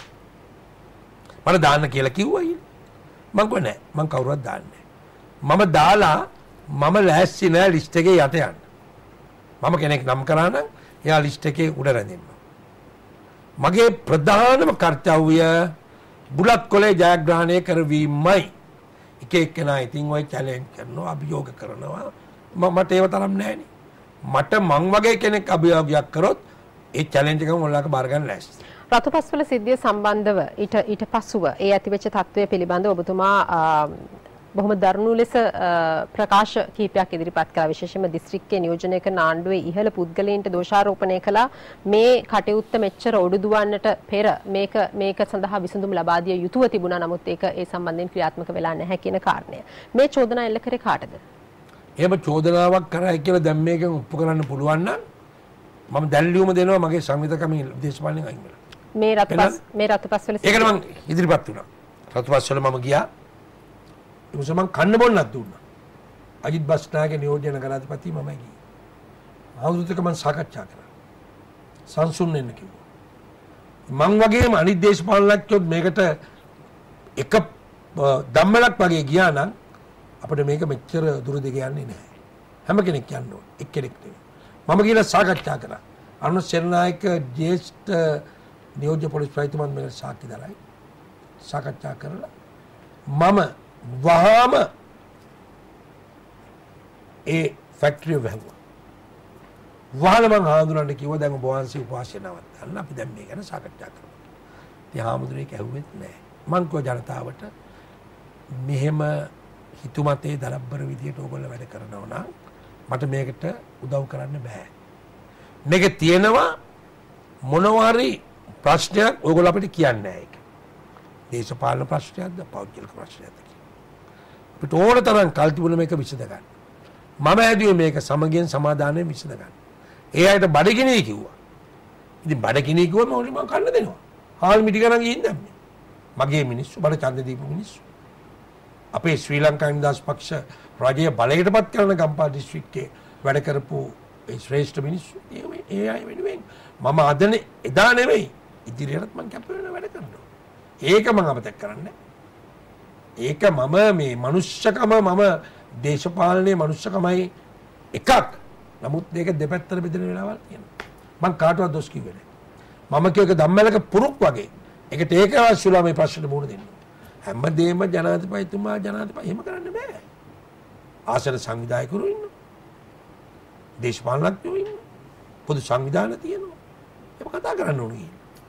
මට දාන්න කියලා කිව්වා ඊ. මං කිව්වා නෑ. මං කවුරුවත් දාන්නේ නෑ. මම දාලා මම ලෑස්ති නෑ ලිස්ට් එකේ යට යන්න. මම කෙනෙක් නම් කරා නම් එයා ලිස්ට් එකේ උඩ රැඳෙන්න. මගේ ප්‍රධානම කර්තව්‍ය බුලත් කොලේ ජයග්‍රහණය කරවීමයි. එක එක්කෙනා ඉතින් ওই චැලෙන්ජ් කරනවා අභියෝග කරනවා. මට ඒව තරම් නෑනේ. මට මං වගේ කෙනෙක් අභියෝගයක් කරොත් ඒ චැලෙන්ජ් එකම මොල්ලාක බාර ගන්න ලෑස්ති. රතුපස්වල සිද්ධිය සම්බන්ධව ඊට ඊට පසුව ඒ ඇතිවෙච්ච තත්ත්වය පිළිබඳව ඔබතුමා බොහොම දරුණු ලෙස ප්‍රකාශ කීපයක් ඉදිරිපත් කළා. විශේෂයෙන්ම දිස්ත්‍රික්කයේ නියෝජනය කරන ආණ්ඩුවේ ඉහළ පුද්ගලයන්ට දෝෂාරෝපණය කළා. මේ කටයුත්ත මෙච්චර ඔඩු දුවන්නට පෙර මේක මේක සඳහා විසඳුම් ලබා දිය යුතුව තිබුණා. නමුත් ඒක ඒ සම්බන්ධයෙන් ක්‍රියාත්මක වෙලා නැහැ කියන කාරණය. මේ චෝදනා එල්ල කරේ කාටද? එහෙම චෝදනාවක් කරයි කියලා දැන් මේකෙන් ඔප්පු කරන්න පුළුවන් නම් මම දැල්ලියුම දෙනවා මගේ සංවිධාකමේ දේශපාලනයෙන් අයින් වෙලා. මේ රතුපස් මේ රතුපස් වල ඒකට මම ඉදිරිපත් වුණා. රතුපස් වල මම ගියා. ඒ නිසා මම කන්න බොන්නත් දුන්නා. අජිත් බස්නායක නියෝජන නගරාධිපති මම ගියේ. ආවුරුද්දක මම සාකච්ඡා කරා. සංසුන් වෙන්න කිව්වා. මං වගේම අනිත් දේශපාලනඥයෝ මේකට එක ධම්මලක් වගේ ගියා නම් අපිට මේක මෙච්චර දුර දෙක යන්නේ නැහැ. හැම කෙනෙක් යන්න ඕන. එක්කෙනෙක් නෙවෙයි. මම ගිහලා සාකච්ඡා කරා. අනුර සේනානායක ජ්‍යෙෂ්ඨ නියෝජ්‍ය පොලිස් ප්‍රතිමන් මේක සාකච්ඡා දරයි. සාකච්ඡා කරලා මම වහාම ඒ ෆැක්ටරිය වැහුවා. වහලා මං හාමුදුරන්ට කිව්වා දැන් ඔබ වහන්සේ උපවාසය නවත්තන්න අපි දැන් මේ ගැන සාකච්ඡා කරමු. ඉතින් හාමුදුරේ කැහුවෙත් නැහැ. මං කෝ ජනතාවට මෙහෙම හිතුමතේ දලබ්බර විදියට ඕගොල්ලෝ වැඩ කරනවා නම් මට මේකට උදව් කරන්න බෑ. මේක තියෙනවා මොනවා හරි ප්‍රශ්නයක් ඕගොල්ලෝ අපිට කියන්නේ නැහැ ඒක. දේශපාලන ප්‍රශ්නයක්ද පෞද්ගලික ප්‍රශ්නයක්ද කියලා. අපිට ඕන තරම් කල් තිබුණ මේක විසඳ ගන්න. මම ඇදුවේ මේක සමගියෙන් සමාදානයෙන් විසඳ ගන්න. ඒ අයට බඩගිනි කිව්වා. ඉතින් බඩගිනි කිව්වම ඕනි මම කන්න දෙනවා. හාල් මිටි ගණන් ගිහින් දැම්මේ. මගේ මිනිස්සු බඩ ඡන්ද දීපු මිනිස්සු. අපේ ශ්‍රී ලංකා නිදහස් පක්ෂ රජයේ බලයටපත් කරන ගම්පහ දිස්ත්‍රික්කයේ වැඩ කරපු ඒ ශ්‍රේෂ්ඨ මිනිස්සු ඒ අය වෙනුවෙන් මම අදනේ එදා නෙවෙයි ඉදිරියටත් මම කැප වෙන වැඩ කරනවා. ඒක මම අමතක කරන්නේ. ඒක මම මේ මනුෂ්‍යකම මම දේශපාලනයේ මනුෂ්‍යකමයි එකක්. නමුත් මේක දෙපැත්තට බෙදෙන වෙලාවල් තියෙනවා. මම කාටවත් දොස් කිව්වේ නැහැ. මම කියක ධම්මලක පුරුක් වගේ. ඒකට ඒක අවශ්‍යලා මේ ප්‍රශ්නෙට මුහුණ දෙන්න. හැමදේම ජනාධිපතිතුමා ජනාධිපති එහෙම කරන්න බෑ. ආසන සංවිධායකවරු ඉන්නවා. දේශපාලනඥයෝ ඉන්නවා. පොදු සංවිධාන තියෙනවා. ඒක කතා කරන්න ඕනේ.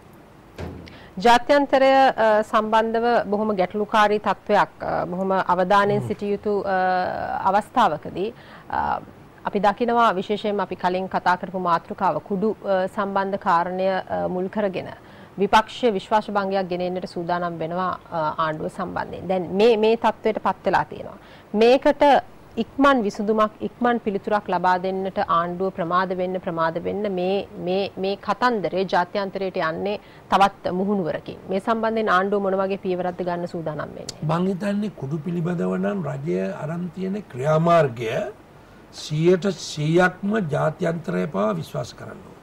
ජාත්‍යන්තරය සම්බන්ධව බොහොම ගැටලුකාරී තත්වයක් බොහොම අවධානයෙන් සිටිය යුතු අවස්ථාවකදී අපි දකිනවා විශේෂයෙන්ම අපි කලින් කතා කරපු මාතෘකාව කුඩු සම්බන්ධ කාරණය මුල් කරගෙන විපක්ෂීය විශ්වාස භංගයක් ගෙනෙන්නට සූදානම් වෙනවා ආණ්ඩුව සම්බන්ධයෙන්. දැන් මේ මේ තත්වයට පත් වෙලා තියෙනවා. මේකට ඉක්මන් විසඳුමක් ඉක්මන් පිළිතුරක් ලබා දෙන්නට ආණ්ඩුව ප්‍රමාද වෙන්න ප්‍රමාද වෙන්න මේ මේ මේ කතන්දරේ ජාත්‍යන්තරයට යන්නේ තවත් මුහුණුවරකින්. මේ සම්බන්ධයෙන් ආණ්ඩුව මොන වගේ පියවරක්ද ගන්න සූදානම් වෙන්නේ? මං හිතන්නේ කුඩු පිළිබඳව නම් රජය අරන් තියෙන ක්‍රියාමාර්ගය සියයට සීයක්ම ජාත්‍යන්තරය පවා විශ්වාස කරන්න ඕන.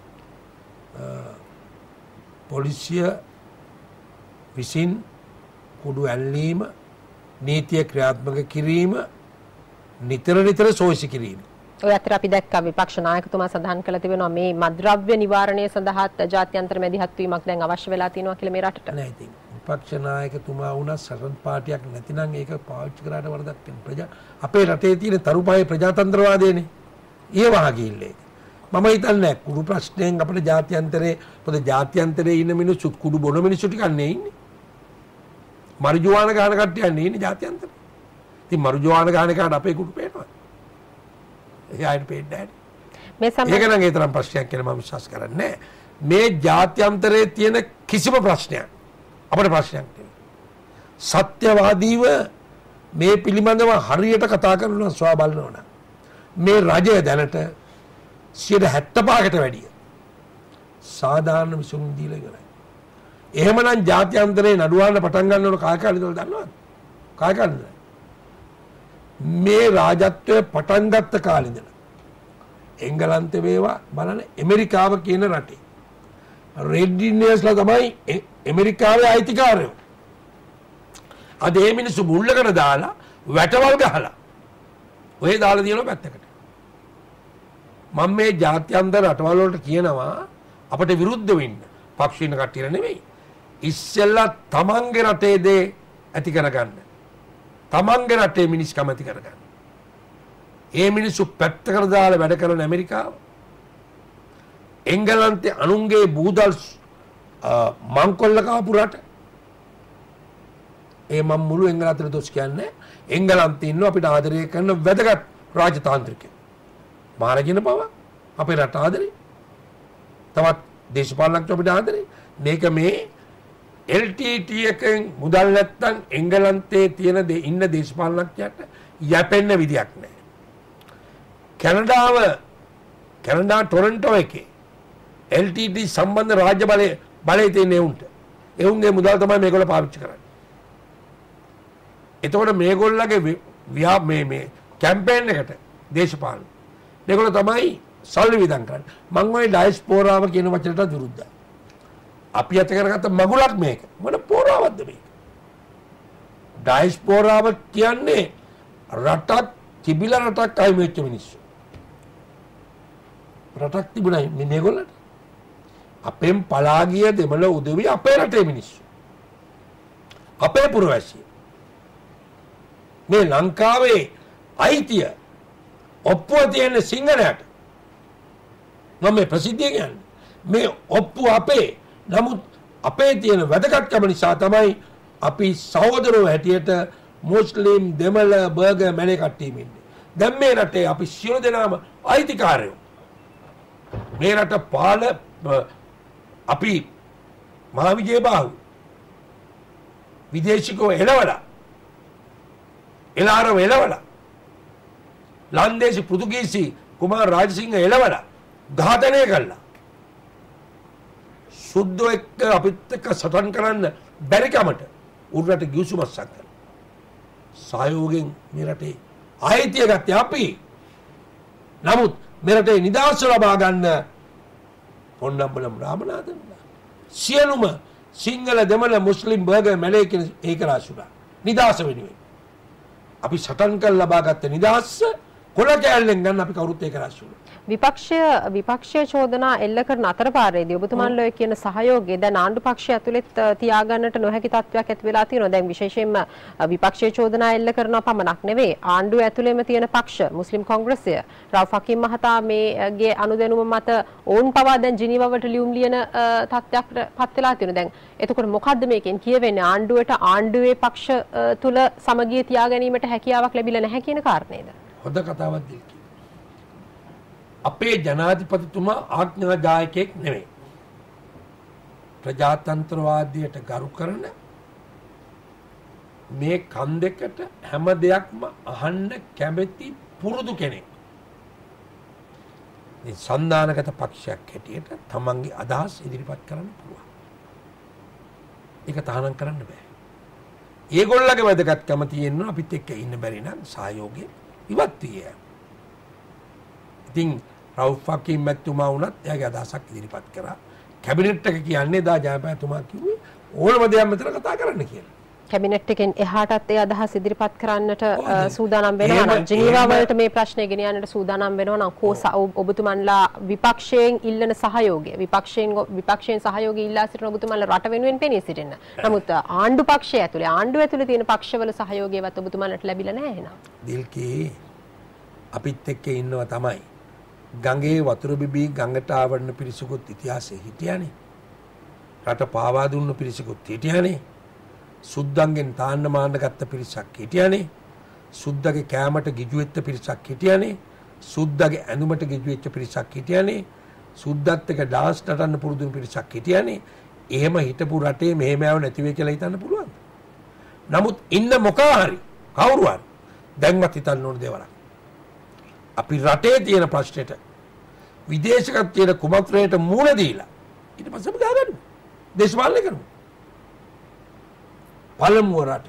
පොලිසිය විසින් කුඩු ඇල්ලීම නීතිය ක්‍රියාත්මක කිරීම නිතර නිතර සෝයිසි කිරීම. ඔය අතර අපි දැක්කා විපක්ෂ නායකතුමා සඳහන් කළ තිබෙනවා මේ මද්ද්‍රව්‍ය නිවාරණය සඳහාත් ජාත්‍යන්තර මැදිහත් වීමක් දැන් අවශ්‍ය වෙලා තියෙනවා කියලා මේ රටට. නෑ ඉතින් විපක්ෂ නායකතුමා වුණා සරන් පාටියක් නැතිනම් ඒක පාවිච්චි කරාට වරදක් වෙන ප්‍රජා අපේ රටේ තියෙන තරුපහේ ප්‍රජාතන්ත්‍රවාදයනේ. ඊවහ ගිල්ලේ. මම හිතන්නේ කුඩු ප්‍රශ්නයෙන් අපේ ජාත්‍යන්තරේ පොද ජාත්‍යන්තරේ ඉන්න මිනිස්සු කුඩු බොන මිනිස්සු ටිකක් නේ ඉන්නේ. මරිජුවාන ගහන කට්ටිය නේ ඉන්නේ ජාත්‍යන්තරේ. ඉතින් මරුජවාන ගාන කාට අපේ කුඩු පේනවා. ඒ අයින් පේන්නේ නැහැ. මේ සම්බන්ධ ඒක නම් ඒ තරම් ප්‍රශ්නයක් කියලා මම විශ්වාස කරන්නේ නැහැ. මේ ජාත්‍යන්තරයේ තියෙන කිසිම ප්‍රශ්නයක් අපේ ප්‍රශ්නයක් නෙවෙයි. සත්‍යවාදීව මේ පිළිබඳව හරියට කතා කරනවා සොයා බලනවා. මේ රජය දැනට සියයට හැත්තෑ පහකට වැඩිය සාධාරණ විසඳුම් දීලා ඉවරයි. එහෙමනම් ජාත්‍යන්තරේ නඩුවන්න පටන් ගන්න ඕන කාය කාලෙද දන්නවද? කාය කාලෙද? මේ රාජත්වය පටන් ගත්ත කාලේ ඉඳලා එංගලන්තේ වේවා බලන්න ඇමරිකාව කියන රටේ රෙඩ් ඉන්ඩියන්ස්ලා තමයි ඇමරිකාවේ අයිතිකාරයෝ. අද මේ මිනිස්සු මුල්ලකට දාලා වැටවල් ගහලා ඔය දාලා දිනන පැත්තකට. මම මේ ජාත්‍යන්තර රටවල් වලට කියනවා අපිට විරුද්ධ වෙන්න. පක්ෂින කට්ටිය නෙමෙයි. ඉස්සෙල්ලා තමන්ගේ රටේ දේ ඇති කරගන්න. තමන්ගේ රටේ මිනිස් කැමති කරගන්න. ඒ මිනිස්සු පැත්තකට දාලා වැඩ කරන ඇමරිකාව එංගලන්තේ අනුන්ගේ බූදල් මංකොල්ල කාපු රට. ඒ මම මුළු එංගලන්තේ දොස් කියන්නේ එංගලන්තේ ඉන්න අපිට ආදරය කරන වැදගත් රාජතාන්ත්‍රිකයෝ. මහරජින පව අපේ රට ආදරේ. තවත් දේශපාලනඥයෝ අපිට ආදරේ. මේක මේ එල් ටී ටී එකෙන් මුදල් නැත්තම් එංගලන්තේ තියෙන ඉන්න දේශපාලනඥයට යැපෙන්න විදියක් නැහැ. කැනඩාව කැනඩා ටොරන්ටෝ එකේ එල් ටී ටී සම්බන්ධ රාජ්‍ය බලය බලය තියෙන්නේ උන්ට. ඒ උන්ගේ මුදල් තමයි මේගොල්ලෝ පාවිච්චි කරන්නේ. එතකොට මේගොල්ලගේ විහා මේ මේ කැම්පේන් එකට දේශපාලන මේගොල්ලෝ තමයි සල්ලි වියදම් කරන්නේ. මම ওই ඩයස්පෝරාව කියන වචනට විරුද්ධයි. අපි අත කරගත්ත මගුලක් මේක. මොන පෝරාවක්ද මේක? ඩයස්පෝරාව කියන්නේ රටක් තිබිලා රටක් අයින් වෙච්ච මිනිස්සු. රටක් තිබුණා මේ මේගොල්ලන්ට. අපෙන් පලා ගිය දෙමළ උදවිය අපේ රටේ මිනිස්සු. අපේ පුරවැසියෝ. මේ ලංකාවේ අයිතිය ඔප්පුව තියෙන සිංහලයට මම මේ ප්‍රසිද්ධිය කියන්නේ මේ ඔප්පුව අපේ. නමුත් අපේ තියෙන වැදගත්කම නිසා තමයි අපි සහෝදරව හැටියට මුස්ලිම් දෙමළ බර්ගර් මැලේ කට්ටිය ඉන්නේ. දැන් මේ රටේ අපි සියලු දෙනාම අයිතිකාරයෝ. මේ රට පාල අපි මහා විජයබාහු විදේශිකව එළවලා එළාරව එළවලා ලන්දේසි පෘතුගීසි කුමාර රාජසිංහ එළවලා ඝාතනය කළා. සුද්ධ එක්ක අපිත් එක්ක සටන් කරන්න බැරි කමට උඩරට ගිවිසුමක් සක්කන. සහයෝගයෙන් මේ රටේ අයිතිය ගත්තේ අපි. නමුත් මේ රටේ නිදහස ලබා ගන්න පොන්නම්බලම් රාමනාഥන් සියලුම සිංහල දෙමළ මුස්ලිම් බර්ගර් මැලේ කියන ඒක රාශුලා නිදහස වෙනුවෙන් අපි සටන් කළ ලබා ගත්ත නිදහස කොළ කෑල්ලෙන් ගන්න අපි කවුරුත් ඒක රාශුලා. විපක්ෂය විපක්ෂීය චෝදනා එල්ල කරන අතරපාරේදී ඔබතුමන්ලා ඔය කියන සහයෝගය දැන් ආණ්ඩු පක්ෂය ඇතුළෙත් තියාගන්නට නොහැකි තත්ත්වයක් ඇති වෙලා තියෙනවා. දැන් විශේෂයෙන්ම විපක්ෂීය චෝදනා එල්ල කරනවා පමණක් නෙවෙයි ආණ්ඩුව ඇතුළේම තියෙන පක්ෂ මුස්ලිම් කොංග්‍රසය රවුෆ් හකීම් මහතා මේගේ අනුදැනුම මත ඔවුන් පවා දැන් ජිනීවාවට ලියුම් ලියන තත්ත්වයකට පත් වෙලා තියෙනවා. දැන් එතකොට මොකද්ද මේකෙන් කියවෙන්නේ ආණ්ඩුවට ආණ්ඩුවේ පක්ෂ තුල සමගිය තියා ගැනීමට හැකියාවක් ලැබිලා නැහැ කියන කාරණේද? හොඳ කතාවක් දෙන්න. අපේ ජනාධිපතිතුමා ආඥාදායකයෙක් නෙවෙයි. ප්‍රජාතන්ත්‍රවාදයට ගරු කරන මේ කන් දෙකට හැම දෙයක්ම අහන්න කැමති පුරුදු කෙනෙක්. මේ සන්දානගත පක්ෂයක් හැටියට තමන්ගේ අදහස් ඉදිරිපත් කරන්න පුළුවන්. ඒක තහනම් කරන්න බෑ. ඒගොල්ලගේ වැදගත්කම තියෙනවා අපිත් එක්ක ඉන්න බැරි නම් සහයෝගය ඉවත් විය. ඉතින් රවුෆ් හකීම් මැතිතුමා වුණත් එයාගේ අදහසක් ඉදිරිපත් කරා. කැබිනට් එක කියන්නේ දා ජයපාලතුමා කිව්වේ ඕනම දෙයක් මෙතන කතා කරන්න කියලා. කැබිනට් එකෙන් එහාටත් ඒ අදහස් ඉදිරිපත් කරන්නට සූදානම් වෙනවා නම් ජිනීවා වලට මේ ප්‍රශ්නේ ගෙන යන්නට සූදානම් වෙනවා නම් කෝස ඔබතුමන්ලා විපක්ෂයෙන් ඉල්ලන සහයෝගය විපක්ෂයෙන් විපක්ෂයෙන් සහයෝගය ඉල්ලා සිටින ඔබතුමන්ලා රට වෙනුවෙන් පෙනී සිටින්න. නමුත් ආණ්ඩු පක්ෂය ඇතුලේ ආණ්ඩුව ඇතුලේ තියෙන පක්ෂවල සහයෝගයවත් ඔබතුමන්ලට ලැබිලා නැහැ එහෙනම්. දිල්කී අපිත් එක්ක ඉන්නවා තමයි. ගඟේ වතුර බිබී ගඟට ආවරණ පිරිසකුත් ඉතිහාසයේ හිටියානේ. රට පාවා දුන්න පිරිසකුත් හිටියානේ. සුද්දන්ගෙන් තාන්න මාන්න ගත්ත පිරිසක් හිටියානේ. සුද්දගේ කෑමට ගිජු වෙච්ච පිරිසක් හිටියානේ. සුද්දගේ ඇඳුමට ගිජු වෙච්ච පිරිසක් හිටියානේ. සුද්දත් එක්ක ඩාන්ස් නටන්න පුරුදු පිරිසක් හිටියානේ. එහෙම හිටපු රටේ මෙහෙම යව නැති වෙයි කියලා හිතන්න පුළුවන්. නමුත් ඉන්න මොකා හරි කවුරු හරි දැන්වත් හිතන්න ඕන දේවල්. අපි රටේ තියෙන ප්‍රශ්නෙට විදේශකත්වයට කුමන්ත්‍රණයට මූණ දීලා ඊට පස්සේ අපි ගහගමු. දේශපාලනය කරමු. පළමුව රට.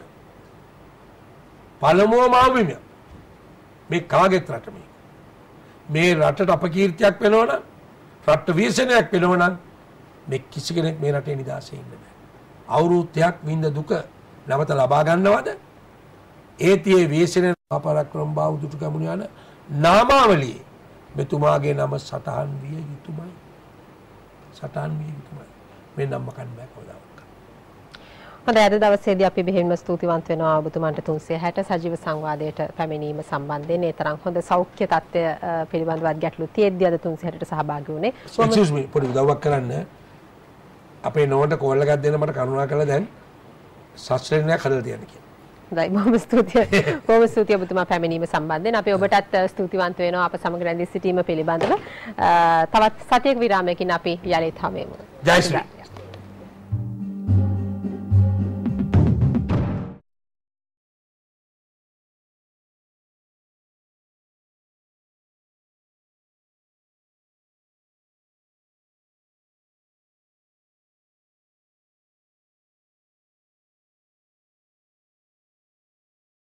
පළමුව මාවිමිය. මේ කාගෙත් රට මේ. මේ රටට අපකීර්තියක් වෙනවා නම් රට ව්‍යසනයක් වෙනවා නම් මේ කිසි කෙනෙක් මේ රටේ නිදහසේ ඉන්න බෑ. අවුරුද්දක් වින්ද දුක නැවත ලබා ගන්නවද? ඒතියේ ව්‍යසන අපරක්‍රම බාහු දුටු ගමුණ යන නාමාවලියේ මෙතුමාගේ නම සටහන් විය යුතුමයි. සටහන් විය යුතුමයි. මේ නම කන්න බෑ කවදාවත්. හොඳයි අද දවසේදී අපි බෙහෙවින්ම ස්තුතිවන්ත වෙනවා ඔබතුමන්ට තුන්සිය හැට සජීව සංවාදයට පැමිණීම සම්බන්ධයෙන් ඒ තරම් හොඳ සෞඛ්‍ය තත්ත්වය පිළිබඳව ගැටලු තියෙද්දී අද තුන්සිය හැටට සහභාගී වුණේ. එක්ස්කියුස් මී පොඩි උදව්වක් කරන්න. අපේ නෝන්ට කෝල් එකක් දෙන්න මට කරුණා කරලා දැන් සස්ත්‍රේණයක් හදලා තියන්න කියලා. හොඳයි බොහොම ස්තුතියි. බොහොම ස්තුතියි ඔබතුමා පැමිණීම සම්බන්ධයෙන්. අපි ඔබටත් ස්තුතිවන්ත වෙනවා අප සමග රැඳී සිටීම පිළිබඳව. තවත් සතියක විරාමයකින් අපි යලිත් හමු. ජය ශ්‍රී